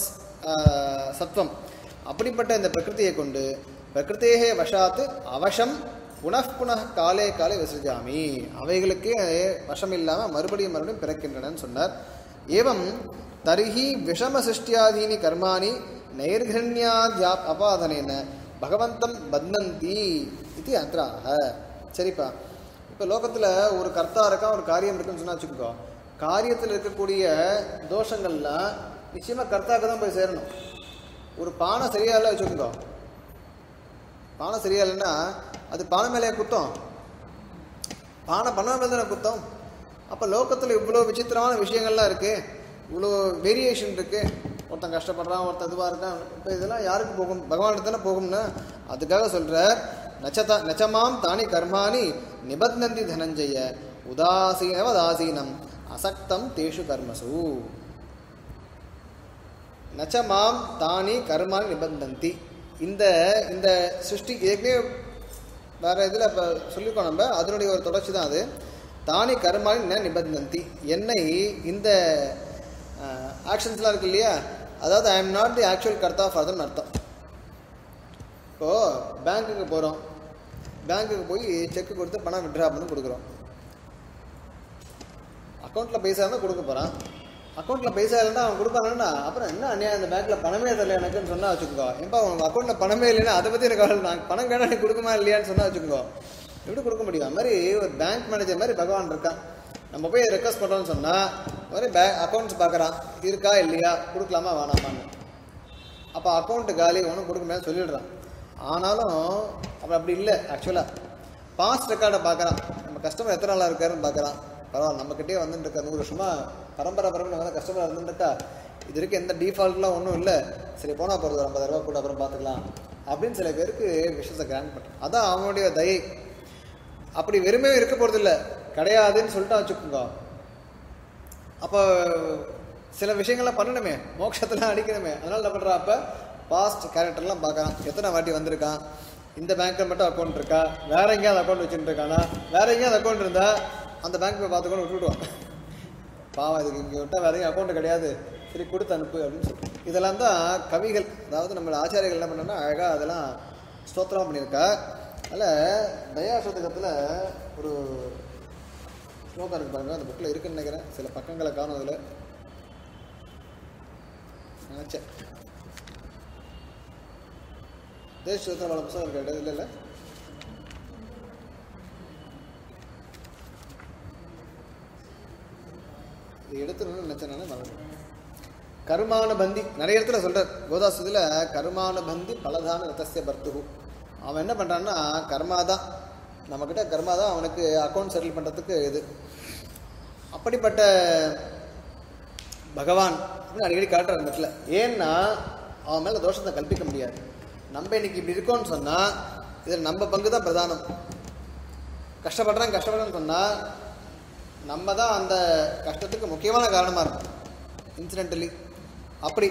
சத்வம். அப்படிப்பட்ட இந்த பிரகிருதியை கொண்டு பிரகிருத்தேகே வசாத்து அவசம் புனః புனः காலே காலே விசிருஜாமி, அவைகளுக்கே வசம் இல்லாமல் மறுபடியும் மறுபடியும் பிறக்கின்றனன்னு சொன்னார். ஏவம் தரிஹி விஷம சிருஷ்டியாதீனி கர்மாணி நைர்கண்யாத்யா அபாதனேன பகவந்தம் பத்னந்தி இது அந்தராக. சரிப்பா, இப்போ லோகத்தில் ஒரு கர்த்தா இருக்கா, ஒரு காரியம் இருக்குன்னு சொன்னா வச்சுக்கோ, காரியத்தில் இருக்கக்கூடிய தோஷங்கள்லாம் நிச்சயமாக கர்த்தாவுக்கு தான் போய் சேரணும். ஒரு பானை சரியா இல்லை வச்சுக்கோ, பானை சரியா இல்லைன்னா அது பானை மேலே குத்தம், பானை பண்ண மேலே தானே குத்தம். அப்போ லோகத்தில் இவ்வளோ விசித்திரமான விஷயங்கள்லாம் இருக்குது, இவ்வளோ வேரியேஷன் இருக்குது. ஒருத்தன் கஷ்டப்படுறான், ஒருத்தன் இதுவாக இருக்கான். இப்போ இதெல்லாம் யாருக்கு போகும்? பகவானுக்கு தானே போகும்னா அதுக்காக சொல்கிறார். நச்சதா நச்சமாம் தானி கர்மாணி நிபத்னந்தி தனஞ்சய உதாசீனவதாசீனம் அசக்தம் தேஷு கர்மசு. நச்சமாம் தானி கர்மாணி நிபந்தந்தி. இந்த இந்த சிருஷ்டி ஏற்கனவே வேறு இதில் இப்போ சொல்லியிருக்கோம் நம்ம, அதனுடைய ஒரு தொடர்ச்சி தான் அது. தானி கர்மாணி ந நிபந்தந்தி, என்னை இந்த ஆக்ஷன்ஸ்லாம் இருக்கு இல்லையா, அதாவது I am not the actual கர்த்தா ஃபார் தன் அர்த்தம். இப்போது பேங்க்குக்கு போகிறோம், பேங்க்குக்கு போய் செக்கு கொடுத்து பணம் விட்ரா பண்ணி கொடுக்குறோம். அக்கௌண்ட்டில் பைசா இருந்தால் கொடுக்க போகிறான், அக்கௌண்ட்டில் பைசா இல்லைன்னா அவன் கொடுப்பாங்கன்னா அப்புறம் என்ன அநியாயம், அந்த பேங்க்கில் பணமே தரல எனக்குன்னு சொன்னால் வச்சுக்கோ, ஏன்பா உங்கள் அக்கௌண்ட்டில் பணமே இல்லைன்னா அதை பற்றி எனக்கு நான் பணம் கேட்டால் நீ கொடுக்குமா இல்லையான்னு சொன்னால் வச்சுக்கோ, எப்படி கொடுக்க முடியும்? அது மாதிரி ஒரு பேங்க் மேனேஜர் மாதிரி பகவான் இருக்கான். நம்ம போய் ரெக்வஸ்ட் பண்ணுறோன்னு சொன்னால் மாதிரி பே அக்கௌண்ட்ஸ் பார்க்குறான், இருக்கா இல்லையா, கொடுக்கலாமா வேணாமான்னு. அப்போ அக்கௌண்ட்டு காலி, ஒன்றும் கொடுக்க முடியாது சொல்லிடுறான். ஆனாலும் அப்போ அப்படி இல்லை. ஆக்சுவலாக பாஸ்ட் ரெக்கார்டை பார்க்குறான், நம்ம கஸ்டமர் எத்தனை நாளாக இருக்காருன்னு பார்க்குறான். பரவாயில்ல, நம்மக்கிட்டே வந்துட்டு இருக்கா, நூறு வருஷமாக பரம்பரை பரம்பரை வந்து கஸ்டமர் இருந்துருக்கா, இது வரைக்கும் எந்த டிஃபால்ட்லாம் ஒன்றும் இல்லை, சரி போனால் போகிறது ஒரு ஐம்பதாயிரரூபா கூட அப்புறம் பார்த்துக்கலாம் அப்படின்னு சில பேருக்கு விஷயத்தை கிராண்ட் பண்ணுறான். அதான் அவனுடைய தயை. அப்படி வெறுமே இருக்க போகிறது இல்லை, கிடையாதுன்னு சொல்லிட்டா வச்சுக்கோங்க. அப்போ சில விஷயங்கள்லாம் பண்ணணுமே, மோட்சத்தெல்லாம் அடிக்கணுமே. அதனால் என்ன பண்ணுறான், அப்போ பாஸ்ட் கேரக்டர்லாம் பார்க்குறான். எத்தனை வாட்டி வந்திருக்கான், இந்த பேங்க்கில் மட்டும் அக்கௌண்ட் இருக்கா, வேற எங்கேயாவது அக்கௌண்ட் வச்சுட்டு இருக்கானா, வேற எங்கேயாவது அக்கௌண்ட் இருந்தால் அந்த பேங்க் போய் பார்த்துக்கொண்டு விட்டுவிடுவான். பாவம், இதுக்கு இங்கே விட்டால் வேற எங்கேயும் அக்கௌண்ட்டு கிடையாது, சரி கொடுத்து அனுப்பு அப்படின்னு சொல்லி. இதெல்லாம் தான் கவிகள், அதாவது நம்மளோட ஆச்சாரியர்கள் என்ன பண்ணோன்னா அழகாக அதெல்லாம் ஸ்தோத்திரம் பண்ணியிருக்கா. அதில் தயாசதகத்தில் ஒரு ஸ்லோகம் இருக்கு பாருங்க, அந்த புக்கில் இருக்குன்னு நினைக்கிறேன், சில பக்கங்களை காணும். அதில் நினச்சேன் தேச சுத்தமான புத்தகம் இருக்க இல்லை இல்லை இது எடுத்துன்னு நினச்சேன் நான் மறந்து. கருமானுபந்தி நிறைய இடத்துல சொல்கிறார் கோதாசத்தில். கருமானுபந்தி பலதான ரத்தசிய பர்த்துகு. அவன் என்ன பண்ணுறான்னா கர்மா தான், நம்மக்கிட்ட கர்மா தான் அவனுக்கு அக்கௌண்ட் செட்டில் பண்ணுறதுக்கு இது. அப்படிப்பட்ட பகவான் அப்படின்னு அடிக்கடி காட்டுற அந்த இடத்துல. ஏன்னா அவன் மேலே தோஷத்தை கல்பிக்க முடியாது. நம்ம இன்னைக்கு இப்படி இருக்கோன்னு சொன்னால் இதில் நம்ம பங்கு தான் பிரதானம். கஷ்டப்படுறேன் கஷ்டப்படுறேன்னு சொன்னால் நம்ம தான் அந்த கஷ்டத்துக்கு முக்கியமான காரணமாக இருக்கும் இன்சிடென்டலி. அப்படி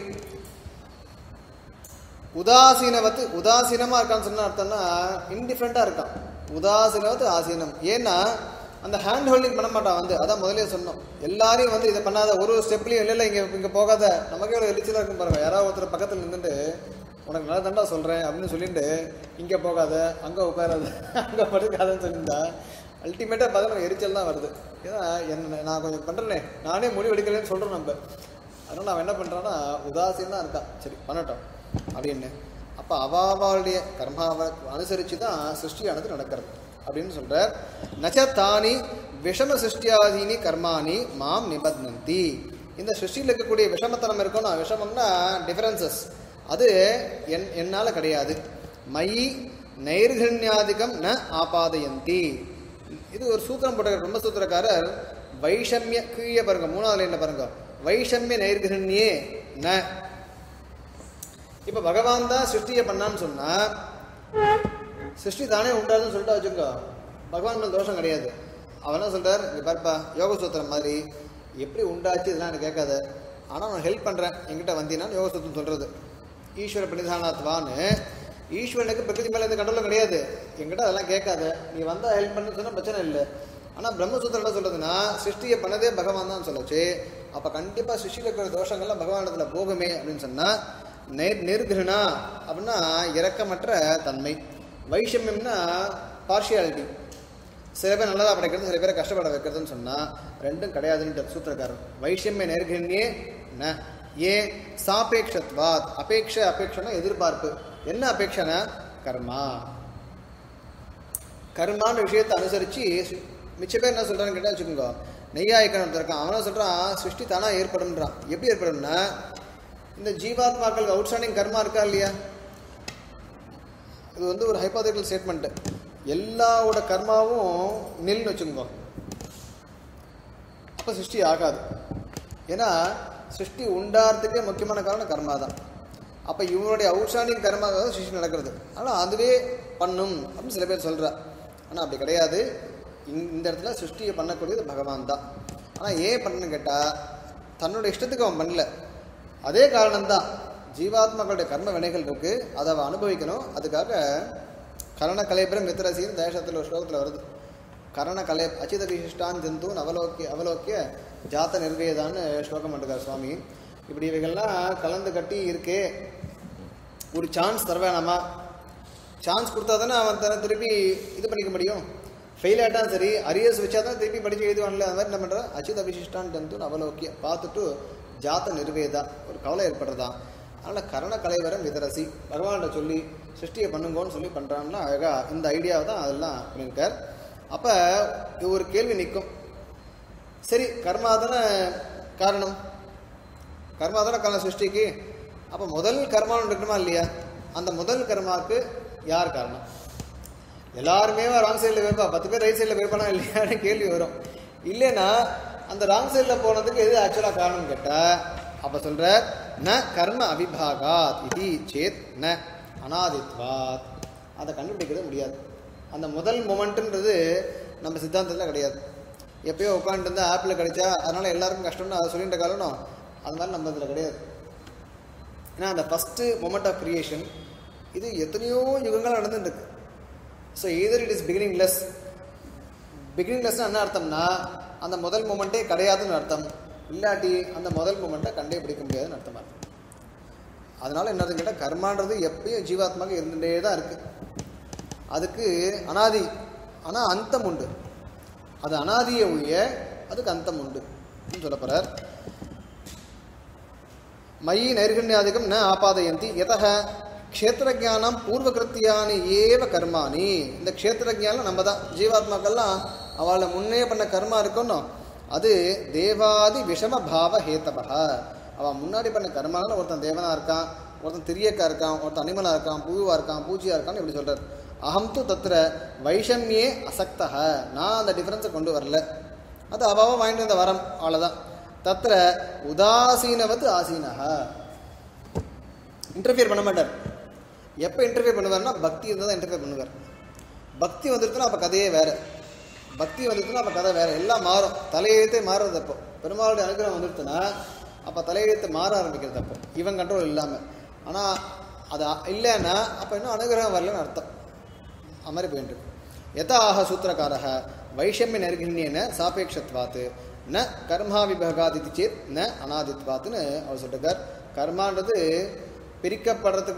உதாசீனவத்து உதாசீனமாக இருக்கான்னு சொன்ன அர்த்தம்னா இன்டிஃப்ரெண்ட்டாக இருக்கான். உதாசீனவத்து ஆசீனம். ஏன்னா அந்த ஹேண்ட் ஹோல்டிங் பண்ண மாட்டான் வந்து. அதான் முதலே சொன்னோம், எல்லாரையும் வந்து இதை பண்ணாத, ஒரு ஸ்டெப்லையும் இல்லை இல்லை இங்கே இங்கே போகாத, நமக்கே ஒரு எரிச்சலாக இருக்கும் பாருங்க. யாராவது ஒருத்தர் பக்கத்தில் நின்றுட்டு உனக்கு நல்லா தண்டா சொல்கிறேன் அப்படின்னு சொல்லிட்டு இங்கே போகாத, அங்கே உட்காராது, அங்கே படுக்காதுன்னு சொல்லியிருந்தா அல்டிமேட்டாக பார்த்தா நமக்கு எரிச்சல் தான் வருது. ஏன்னா என்ன நான் கொஞ்சம் பண்ணுறேனே, நானே முடிவு எடுக்கிறேன்னு சொல்கிறோம் நம்ம. அதனால் அவன் என்ன பண்ணுறான்னா உதாசீனம் தான் இருக்கான், சரி பண்ணட்டும் அப்படின்னு. அப்போ அவாவாளுடைய கர்மாவை அனுசரித்து தான் சிருஷ்டியானது நடக்கிறது அப்படின்னு சொல்கிறார். நச்சத்தானி விஷம சிருஷ்டியாதீனி கர்மானி மாம் நிபத்னந்தி. இந்த சிருஷ்டியில் இருக்கக்கூடிய விஷமத்தனம் இருக்கும்னா, விஷமம்னா டிஃபரன்சஸ், அது என் என்னால் கிடையாது. மயி நைர்கண்யாதிகம் ந ஆபாதயந்தி. இது ஒரு சூத்திரம் போட்ட பிரம்மசூத்திரக்காரர் வைஷமிய கீழே பாருங்க, மூணாவது என்ன பாருங்க, வைஷமிய நைர்கண்யே ந. இப்போ பகவான் தான் சிருஷ்டியை பண்ணான்னு சொன்னால் சிருஷ்டி தானே உண்டாதுன்னு சொல்லிட்டு வச்சுக்கோ, பகவான் மேலே தோஷம் கிடையாது. அவன் என்ன சொல்கிறார், இங்கே பார்ப்பா யோக சூத்திரம் மாதிரி எப்படி உண்டாச்சு இதெல்லாம் எனக்கு கேட்காத, ஆனால் நான் ஹெல்ப் பண்ணுறேன் என்கிட்ட வந்தீங்கன்னா யோக சூத்திரம் சொல்கிறது. ஈஸ்வர பிரதிதானாத்வான்னு ஈஸ்வரனுக்கு பிரகிருதி மேலே எந்த கண்டலும் கிடையாது, என்கிட்ட அதெல்லாம் கேட்காத, நீ வந்தால் ஹெல்ப் பண்ணு சொன்னால் பிரச்சனை இல்லை. ஆனால் பிரம்மசூத்திரம் என்ன சொல்கிறதுனா சிருஷ்டியை பண்ணதே பகவான் தான் சொல்லச்சு. அப்போ கண்டிப்பாக சிருஷ்டியில் இருக்கிற தோஷங்கள்லாம் பகவானிடத்தில் போகுமே அப்படின்னு சொன்னால் நெர் நிர்கிருணா அப்படின்னா இரக்கமற்ற தன்மை. வைஷமியம்னா பார்ஷியாலிட்டி. சில பேர் நல்லதாக படைக்கிறது, சில பேரை கஷ்டப்பட வைக்கிறதுன்னு சொன்னால் ரெண்டும் கிடையாதுன்னு சூத்திரக்காரர். வைஷமிய நைர்கண்யே ந ஏ சாபேக்ஷத்வாத். அபேட்ச அபேட்சனா எதிர்பார்ப்பு. என்ன அபேட்சனா? கர்மா. கர்மான விஷயத்தை அனுசரித்து மிச்ச பேர் என்ன சொல்கிறான்னு கேட்டால் வச்சுக்கோங்க, நெய்யாயிக்கணும் இருக்கான், அவனை சொல்கிறான் சிருஷ்டி தானாக ஏற்படும்ன்றான். எப்படி ஏற்படும்னா, இந்த ஜீவாத்மாக்களுக்கு அவுட்ஸ்டாண்டிங் கர்மா இருக்கா இல்லையா, இது வந்து ஒரு ஹைப்போதெட்டிக்கல் ஸ்டேட்மெண்ட்டு. எல்லாவோட கர்மாவும் நில்னு வச்சுக்கோங்க, அப்போ சிருஷ்டி ஆகாது. ஏன்னா சிருஷ்டி உண்டாகிறதுக்கே முக்கியமான காரணம் கர்மா தான். அப்போ இவனுடைய அவுட்ஸ்டாண்டிங் கர்மாக தான் சிருஷ்டி நடக்கிறது. ஆனால் அதுவே பண்ணும் அப்படின்னு சில பேர் சொல்கிறா. ஆனால் அப்படி கிடையாது. இந்த இடத்துல சிருஷ்டியை பண்ணக்கூடியது பகவான் தான். ஆனால் ஏன் பண்ணணும்னு கேட்டால், தன்னோட இஷ்டத்துக்கு அவன் பண்ணல. அதே காரணம்தான், ஜீவாத்மாக்களுடைய கர்ம வினைகள் இருக்குது, அதை அவன் அனுபவிக்கணும். அதுக்காக கரண கலைபுரம் மித்திரசின்னு தேசத்தில் ஒரு ஸ்லோகத்தில் வருது. கரண கலை அச்சித விசிஷ்டான் ஜந்தூன் அவலோக்கிய அவலோக்கிய ஜாத்த நிர்வேதான்னு ஸ்லோகம் பண்ணிருக்கார் சுவாமி. இப்படி இவைகள்லாம் கலந்து கட்டி இருக்கே, ஒரு சான்ஸ் தர வேணாமா? சான்ஸ் கொடுத்தா தானே அவன் தன திருப்பி இது பண்ணிக்க முடியும். ஃபெயில் ஆகிட்டான் சரி, அரியர்ஸ் வச்சா தான் திருப்பி படித்து எழுதுவான்ல. அந்த மாதிரி என்ன பண்ணுறான், அச்சித விசிஷ்டான் ஜந்தூன் அவலோக்கிய பார்த்துட்டு ஜாத்த நிர்வேதா, ஒரு கவலை ஏற்படுறதான். அதனால் கரண கலைவரம் விதரசி பகவான்கிட்ட சொல்லி சிருஷ்டியை பண்ணுங்கன்னு சொல்லி பண்ணுறான்னா அழகாக இந்த ஐடியாவை தான் அதெல்லாம் பண்ணியிருக்கார். அப்போ ஒரு கேள்வி நிற்கும், சரி கர்மா தானே காரணம், கர்மா தானே காரணம் சிருஷ்டிக்கு, அப்போ முதல் கர்மான்னு இருக்கணுமா இல்லையா? அந்த முதல் கர்மாவுக்கு யார் காரணம்? எல்லாருமே ராங் சைடில் போயிருப்பா, பத்து பேர் ரைட் சைடில் போயிருப்பானா இல்லையான்னு கேள்வி வரும். இல்லைன்னா அந்த ராங் சைடில் போனதுக்கு எது ஆக்சுவலாக காரணம் கேட்டால், அப்போ சொல்கிற ந கர்ம அவிபாகாத் இது சேத் ந அனாதித்வாத். அதை கண்டுபிடிக்கிறது முடியாது. அந்த முதல் மொமெண்ட்டுன்றது நம்ம சித்தாந்தத்தில் கிடையாது. எப்பயோ உட்காந்துட்டு இருந்தால் ஆப்பிள் கிடைச்சா அதனால் எல்லாருக்கும் கஷ்டம்னு அதை சொல்லிட்டு காரணம், அது மாதிரி நம்ம இதில் கிடையாது. ஏன்னா அந்த ஃபஸ்ட்டு மொமெண்ட் ஆஃப் கிரியேஷன் இது எத்தனையோ யுகங்கள் நடந்துருக்கு. So either it is beginningless. Beginning லெஸ்ன்னு என்ன அர்த்தம்னா, அந்த முதல் மொமெண்ட்டே கிடையாதுன்னு அர்த்தம். இல்லாட்டி அந்த முதல் மொமெண்ட்டை கண்டே பிடிக்க முடியாதுன்னு அர்த்தமாக இருக்கும். அதனால் என்னதுன்னு கேட்டால், கர்மான்றது எப்பயும் ஜீவாத்மாக இருந்துகிட்டே தான் இருக்குது. அதுக்கு அனாதி, ஆனால் அந்தம் உண்டு. அது அனாதியை ஒழிய அதுக்கு அந்தம் உண்டு சொல்ல போகிறார். மயி நைர்கண்யாதிகம் ந ஆபாதயந்தி யதஹ க்ஷேத்திரஜானம் பூர்வகிருத்தியானி ஏவ கர்மானி. இந்த க்ஷேத்திரஜானம் நம்ம தான், ஜீவாத்மாக்கள்லாம் அவளை முன்னே பண்ண கர்மா இருக்கணும். அது தேவாதி விஷம பாவ ஹேத்தபக. அவன் முன்னாடி பண்ண கர்மானால ஒருத்தன் தேவனாக இருக்கான், ஒருத்தன் திரியக்கா இருக்கான், ஒருத்தன் அனிமலாக இருக்கான், புழுவாக இருக்கான், பூச்சியாக இருக்கான்னு இப்படி சொல்கிறார். அகம் து தத்திர வைஷமியே அசக்தக. நான் அந்த டிஃப்ரென்ஸை கொண்டு வரல, அது அவாவா வாங்கிட்டு வந்த வரம், அவ்வளோதான். தத்திர உதாசீனவது ஆசீனக. இன்டர்ஃபியர் பண்ண மாட்டார். எப்போ இன்டர்ஃபியர் பண்ணுவார்னா, பக்தி இருந்தால் தான் இன்டர்ஃபியர் பண்ணுவார். பக்தி வந்துருச்சுன்னா அப்போ கதையே வேறு. பக்தி வந்துருச்சுன்னா அப்போ கதை வேறு, எல்லாம் மாறும். தலையெழுத்தே மாறுறது அப்போ. பெருமாளுடைய அனுகிரகம் வந்துருச்சுன்னா அப்போ தலையெழுத்து மாற ஆரம்பிக்கிறது அப்போ, இவன் கண்ட்ரோல் இல்லாமல். ஆனால் அது இல்லைன்னா அப்போ இன்னும் அனுகிரகம் வரலன்னு அர்த்தம். அது மாதிரி போயிட்டு யதா ஆஹ சூத்திரக்காரக வைஷமிய நைர்கண்யேன சாபேக்ஷத்வாத்து ந கர்மா விபகாதித்து சேத் ந அனாதித்வாத்துன்னு அவர் சொல்லிருக்கார். கர்மான்றது பிரிக்கப்படுறதுக்கு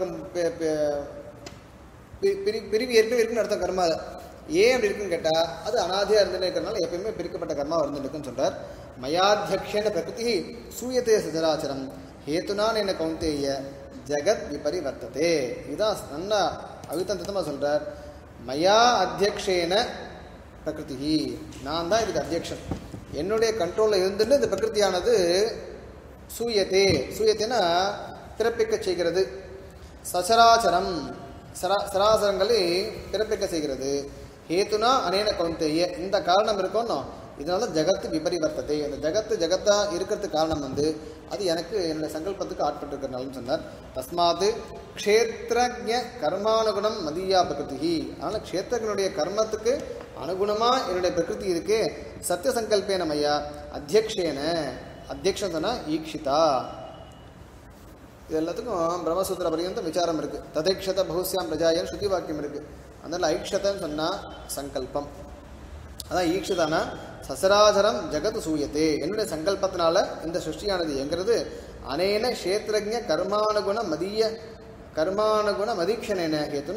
பிரி பிரிவு ஏற்கனவே இருக்குன்னு அர்த்தம். கர்மா ஏன் அப்படி இருக்குன்னு கேட்டால், அது அனாதியாக இருந்துட்டு இருக்கிறதுனால எப்பயுமே பிரிக்கப்பட்ட கர்மா இருந்துருக்குன்னு சொல்கிறார். மயாத்தியக்ஷேன பிரகிருதி சூயத்தே சஜராச்சரம் ஹேத்துனான் என்ன கௌந்தேய ஜெகத் விபரிவர்த்ததே. இதுதான் நல்லா அழுத்தந்தமாக சொல்கிறார். மயா அத்தியக்ஷேன பிரகிருதி, நான் தான் இதுக்கு அத்தியக்ஷன், என்னுடைய கண்ட்ரோலில் இருந்துட்டு இந்த பிரகிருத்தியானது சூயத்தே, சூயத்தேனா பிறப்பிக்க செய்கிறது, சசராச்சரம் சரா சராசரங்களை பிறப்பிக்க செய்கிறது. ஹேத்துனா அனேன கௌந்தேய, இந்த காரணம் இருக்கணும், இதனால ஜகத்து விபரிவர்த்தத்தை, அந்த ஜகத்து ஜகத்தா இருக்கிறதுக்கு காரணம் வந்து அது எனக்கு என்னுடைய சங்கல்பத்துக்கு ஆட்பட்டிருக்கிறனாலும் சொன்னார். தஸ்மாத்து க்ஷேத்ரஜ கர்மானுகுணம் மதியா பிரகிருதி. அதனால் க்ஷேத்திரனுடைய கர்மத்துக்கு அனுகுணமாக என்னுடைய பிரகிருதி இருக்கு. சத்திய சங்கல்பேன மையா அத்தியக்ஷேன, அத்தியக்ஷன் சொன்னால் ஈக்ஷிதா. இது எல்லாத்துக்கும் பிரம்மசூத்திர பரியந்தம் விசாரம் இருக்குது. ததைக்ஷத பகுஸ்யாம் பிரஜாயன் ஸ்ருதி வாக்கியம் இருக்குது. அதனால் ஐக்ஷதன்னு சொன்னால் சங்கல்பம், அதான் ஈக்ஷதானா சசராசரம் ஜகத் சூயத்தே, என்னுடைய சங்கல்பத்தினால இந்த சிருஷ்டியானது என்கிறது. அனேன க்ஷேத்திரஜ கர்மானுகுண மதிய கர்மானுகுண மதீக்ஷணேன ஹேத்துனா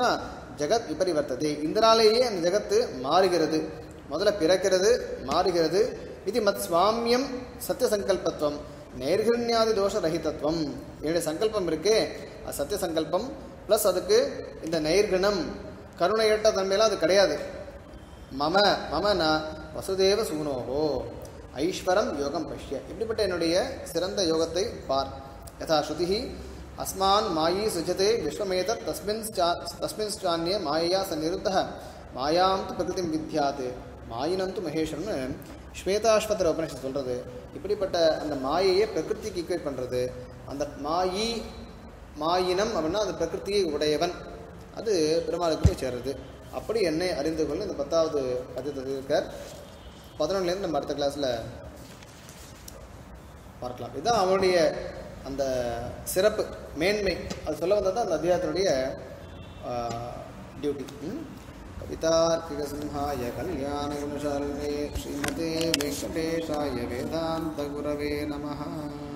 ஜகத் விபரிவர்த்ததே. இதனாலேயே அந்த ஜகத்து மாறுகிறது. முதல்ல பிறக்கிறது, மாறுகிறது. இது மத் சுவாமியம் சத்திய சங்கல்பத்துவம் நைர்கிருண்யாதி தோஷ ரஹிதத்துவம். என்னுடைய சங்கல்பம் இருக்கே அது சத்திய சங்கல்பம். ப்ளஸ் அதுக்கு இந்த நைர்குணம் கருணையற்ற தன்மையெல்லாம் அது கிடையாது. மம மம ந வசுதேவ சூனோகோ ஐஸ்வரம் யோகம் பஷ்ய. இப்படிப்பட்ட என்னுடைய சிறந்த யோகத்தை பார். யதா ஸ்ருதி அஸ்மான் மாயி சுஜதே விஸ்வமேதத் தஸ்மின் தஸ்மின் சான்யே மாயையா ச நிருத்தः மாயாம் து பிரகிருதிம் வித்யாத் மாயினம் து மகேஸ்வரம்னு ஸ்வேதாஸ்வதர உபனிஷத்து சொல்கிறது. இப்படிப்பட்ட அந்த மாயையை பிரகிருதிக்கு ஈக்குவேட் பண்ணுறது. அந்த மாயி மாயினம் அப்படின்னா அந்த பிரகிருதியை உடையவன், அது பெருமாளுக்கு சேர்றது. அப்படி என்னை அறிந்து கொள்ள இந்த பத்தாவது பதியத்தில் இருக்கார். பதினொன்றுலேருந்து நம்ம அடுத்த கிளாஸில் பார்க்கலாம். இதுதான் அவனுடைய அந்த சிறப்பு மேன்மை. அது சொல்ல வந்தது தான் அந்த அத்தியாயத்தினுடைய டியூட்டி. கவிதார்க்கிக சிம்ஹாய கல்யாண குணசாலினே ஸ்ரீமதே வெங்கடேஷாய வேதாந்த குரவே நமஹ.